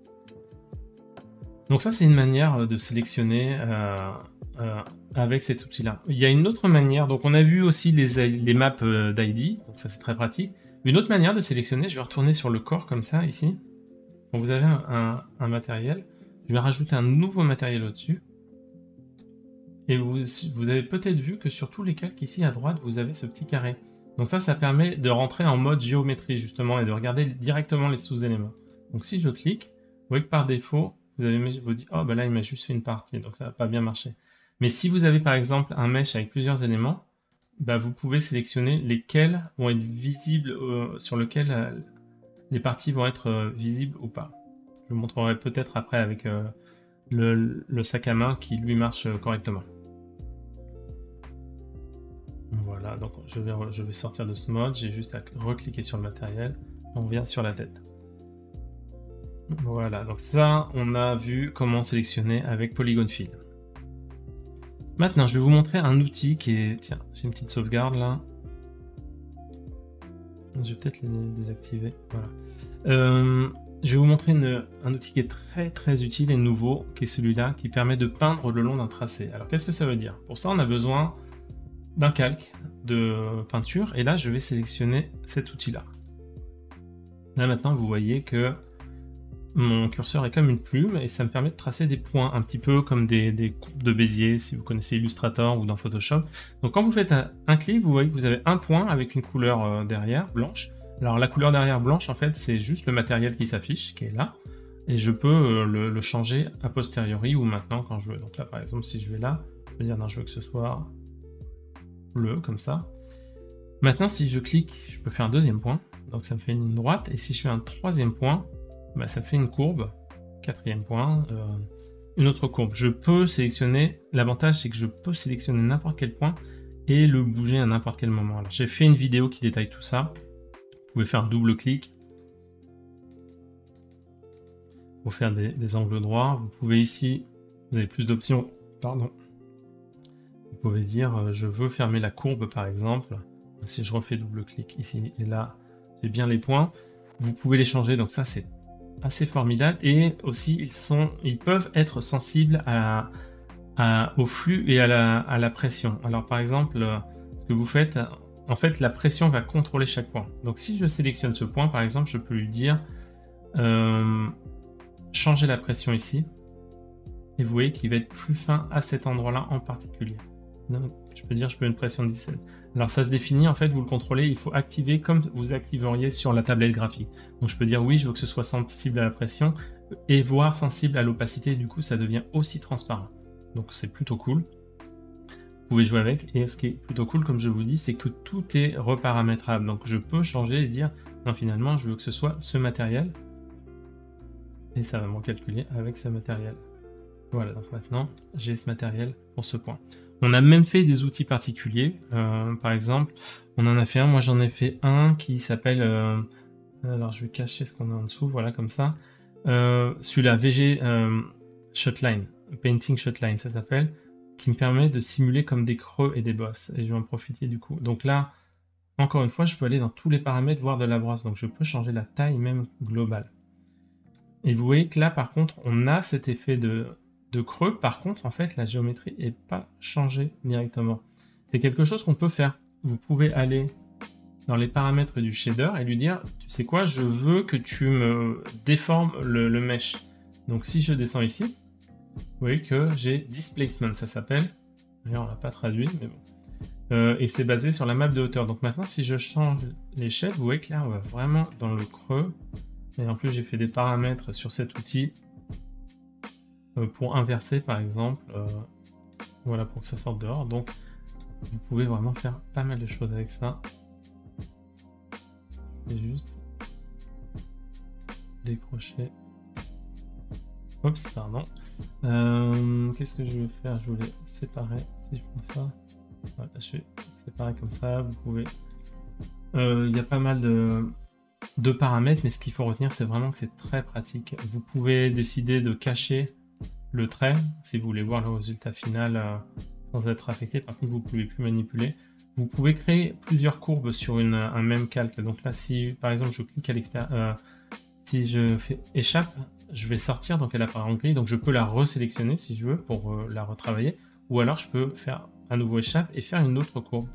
[SPEAKER 1] Donc ça, c'est une manière de sélectionner euh, euh, avec cet outil-là. Il y a une autre manière, donc on a vu aussi les, les maps d'I D, donc ça c'est très pratique. Une autre manière de sélectionner, je vais retourner sur le corps comme ça, ici. Donc vous avez un, un, un matériel, je vais rajouter un nouveau matériel au-dessus. Et vous, vous avez peut-être vu que sur tous les calques ici à droite, vous avez ce petit carré. Donc ça, ça permet de rentrer en mode géométrie justement et de regarder directement les sous-éléments. Donc si je clique, vous voyez que par défaut, vous avez vous dit, oh bah là il m'a juste fait une partie, donc ça va pas bien marcher. Mais si vous avez par exemple un mesh avec plusieurs éléments, bah vous pouvez sélectionner lesquels vont être visibles, euh, sur lesquels euh, les parties vont être euh, visibles ou pas. Je vous montrerai peut-être après avec euh, le, le sac à main qui lui marche euh, correctement. Voilà, donc je vais, je vais sortir de ce mode, j'ai juste à recliquer sur le matériel, on revient sur la tête. Voilà, donc ça, on a vu comment sélectionner avec Polygon Fill. Maintenant, je vais vous montrer un outil qui est... Tiens, j'ai une petite sauvegarde là. Je vais peut-être les désactiver. Voilà. Euh, je vais vous montrer une, un outil qui est très très utile et nouveau, qui est celui-là, qui permet de peindre le long d'un tracé. Alors qu'est-ce que ça veut dire? Pour ça, on a besoin d'un calque de peinture, et là, je vais sélectionner cet outil-là. Là maintenant, vous voyez que mon curseur est comme une plume, et ça me permet de tracer des points, un petit peu comme des, des courbes de Bézier, si vous connaissez Illustrator ou dans Photoshop. Donc quand vous faites un, un clic, vous voyez que vous avez un point avec une couleur euh, derrière, blanche. Alors la couleur derrière blanche, en fait, c'est juste le matériel qui s'affiche, qui est là, et je peux euh, le, le changer a posteriori ou maintenant quand je veux. Donc là, par exemple, si je vais là, je vais dire non, je veux que ce soit bleu, comme ça. Maintenant, si je clique, je peux faire un deuxième point, donc ça me fait une ligne droite, et si je fais un troisième point, bah, ça me fait une courbe, quatrième point, euh, une autre courbe. Je peux sélectionner, l'avantage c'est que je peux sélectionner n'importe quel point et le bouger à n'importe quel moment. Alors j'ai fait une vidéo qui détaille tout ça, vous pouvez faire un double clic pour faire des, des angles droits. Vous pouvez ici, vous avez plus d'options, pardon. Vous pouvez dire euh, je veux fermer la courbe par exemple. Si je refais double clic ici et là, j'ai bien les points. Vous pouvez les changer, donc ça c'est assez formidable. Et aussi ils sont, ils peuvent être sensibles à, à, au flux et à la, à la pression. Alors par exemple, euh, ce que vous faites, en fait la pression va contrôler chaque point. Donc si je sélectionne ce point par exemple, je peux lui dire euh, changer la pression ici. Et vous voyez qu'il va être plus fin à cet endroit-là en particulier. Donc, je peux dire je peux une pression de dix-sept. Alors ça se définit, en fait, vous le contrôlez, il faut activer comme vous activeriez sur la tablette graphique. Donc je peux dire oui, je veux que ce soit sensible à la pression, et voire sensible à l'opacité, du coup ça devient aussi transparent. Donc c'est plutôt cool. Vous pouvez jouer avec, et ce qui est plutôt cool, comme je vous dis, c'est que tout est reparamétrable. Donc je peux changer et dire, non finalement, je veux que ce soit ce matériel, et ça va m'en calculer avec ce matériel. Voilà, donc maintenant, j'ai ce matériel pour ce point. On a même fait des outils particuliers. Euh, par exemple, on en a fait un. Moi, j'en ai fait un qui s'appelle... Euh, alors, je vais cacher ce qu'on a en dessous. Voilà, comme ça. Euh, Celui-là, V G euh, Shotline. Painting Shotline, ça s'appelle. Qui me permet de simuler comme des creux et des bosses. Et je vais en profiter du coup. Donc là, encore une fois, je peux aller dans tous les paramètres, voir de la brosse. Donc, je peux changer la taille même globale. Et vous voyez que là, par contre, on a cet effet de... de creux. Par contre, en fait, la géométrie n'est pas changée directement. C'est quelque chose qu'on peut faire. Vous pouvez aller dans les paramètres du shader et lui dire, tu sais quoi, je veux que tu me déformes le, le mesh. Donc si je descends ici, vous voyez que j'ai displacement, ça s'appelle. D'ailleurs, on l'a pas traduit, mais bon. Euh, et c'est basé sur la map de hauteur. Donc maintenant, si je change l'échelle, vous voyez que là, on va vraiment dans le creux. Et en plus, j'ai fait des paramètres sur cet outil pour inverser par exemple, euh, voilà, pour que ça sorte dehors. Donc vous pouvez vraiment faire pas mal de choses avec ça. C'est juste décrocher. Oups, pardon. Euh, Qu'est-ce que je vais faire? Je voulais séparer. Si je prends ça, voilà, je vais séparer comme ça. Vous pouvez. Il euh, y a pas mal de, de paramètres, mais ce qu'il faut retenir, c'est vraiment que c'est très pratique. Vous pouvez décider de cacher le trait, si vous voulez voir le résultat final euh, sans être affecté. Par contre, vous ne pouvez plus manipuler. Vous pouvez créer plusieurs courbes sur une, un même calque. Donc là, si par exemple je clique à l'extérieur, euh, si je fais échappe, je vais sortir, donc elle apparaît en gris. Donc je peux la resélectionner si je veux pour euh, la retravailler. Ou alors je peux faire un nouveau échappe et faire une autre courbe.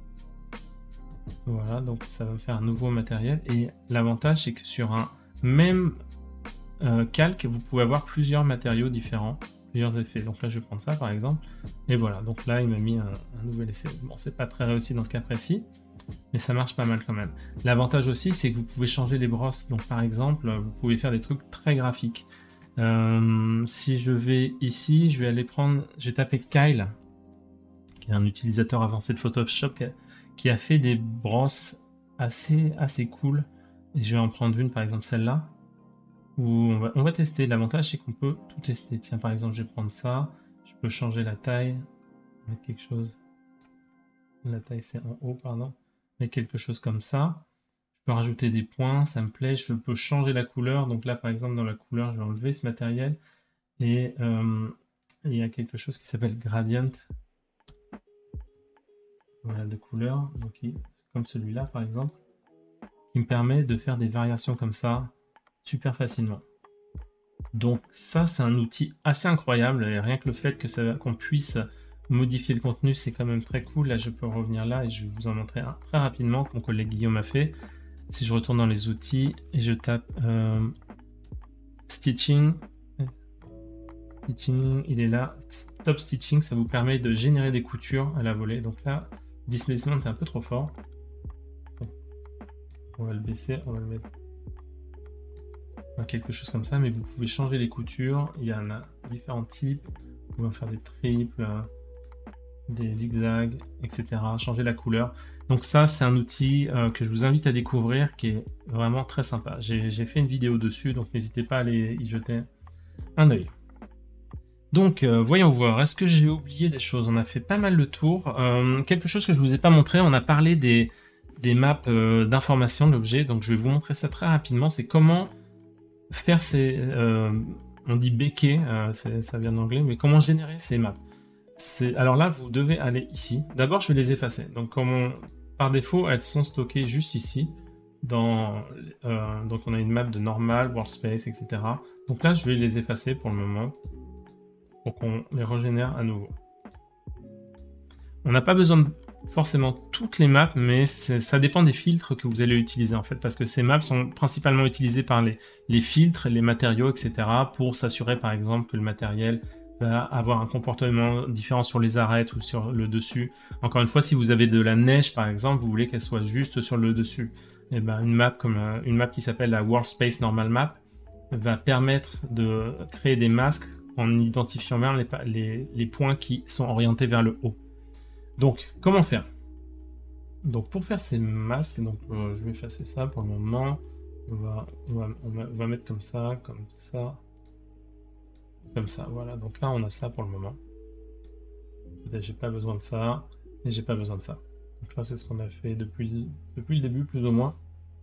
[SPEAKER 1] Voilà, donc ça va me faire un nouveau matériel. Et l'avantage, c'est que sur un même Euh, calque, vous pouvez avoir plusieurs matériaux différents, plusieurs effets. Donc là, je vais prendre ça par exemple, et voilà. Donc là, il m'a mis un, un nouvel essai. Bon, c'est pas très réussi dans ce cas précis, mais ça marche pas mal quand même. L'avantage aussi, c'est que vous pouvez changer les brosses. Donc par exemple, vous pouvez faire des trucs très graphiques. Euh, si je vais ici, je vais aller prendre, je vais taper Kyle, qui est un utilisateur avancé de Photoshop, qui a fait des brosses assez, assez cool. Et je vais en prendre une, par exemple celle-là. Où on va, on va tester. L'avantage, c'est qu'on peut tout tester. Tiens, par exemple, je vais prendre ça. Je peux changer la taille. Mettre quelque chose. La taille, c'est en haut, pardon. Mettre quelque chose comme ça. Je peux rajouter des points, ça me plaît. Je peux changer la couleur. Donc là, par exemple, dans la couleur, je vais enlever ce matériel. Et euh, il y a quelque chose qui s'appelle gradient. Voilà, de couleur. Donc, comme celui-là, par exemple. qui me permet de faire des variations comme ça super facilement. Donc ça, c'est un outil assez incroyable, et rien que le fait que ça, qu'on puisse modifier le contenu, c'est quand même très cool. Là, je peux revenir là et je vais vous en montrer un très rapidement que mon collègue Guillaume a fait. Si je retourne dans les outils et je tape euh, Stitching, Stitching, il est là, Stop Stitching, ça vous permet de générer des coutures à la volée. Donc là, Displacement est un peu trop fort. On va le baisser, on va le mettre quelque chose comme ça, mais vous pouvez changer les coutures. Il y en a différents types. On va faire des triples, des zigzags, et cetera. Changer la couleur. Donc ça, c'est un outil euh, que je vous invite à découvrir, qui est vraiment très sympa. J'ai fait une vidéo dessus, donc n'hésitez pas à aller y jeter un œil. Donc, euh, voyons voir. Est-ce que j'ai oublié des choses? On a fait pas mal le tour. Euh, quelque chose que je vous ai pas montré, on a parlé des, des maps euh, d'information de l'objet. Donc, je vais vous montrer ça très rapidement. C'est comment faire ces... Euh, on dit baker, euh, ça vient d'anglais, mais comment générer ces maps. Alors là, vous devez aller ici. D'abord, je vais les effacer. Donc, comme on, par défaut, elles sont stockées juste ici. Dans, euh, donc, on a une map de normal, world space, et cetera. Donc là, je vais les effacer pour le moment, pour qu'on les régénère à nouveau. On n'a pas besoin de forcément toutes les maps, mais ça dépend des filtres que vous allez utiliser en fait, parce que ces maps sont principalement utilisées par les, les filtres, les matériaux, et cetera, pour s'assurer par exemple que le matériel va avoir un comportement différent sur les arêtes ou sur le dessus. Encore une fois, si vous avez de la neige par exemple, vous voulez qu'elle soit juste sur le dessus. Et ben, une map comme euh, une map qui s'appelle la World Space Normal Map va permettre de créer des masques en identifiant bien les, les, les points qui sont orientés vers le haut. Donc, comment faire? Donc, pour faire ces masques, donc, euh, je vais effacer ça pour le moment. On va, on va, on va, on va mettre comme ça, comme ça, comme ça. Voilà, donc là, on a ça pour le moment. Peut-être j'ai pas besoin de ça, et j'ai pas besoin de ça. Donc là, c'est ce qu'on a fait depuis, depuis le début, plus ou moins.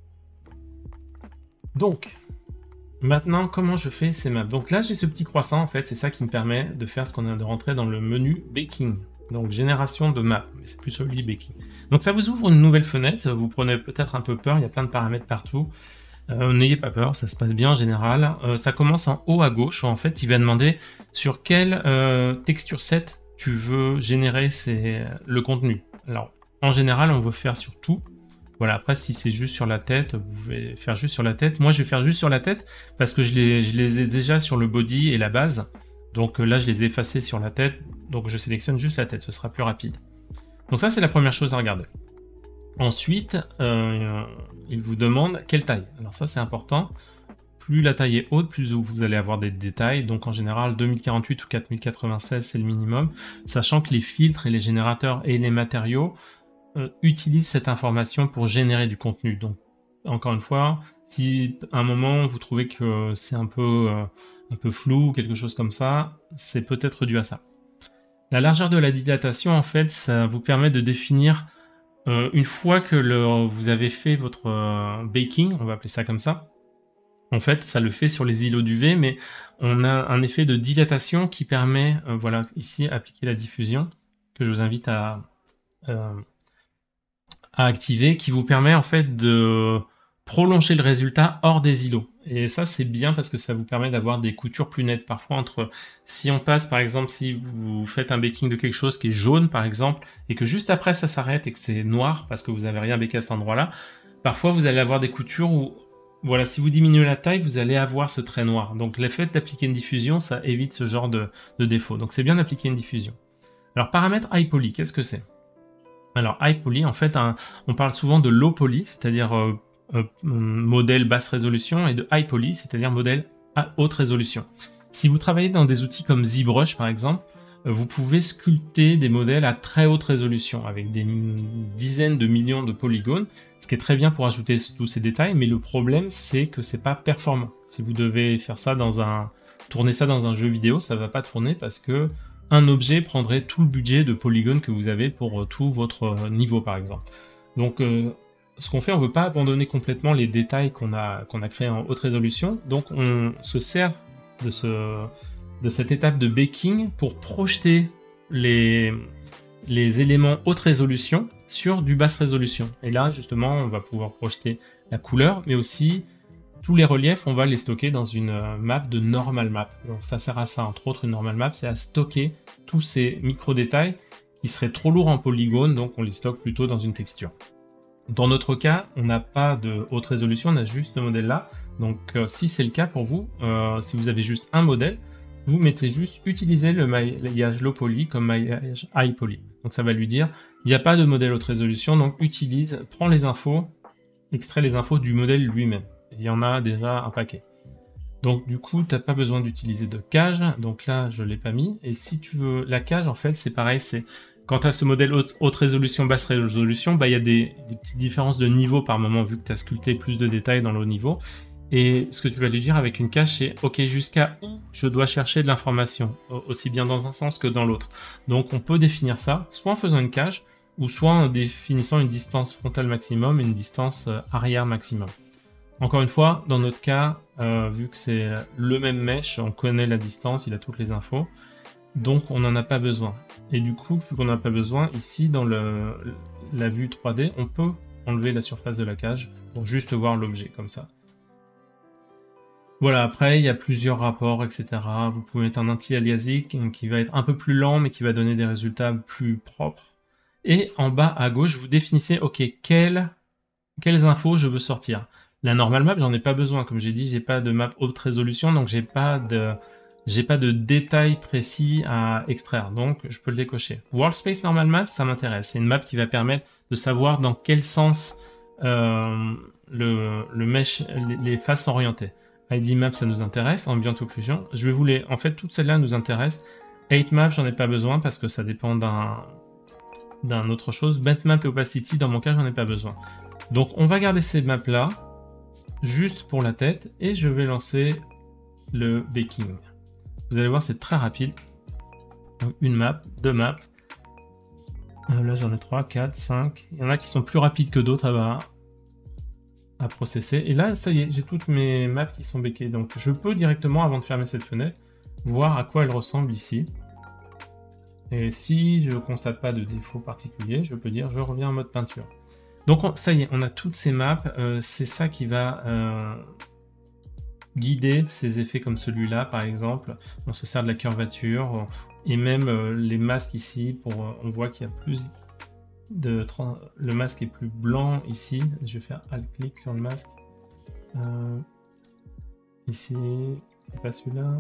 [SPEAKER 1] Donc, maintenant, comment je fais ces maps? Donc là, j'ai ce petit croissant, en fait, c'est ça qui me permet de faire ce qu'on a de rentrer dans le menu Baking. Donc, génération de maps, mais c'est plus celui Baking. Donc, ça vous ouvre une nouvelle fenêtre, vous prenez peut-être un peu peur, il y a plein de paramètres partout. Euh, N'ayez pas peur, ça se passe bien en général. Euh, ça commence en haut à gauche, où en fait, il va demander sur quelle euh, texture set tu veux générer ces, le contenu. Alors, en général, on veut faire sur tout. Voilà, après, si c'est juste sur la tête, vous pouvez faire juste sur la tête. Moi, je vais faire juste sur la tête parce que je les, je les ai déjà sur le body et la base. Donc là, je les ai effacés sur la tête. Donc, je sélectionne juste la tête, ce sera plus rapide. Donc ça, c'est la première chose à regarder. Ensuite, euh, il vous demande quelle taille. Alors ça, c'est important. Plus la taille est haute, plus vous allez avoir des détails. Donc en général, deux mille quarante-huit ou quatre mille quatre-vingt-seize, c'est le minimum. Sachant que les filtres et les générateurs et les matériaux euh, utilisent cette information pour générer du contenu. Donc encore une fois, si à un moment vous trouvez que c'est un peu, euh, un peu flou ou quelque chose comme ça, c'est peut-être dû à ça. La largeur de la dilatation, en fait, ça vous permet de définir, euh, une fois que le, vous avez fait votre euh, baking, on va appeler ça comme ça, en fait, ça le fait sur les îlots d'U V, mais on a un effet de dilatation qui permet, euh, voilà, ici, appliquer la diffusion, que je vous invite à, euh, à activer, qui vous permet en fait de prolonger le résultat hors des îlots. Et ça, c'est bien parce que ça vous permet d'avoir des coutures plus nettes. Parfois, entre si on passe, par exemple, si vous faites un baking de quelque chose qui est jaune, par exemple, et que juste après ça s'arrête et que c'est noir parce que vous n'avez rien baké à cet endroit-là, parfois vous allez avoir des coutures où, voilà, si vous diminuez la taille, vous allez avoir ce trait noir. Donc, le fait d'appliquer une diffusion, ça évite ce genre de, de défaut. Donc, c'est bien d'appliquer une diffusion. Alors, paramètre high poly, qu'est-ce que c'est? Alors, high poly, en fait, un, on parle souvent de low poly, c'est-à-dire euh, euh, modèle basse résolution, et de high poly, c'est-à-dire modèle à haute résolution. Si vous travaillez dans des outils comme ZBrush, par exemple, euh, vous pouvez sculpter des modèles à très haute résolution, avec des dizaines de millions de polygones, ce qui est très bien pour ajouter tous ces détails, mais le problème, c'est que c'est pas performant. Si vous devez faire ça dans un... tourner ça dans un jeu vidéo, ça va pas tourner parce que un objet prendrait tout le budget de polygones que vous avez pour euh, tout votre euh, niveau, par exemple. Donc, euh, ce qu'on fait, on ne veut pas abandonner complètement les détails qu'on a, qu'on a créés en haute résolution, donc on se sert de, ce, de cette étape de baking pour projeter les, les éléments haute résolution sur du basse résolution. Et là, justement, on va pouvoir projeter la couleur, mais aussi tous les reliefs, on va les stocker dans une euh, map de normal map. Donc ça sert à ça, entre autres, une normal map, c'est à stocker tous ces micro-détails qui seraient trop lourds en polygone, donc on les stocke plutôt dans une texture. Dans notre cas, on n'a pas de haute résolution, on a juste ce modèle-là. Donc euh, si c'est le cas pour vous, euh, si vous avez juste un modèle, vous mettez juste utiliser le maillage low poly comme maillage high poly. Donc ça va lui dire, il n'y a pas de modèle haute résolution, donc utilise, prends les infos, extrait les infos du modèle lui-même. Il y en a déjà un paquet. Donc du coup, tu n'as pas besoin d'utiliser de cage, donc là je ne l'ai pas mis. Et si tu veux la cage, en fait c'est pareil, c'est quand tu as ce modèle haute, haute résolution, basse résolution, bah, il y a des, des petites différences de niveau par moment, vu que tu as sculpté plus de détails dans le haut niveau. Et ce que tu vas lui dire avec une cage, c'est « Ok, jusqu'à où je dois chercher de l'information ?» aussi bien dans un sens que dans l'autre. Donc on peut définir ça, soit en faisant une cage, ou soit en définissant une distance frontale maximum et une distance arrière maximum. Encore une fois, dans notre cas, euh, vu que c'est le même mesh, on connaît la distance, il a toutes les infos, donc on n'en a pas besoin. Et du coup, vu qu'on n'en a pas besoin, ici dans le, la vue trois D, on peut enlever la surface de la cage pour juste voir l'objet comme ça. Voilà, après il y a plusieurs rapports, et cetera. Vous pouvez mettre un anti-aliasing qui va être un peu plus lent, mais qui va donner des résultats plus propres. Et en bas à gauche, vous définissez, ok, quelles, quelles infos je veux sortir. La normal map, j'en ai pas besoin, comme j'ai dit, j'ai pas de map haute résolution, donc j'ai pas de, j'ai pas de détails précis à extraire, donc je peux le décocher. World Space Normal Map, ça m'intéresse. C'est une map qui va permettre de savoir dans quel sens euh, le, le mesh, les, les faces sont orientées. I D Map, ça nous intéresse. Ambient Occlusion, je vais vous les... En fait, toutes celles-là nous intéressent. eight Map, j'en ai pas besoin parce que ça dépend d'un d'un autre chose. Bent Map et Opacity, dans mon cas, j'en ai pas besoin. Donc, on va garder ces maps-là, juste pour la tête, et je vais lancer le baking. Vous allez voir, c'est très rapide. Donc, une map, deux maps. Euh, là, j'en ai trois, quatre, cinq. Il y en a qui sont plus rapides que d'autres à, à processer. Et là, ça y est, j'ai toutes mes maps qui sont béquées. Donc, je peux directement, avant de fermer cette fenêtre, voir à quoi elle ressemble ici. Et si je ne constate pas de défaut particulier, je peux dire je reviens en mode peinture. Donc on, ça y est, on a toutes ces maps. Euh, c'est ça qui va euh, guider ces effets comme celui-là, par exemple. On se sert de la curvature et même euh, les masques ici. Pour, euh, on voit qu'il y a plus de... Le masque est plus blanc ici. Je vais faire Alt-clic sur le masque. Euh, ici, c'est pas celui-là.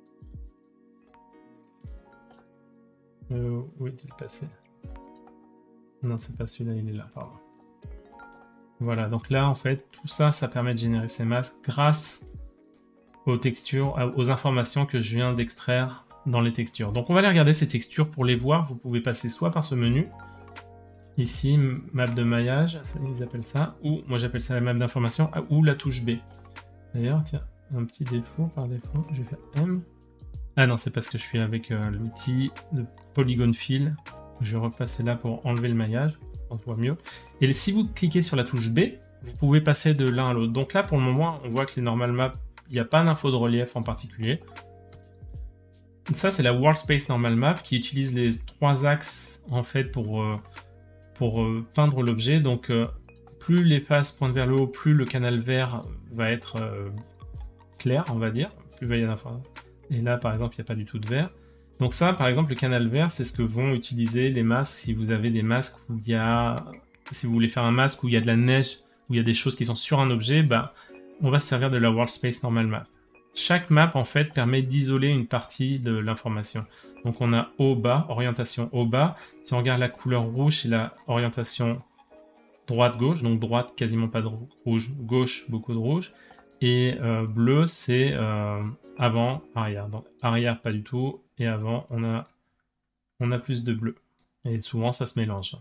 [SPEAKER 1] Euh, où est-il passé? Non, c'est pas celui-là, il est là, pardon. Voilà, donc là, en fait, tout ça, ça permet de générer ces masques grâce aux textures, aux informations que je viens d'extraire dans les textures. Donc on va aller regarder ces textures. Pour les voir, vous pouvez passer soit par ce menu, ici, map de maillage, ils appellent ça, ou moi j'appelle ça la map d'information, ou la touche B. D'ailleurs, tiens, un petit défaut par défaut, je vais faire M. Ah non, c'est parce que je suis avec euh, l'outil de Polygon Fill. Je vais repasser là pour enlever le maillage, on voit mieux. Et si vous cliquez sur la touche B, vous pouvez passer de l'un à l'autre. Donc là, pour le moment, on voit que les normal maps, il n'y a pas d'info de relief en particulier. Ça, c'est la World Space Normal Map qui utilise les trois axes en fait pour, euh, pour euh, peindre l'objet. Donc, euh, plus les faces pointent vers le haut, plus le canal vert va être euh, clair, on va dire. Plus il va y avoir d'infos. Et là, par exemple, il n'y a pas du tout de vert. Donc ça, par exemple, le canal vert, c'est ce que vont utiliser les masques si vous avez des masques où il y a... Si vous voulez faire un masque où il y a de la neige, où il y a des choses qui sont sur un objet, bah, on va se servir de la World Space Normal Map. Chaque map, en fait, permet d'isoler une partie de l'information. Donc on a haut-bas, orientation haut-bas. Si on regarde la couleur rouge, c'est la orientation droite-gauche. Donc droite, quasiment pas de rouge. Gauche, beaucoup de rouge. Et euh, bleu, c'est euh, avant, arrière. Donc arrière, pas du tout. Et avant, on a, on a plus de bleu. Et souvent, ça se mélange.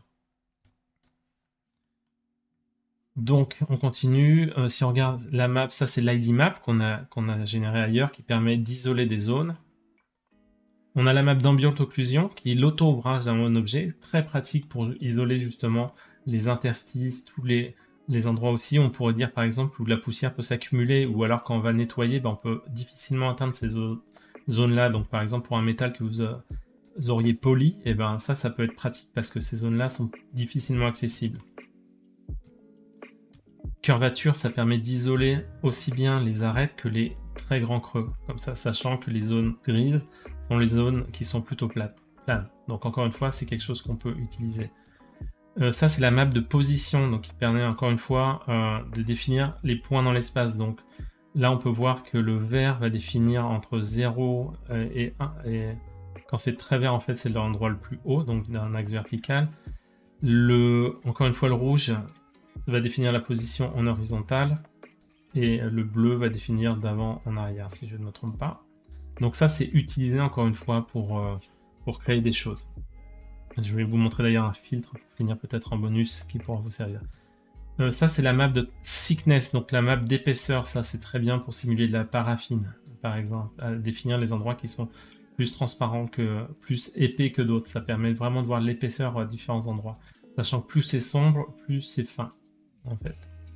[SPEAKER 1] Donc, on continue. Euh, si on regarde la map, ça, c'est l'I D Map qu'on a, qu'on a généré ailleurs, qui permet d'isoler des zones. On a la map d'Ambient Occlusion, qui est l'auto-ouvrage d'un objet. Très pratique pour isoler, justement, les interstices, tous les... les endroits aussi, on pourrait dire par exemple où la poussière peut s'accumuler, ou alors quand on va nettoyer, ben, on peut difficilement atteindre ces zones-là. Donc par exemple pour un métal que vous, euh, vous auriez poli, et ben ça, ça peut être pratique parce que ces zones-là sont difficilement accessibles. curvature, ça permet d'isoler aussi bien les arêtes que les très grands creux. Comme ça, sachant que les zones grises sont les zones qui sont plutôt plates. planes. Donc encore une fois, c'est quelque chose qu'on peut utiliser. Euh, ça, c'est la map de position, donc qui permet encore une fois euh, de définir les points dans l'espace. Donc là, on peut voir que le vert va définir entre zéro et un. Et quand c'est très vert, en fait, c'est l'endroit le plus haut, donc d'un axe vertical. Le, encore une fois, le rouge va définir la position en horizontale. Et le bleu va définir d'avant en arrière, si je ne me trompe pas. Donc ça, c'est utilisé encore une fois pour, euh, pour créer des choses. Je vais vous montrer d'ailleurs un filtre pour finir peut-être en bonus qui pourra vous servir. Euh, ça, c'est la map de thickness, donc la map d'épaisseur. Ça, c'est très bien pour simuler de la paraffine, par exemple, à définir les endroits qui sont plus transparents, que, plus épais que d'autres. Ça permet vraiment de voir l'épaisseur à différents endroits, sachant que plus c'est sombre, plus c'est fin, en fait.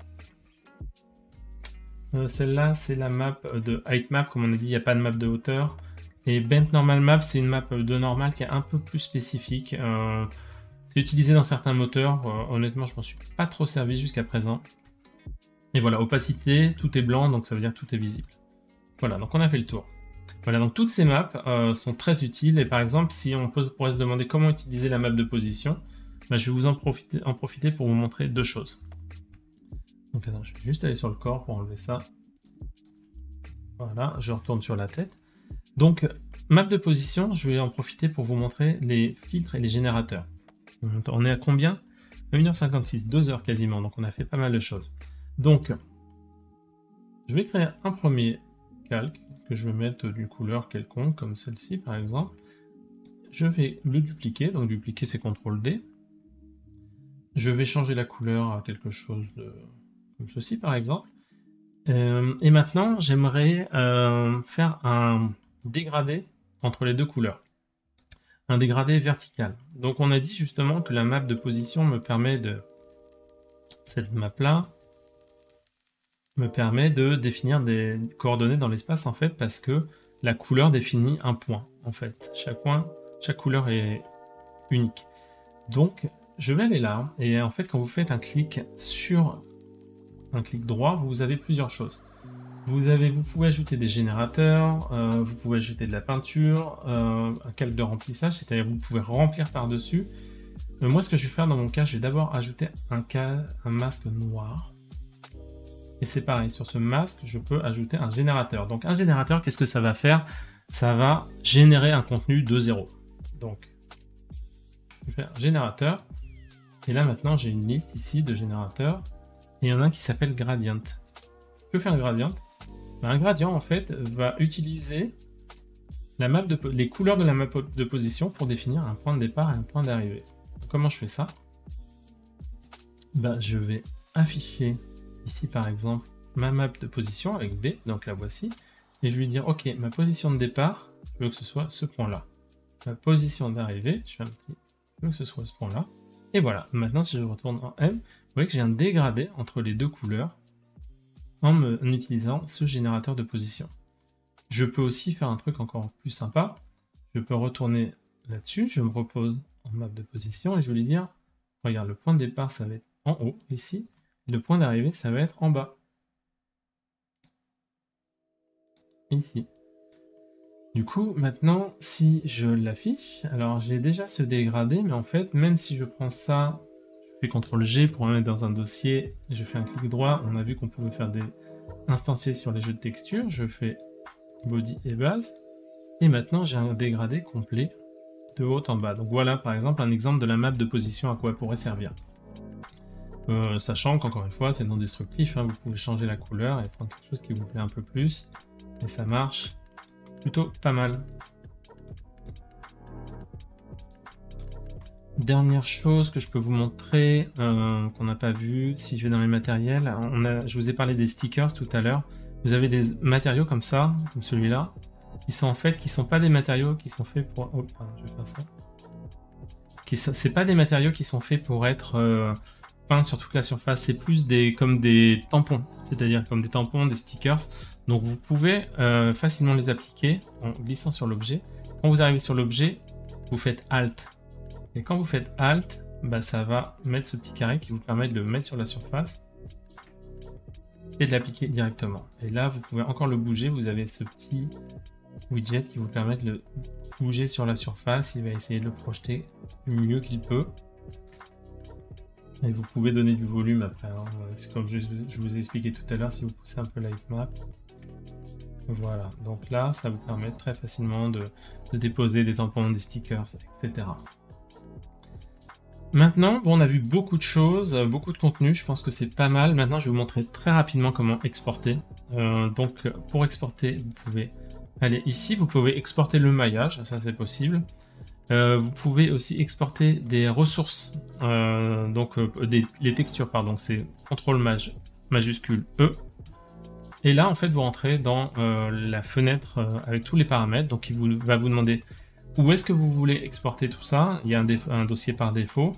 [SPEAKER 1] Euh, Celle-là, c'est la map de height map, comme on a dit, il n'y a pas de map de hauteur. Et bent normal map, c'est une map de normal qui est un peu plus spécifique. Euh, c'est utilisé dans certains moteurs. Euh, honnêtement, je m'en suis pas trop servi jusqu'à présent. Et voilà, opacité, tout est blanc, donc ça veut dire que tout est visible. Voilà, donc on a fait le tour. Voilà, donc toutes ces maps euh, sont très utiles. Et par exemple, si on peut, pourrait se demander comment utiliser la map de position, bah, je vais vous en profiter, en profiter pour vous montrer deux choses. Donc attends, je vais juste aller sur le corps pour enlever ça. Voilà, je retourne sur la tête. Donc, map de position, je vais en profiter pour vous montrer les filtres et les générateurs. On est à combien? une heure cinquante-six, deux heures quasiment, donc on a fait pas mal de choses. Donc, je vais créer un premier calque que je vais mettre d'une couleur quelconque, comme celle-ci par exemple. Je vais le dupliquer, donc dupliquer c'est contrôle D. Je vais changer la couleur à quelque chose de... comme ceci par exemple. Euh, et maintenant, j'aimerais euh, faire un dégradé entre les deux couleurs. Un dégradé vertical. Donc on a dit justement que la map de position me permet de... Cette map-là me permet de définir des coordonnées dans l'espace en fait, parce que la couleur définit un point en fait. Chaque point, chaque couleur est unique. Donc je vais aller là, et en fait quand vous faites un clic sur un clic droit, vous avez plusieurs choses. Vous, avez, vous pouvez ajouter des générateurs, euh, vous pouvez ajouter de la peinture, euh, un calque de remplissage, c'est-à-dire vous pouvez remplir par-dessus. Euh, moi, ce que je vais faire dans mon cas, je vais d'abord ajouter un, cas, un masque noir. Et c'est pareil, sur ce masque, je peux ajouter un générateur. Donc un générateur, qu'est-ce que ça va faire? Ça va générer un contenu de zéro. Donc, je vais faire générateur. Et là, maintenant, j'ai une liste ici de générateurs. Et il y en a un qui s'appelle gradient. Que fait un gradient? Un gradient, en fait, va utiliser la map de, les couleurs de la map de position pour définir un point de départ et un point d'arrivée. Comment je fais ça? Ben, je vais afficher ici, par exemple, ma map de position avec B, donc la voici, et je vais dire, ok, ma position de départ, je veux que ce soit ce point-là. Ma position d'arrivée, je fais un petit, je veux que ce soit ce point-là. Et voilà, maintenant, si je retourne en M, vous voyez que j'ai un dégradé entre les deux couleurs, En, me, en utilisant ce générateur de position. Je peux aussi faire un truc encore plus sympa. Je peux retourner là-dessus, je me repose en map de position et je vais lui dire, regarde, le point de départ, ça va être en haut, ici. Le point d'arrivée, ça va être en bas. Ici. Du coup, maintenant, si je l'affiche, alors j'ai déjà ce dégradé, mais en fait, même si je prends ça, je fais contrôle G pour le mettre dans un dossier, je fais un clic droit, on a vu qu'on pouvait faire des instancier sur les jeux de texture, je fais body et base, et maintenant j'ai un dégradé complet de haut en bas. Donc voilà par exemple un exemple de la map de position à quoi elle pourrait servir. Euh, sachant qu'encore une fois c'est non destructif, hein, vous pouvez changer la couleur et prendre quelque chose qui vous plaît un peu plus, et ça marche plutôt pas mal. Dernière chose que je peux vous montrer, euh, qu'on n'a pas vu, si je vais dans les matériels, on a, je vous ai parlé des stickers tout à l'heure. Vous avez des matériaux comme ça, comme celui-là, qui sont en fait, qui sont pas des matériaux qui sont faits pour... Oh, pardon, je vais faire ça. Qui, c'est pas des matériaux qui sont faits pour être euh, peints sur toute la surface, c'est plus des, comme des tampons, c'est-à-dire comme des tampons, des stickers. Donc vous pouvez euh, facilement les appliquer en glissant sur l'objet. Quand vous arrivez sur l'objet, vous faites Alt. Et quand vous faites Alt, bah ça va mettre ce petit carré qui vous permet de le mettre sur la surface. et de l'appliquer directement. Et là, vous pouvez encore le bouger. Vous avez ce petit widget qui vous permet de le bouger sur la surface. Il va essayer de le projeter du mieux qu'il peut. Et vous pouvez donner du volume après. Hein. C'est comme je, je vous ai expliqué tout à l'heure, si vous poussez un peu la heatmap. Voilà, donc là, ça vous permet très facilement de, de déposer des tampons, des stickers, et cetera. Maintenant, bon, on a vu beaucoup de choses, beaucoup de contenu, je pense que c'est pas mal. Maintenant, je vais vous montrer très rapidement comment exporter. Euh, donc, pour exporter, vous pouvez aller ici, vous pouvez exporter le maillage, ça c'est possible. Euh, vous pouvez aussi exporter des ressources, euh, donc euh, des, les textures, pardon, c'est contrôle maj, majuscule E. Et là, en fait, vous rentrez dans euh, la fenêtre euh, avec tous les paramètres. Donc, il vous, va vous demander où est-ce que vous voulez exporter tout ça. Il y a un, un dossier par défaut.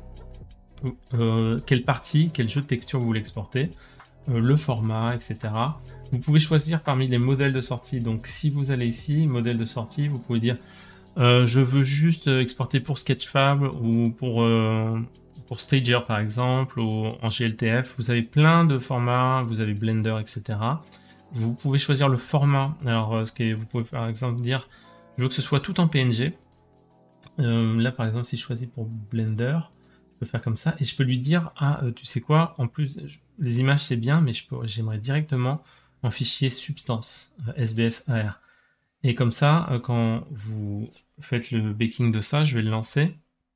[SPEAKER 1] Euh, quelle partie, quel jeu de texture vous voulez exporter, euh, le format, et cetera. Vous pouvez choisir parmi les modèles de sortie. Donc, si vous allez ici, modèle de sortie, vous pouvez dire euh, je veux juste exporter pour Sketchfab ou pour, euh, pour Stager, par exemple, ou en G L T F. Vous avez plein de formats, vous avez Blender, et cetera. Vous pouvez choisir le format. Alors, ce que vous pouvez par exemple dire, je veux que ce soit tout en P N G. Euh, là, par exemple, si je choisis pour Blender, je peux faire comme ça. Et je peux lui dire, ah, euh, tu sais quoi, en plus, je, les images c'est bien, mais j'aimerais directement en fichier substance, euh, S B S A R. Et comme ça, euh, quand vous faites le baking de ça, je vais le lancer.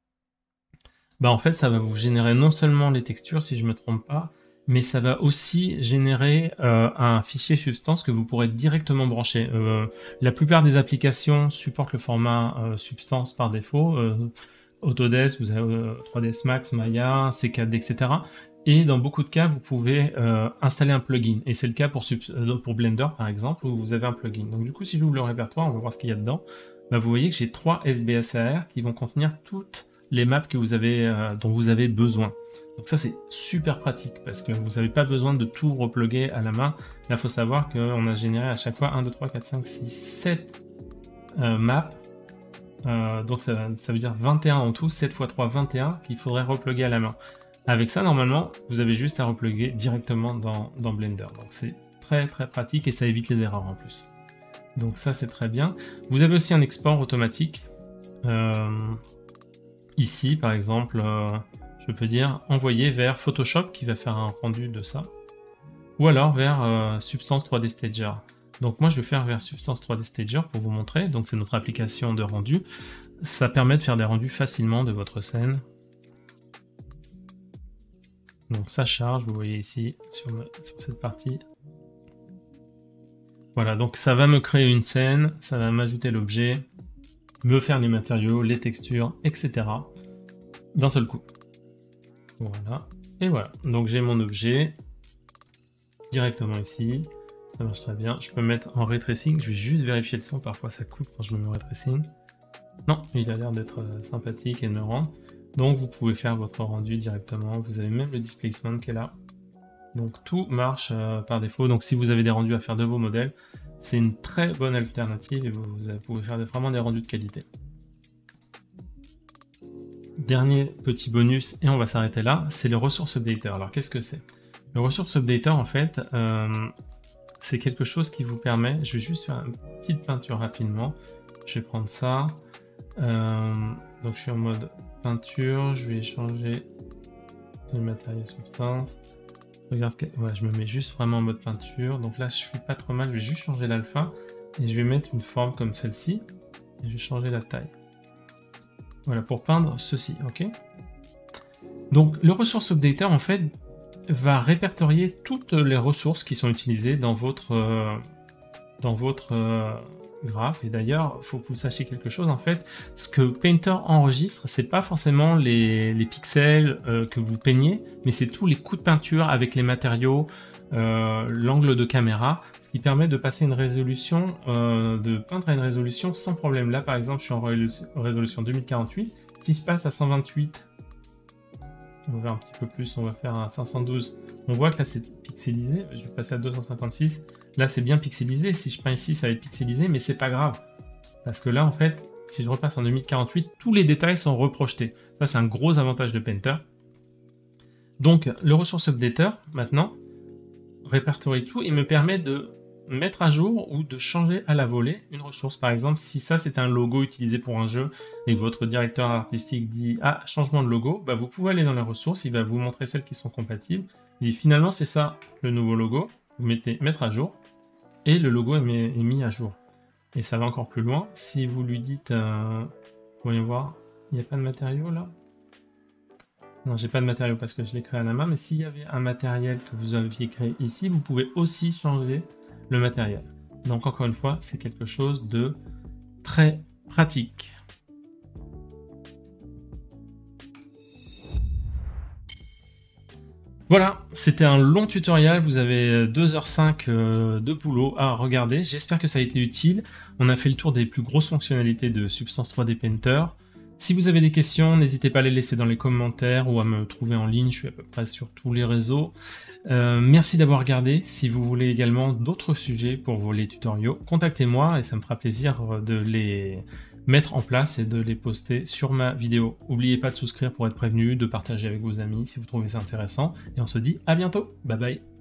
[SPEAKER 1] Bah, en fait, ça va vous générer non seulement les textures, si je ne me trompe pas, mais ça va aussi générer euh, un fichier substance que vous pourrez directement brancher. Euh, la plupart des applications supportent le format euh, substance par défaut. Euh, Autodesk, vous avez euh, trois D S Max, Maya, C quatre D, et cetera. Et dans beaucoup de cas, vous pouvez euh, installer un plugin. Et c'est le cas pour, euh, pour Blender, par exemple, où vous avez un plugin. Donc du coup, si j'ouvre le répertoire, on va voir ce qu'il y a dedans. Bah, vous voyez que j'ai trois S B S A R qui vont contenir toutes les maps que vous avez, euh, dont vous avez besoin. Donc ça c'est super pratique parce que vous n'avez pas besoin de tout repluguer à la main. Là il faut savoir qu'on a généré à chaque fois un, deux, trois, quatre, cinq, six, sept euh, maps. Euh, donc ça, ça veut dire vingt et un en tout, sept fois trois, vingt et un qu'il faudrait repluguer à la main. Avec ça normalement vous avez juste à repluguer directement dans, dans Blender. Donc c'est très très pratique et ça évite les erreurs en plus. Donc ça c'est très bien. Vous avez aussi un export automatique. Euh, ici par exemple... Euh, je peux dire envoyer vers Photoshop qui va faire un rendu de ça, ou alors vers euh, Substance trois D Stager. Donc moi je vais faire vers Substance trois D Stager pour vous montrer, donc c'est notre application de rendu. Ça permet de faire des rendus facilement de votre scène. Donc ça charge, vous voyez ici sur, sur cette partie. Voilà, donc ça va me créer une scène, ça va m'ajouter l'objet, me faire les matériaux, les textures, et cetera d'un seul coup. Voilà, et voilà. Donc j'ai mon objet directement ici. Ça marche très bien. Je peux mettre en ray tracing. Je vais juste vérifier le son. Parfois ça coupe quand je me mets en ray tracing. Non, il a l'air d'être sympathique et de me rendre. Donc vous pouvez faire votre rendu directement. Vous avez même le displacement qui est là. Donc tout marche euh, par défaut. Donc si vous avez des rendus à faire de vos modèles, c'est une très bonne alternative et vous, vous pouvez faire vraiment des rendus de qualité. Dernier petit bonus, et on va s'arrêter là, c'est le Resource Updater. Alors qu'est-ce que c'est? Le Resource Updater, en fait, euh, c'est quelque chose qui vous permet, je vais juste faire une petite peinture rapidement, je vais prendre ça, euh, donc je suis en mode peinture, je vais changer les matériaux substance, regarde, voilà, je me mets juste vraiment en mode peinture, donc là je suis pas trop mal, je vais juste changer l'alpha, et je vais mettre une forme comme celle-ci, et je vais changer la taille. Voilà, pour peindre ceci, ok? Donc, le Resource Updater, en fait, va répertorier toutes les ressources qui sont utilisées dans votre, euh, dans votre euh, graphe. Et d'ailleurs, il faut que vous sachiez quelque chose, en fait. Ce que Painter enregistre, c'est pas forcément les, les pixels euh, que vous peignez, mais c'est tous les coups de peinture avec les matériaux, euh, l'angle de caméra, ce qui permet de passer une résolution, euh, de peindre à une résolution sans problème. Là, par exemple, je suis en résolution deux mille quarante-huit. Si je passe à cent vingt-huit, on va faire un petit peu plus, on va faire un cinq cent douze. On voit que là, c'est pixelisé. Je vais passer à deux cent cinquante-six. Là, c'est bien pixelisé. Si je peins ici, ça va être pixelisé, mais c'est pas grave. Parce que là, en fait, si je repasse en deux mille quarante-huit, tous les détails sont reprojetés. Ça, c'est un gros avantage de Painter. Donc, le Resource Updater, maintenant, Repertory tout, il me permet de mettre à jour ou de changer à la volée une ressource. Par exemple, si ça c'est un logo utilisé pour un jeu et que votre directeur artistique dit « Ah, changement de logo », bah, vous pouvez aller dans les ressources, il va vous montrer celles qui sont compatibles. Il dit « Finalement, c'est ça le nouveau logo », vous mettez « Mettre à jour » et le logo est mis, est mis à jour. Et ça va encore plus loin. Si vous lui dites euh, « Voyons voir, il n'y a pas de matériau là ?» Non, j'ai pas de matériau parce que je l'ai créé à la main, mais s'il y avait un matériel que vous aviez créé ici, vous pouvez aussi changer le matériel. Donc encore une fois, c'est quelque chose de très pratique. Voilà, c'était un long tutoriel, vous avez deux heures cinq de boulot à regarder, j'espère que ça a été utile. On a fait le tour des plus grosses fonctionnalités de Substance trois D Painter. Si vous avez des questions, n'hésitez pas à les laisser dans les commentaires ou à me trouver en ligne, je suis à peu près sur tous les réseaux. Euh, merci d'avoir regardé. Si vous voulez également d'autres sujets pour vos les tutoriaux, contactez-moi et ça me fera plaisir de les mettre en place et de les poster sur ma vidéo. N'oubliez pas de souscrire pour être prévenu, de partager avec vos amis si vous trouvez ça intéressant. Et on se dit à bientôt. Bye bye.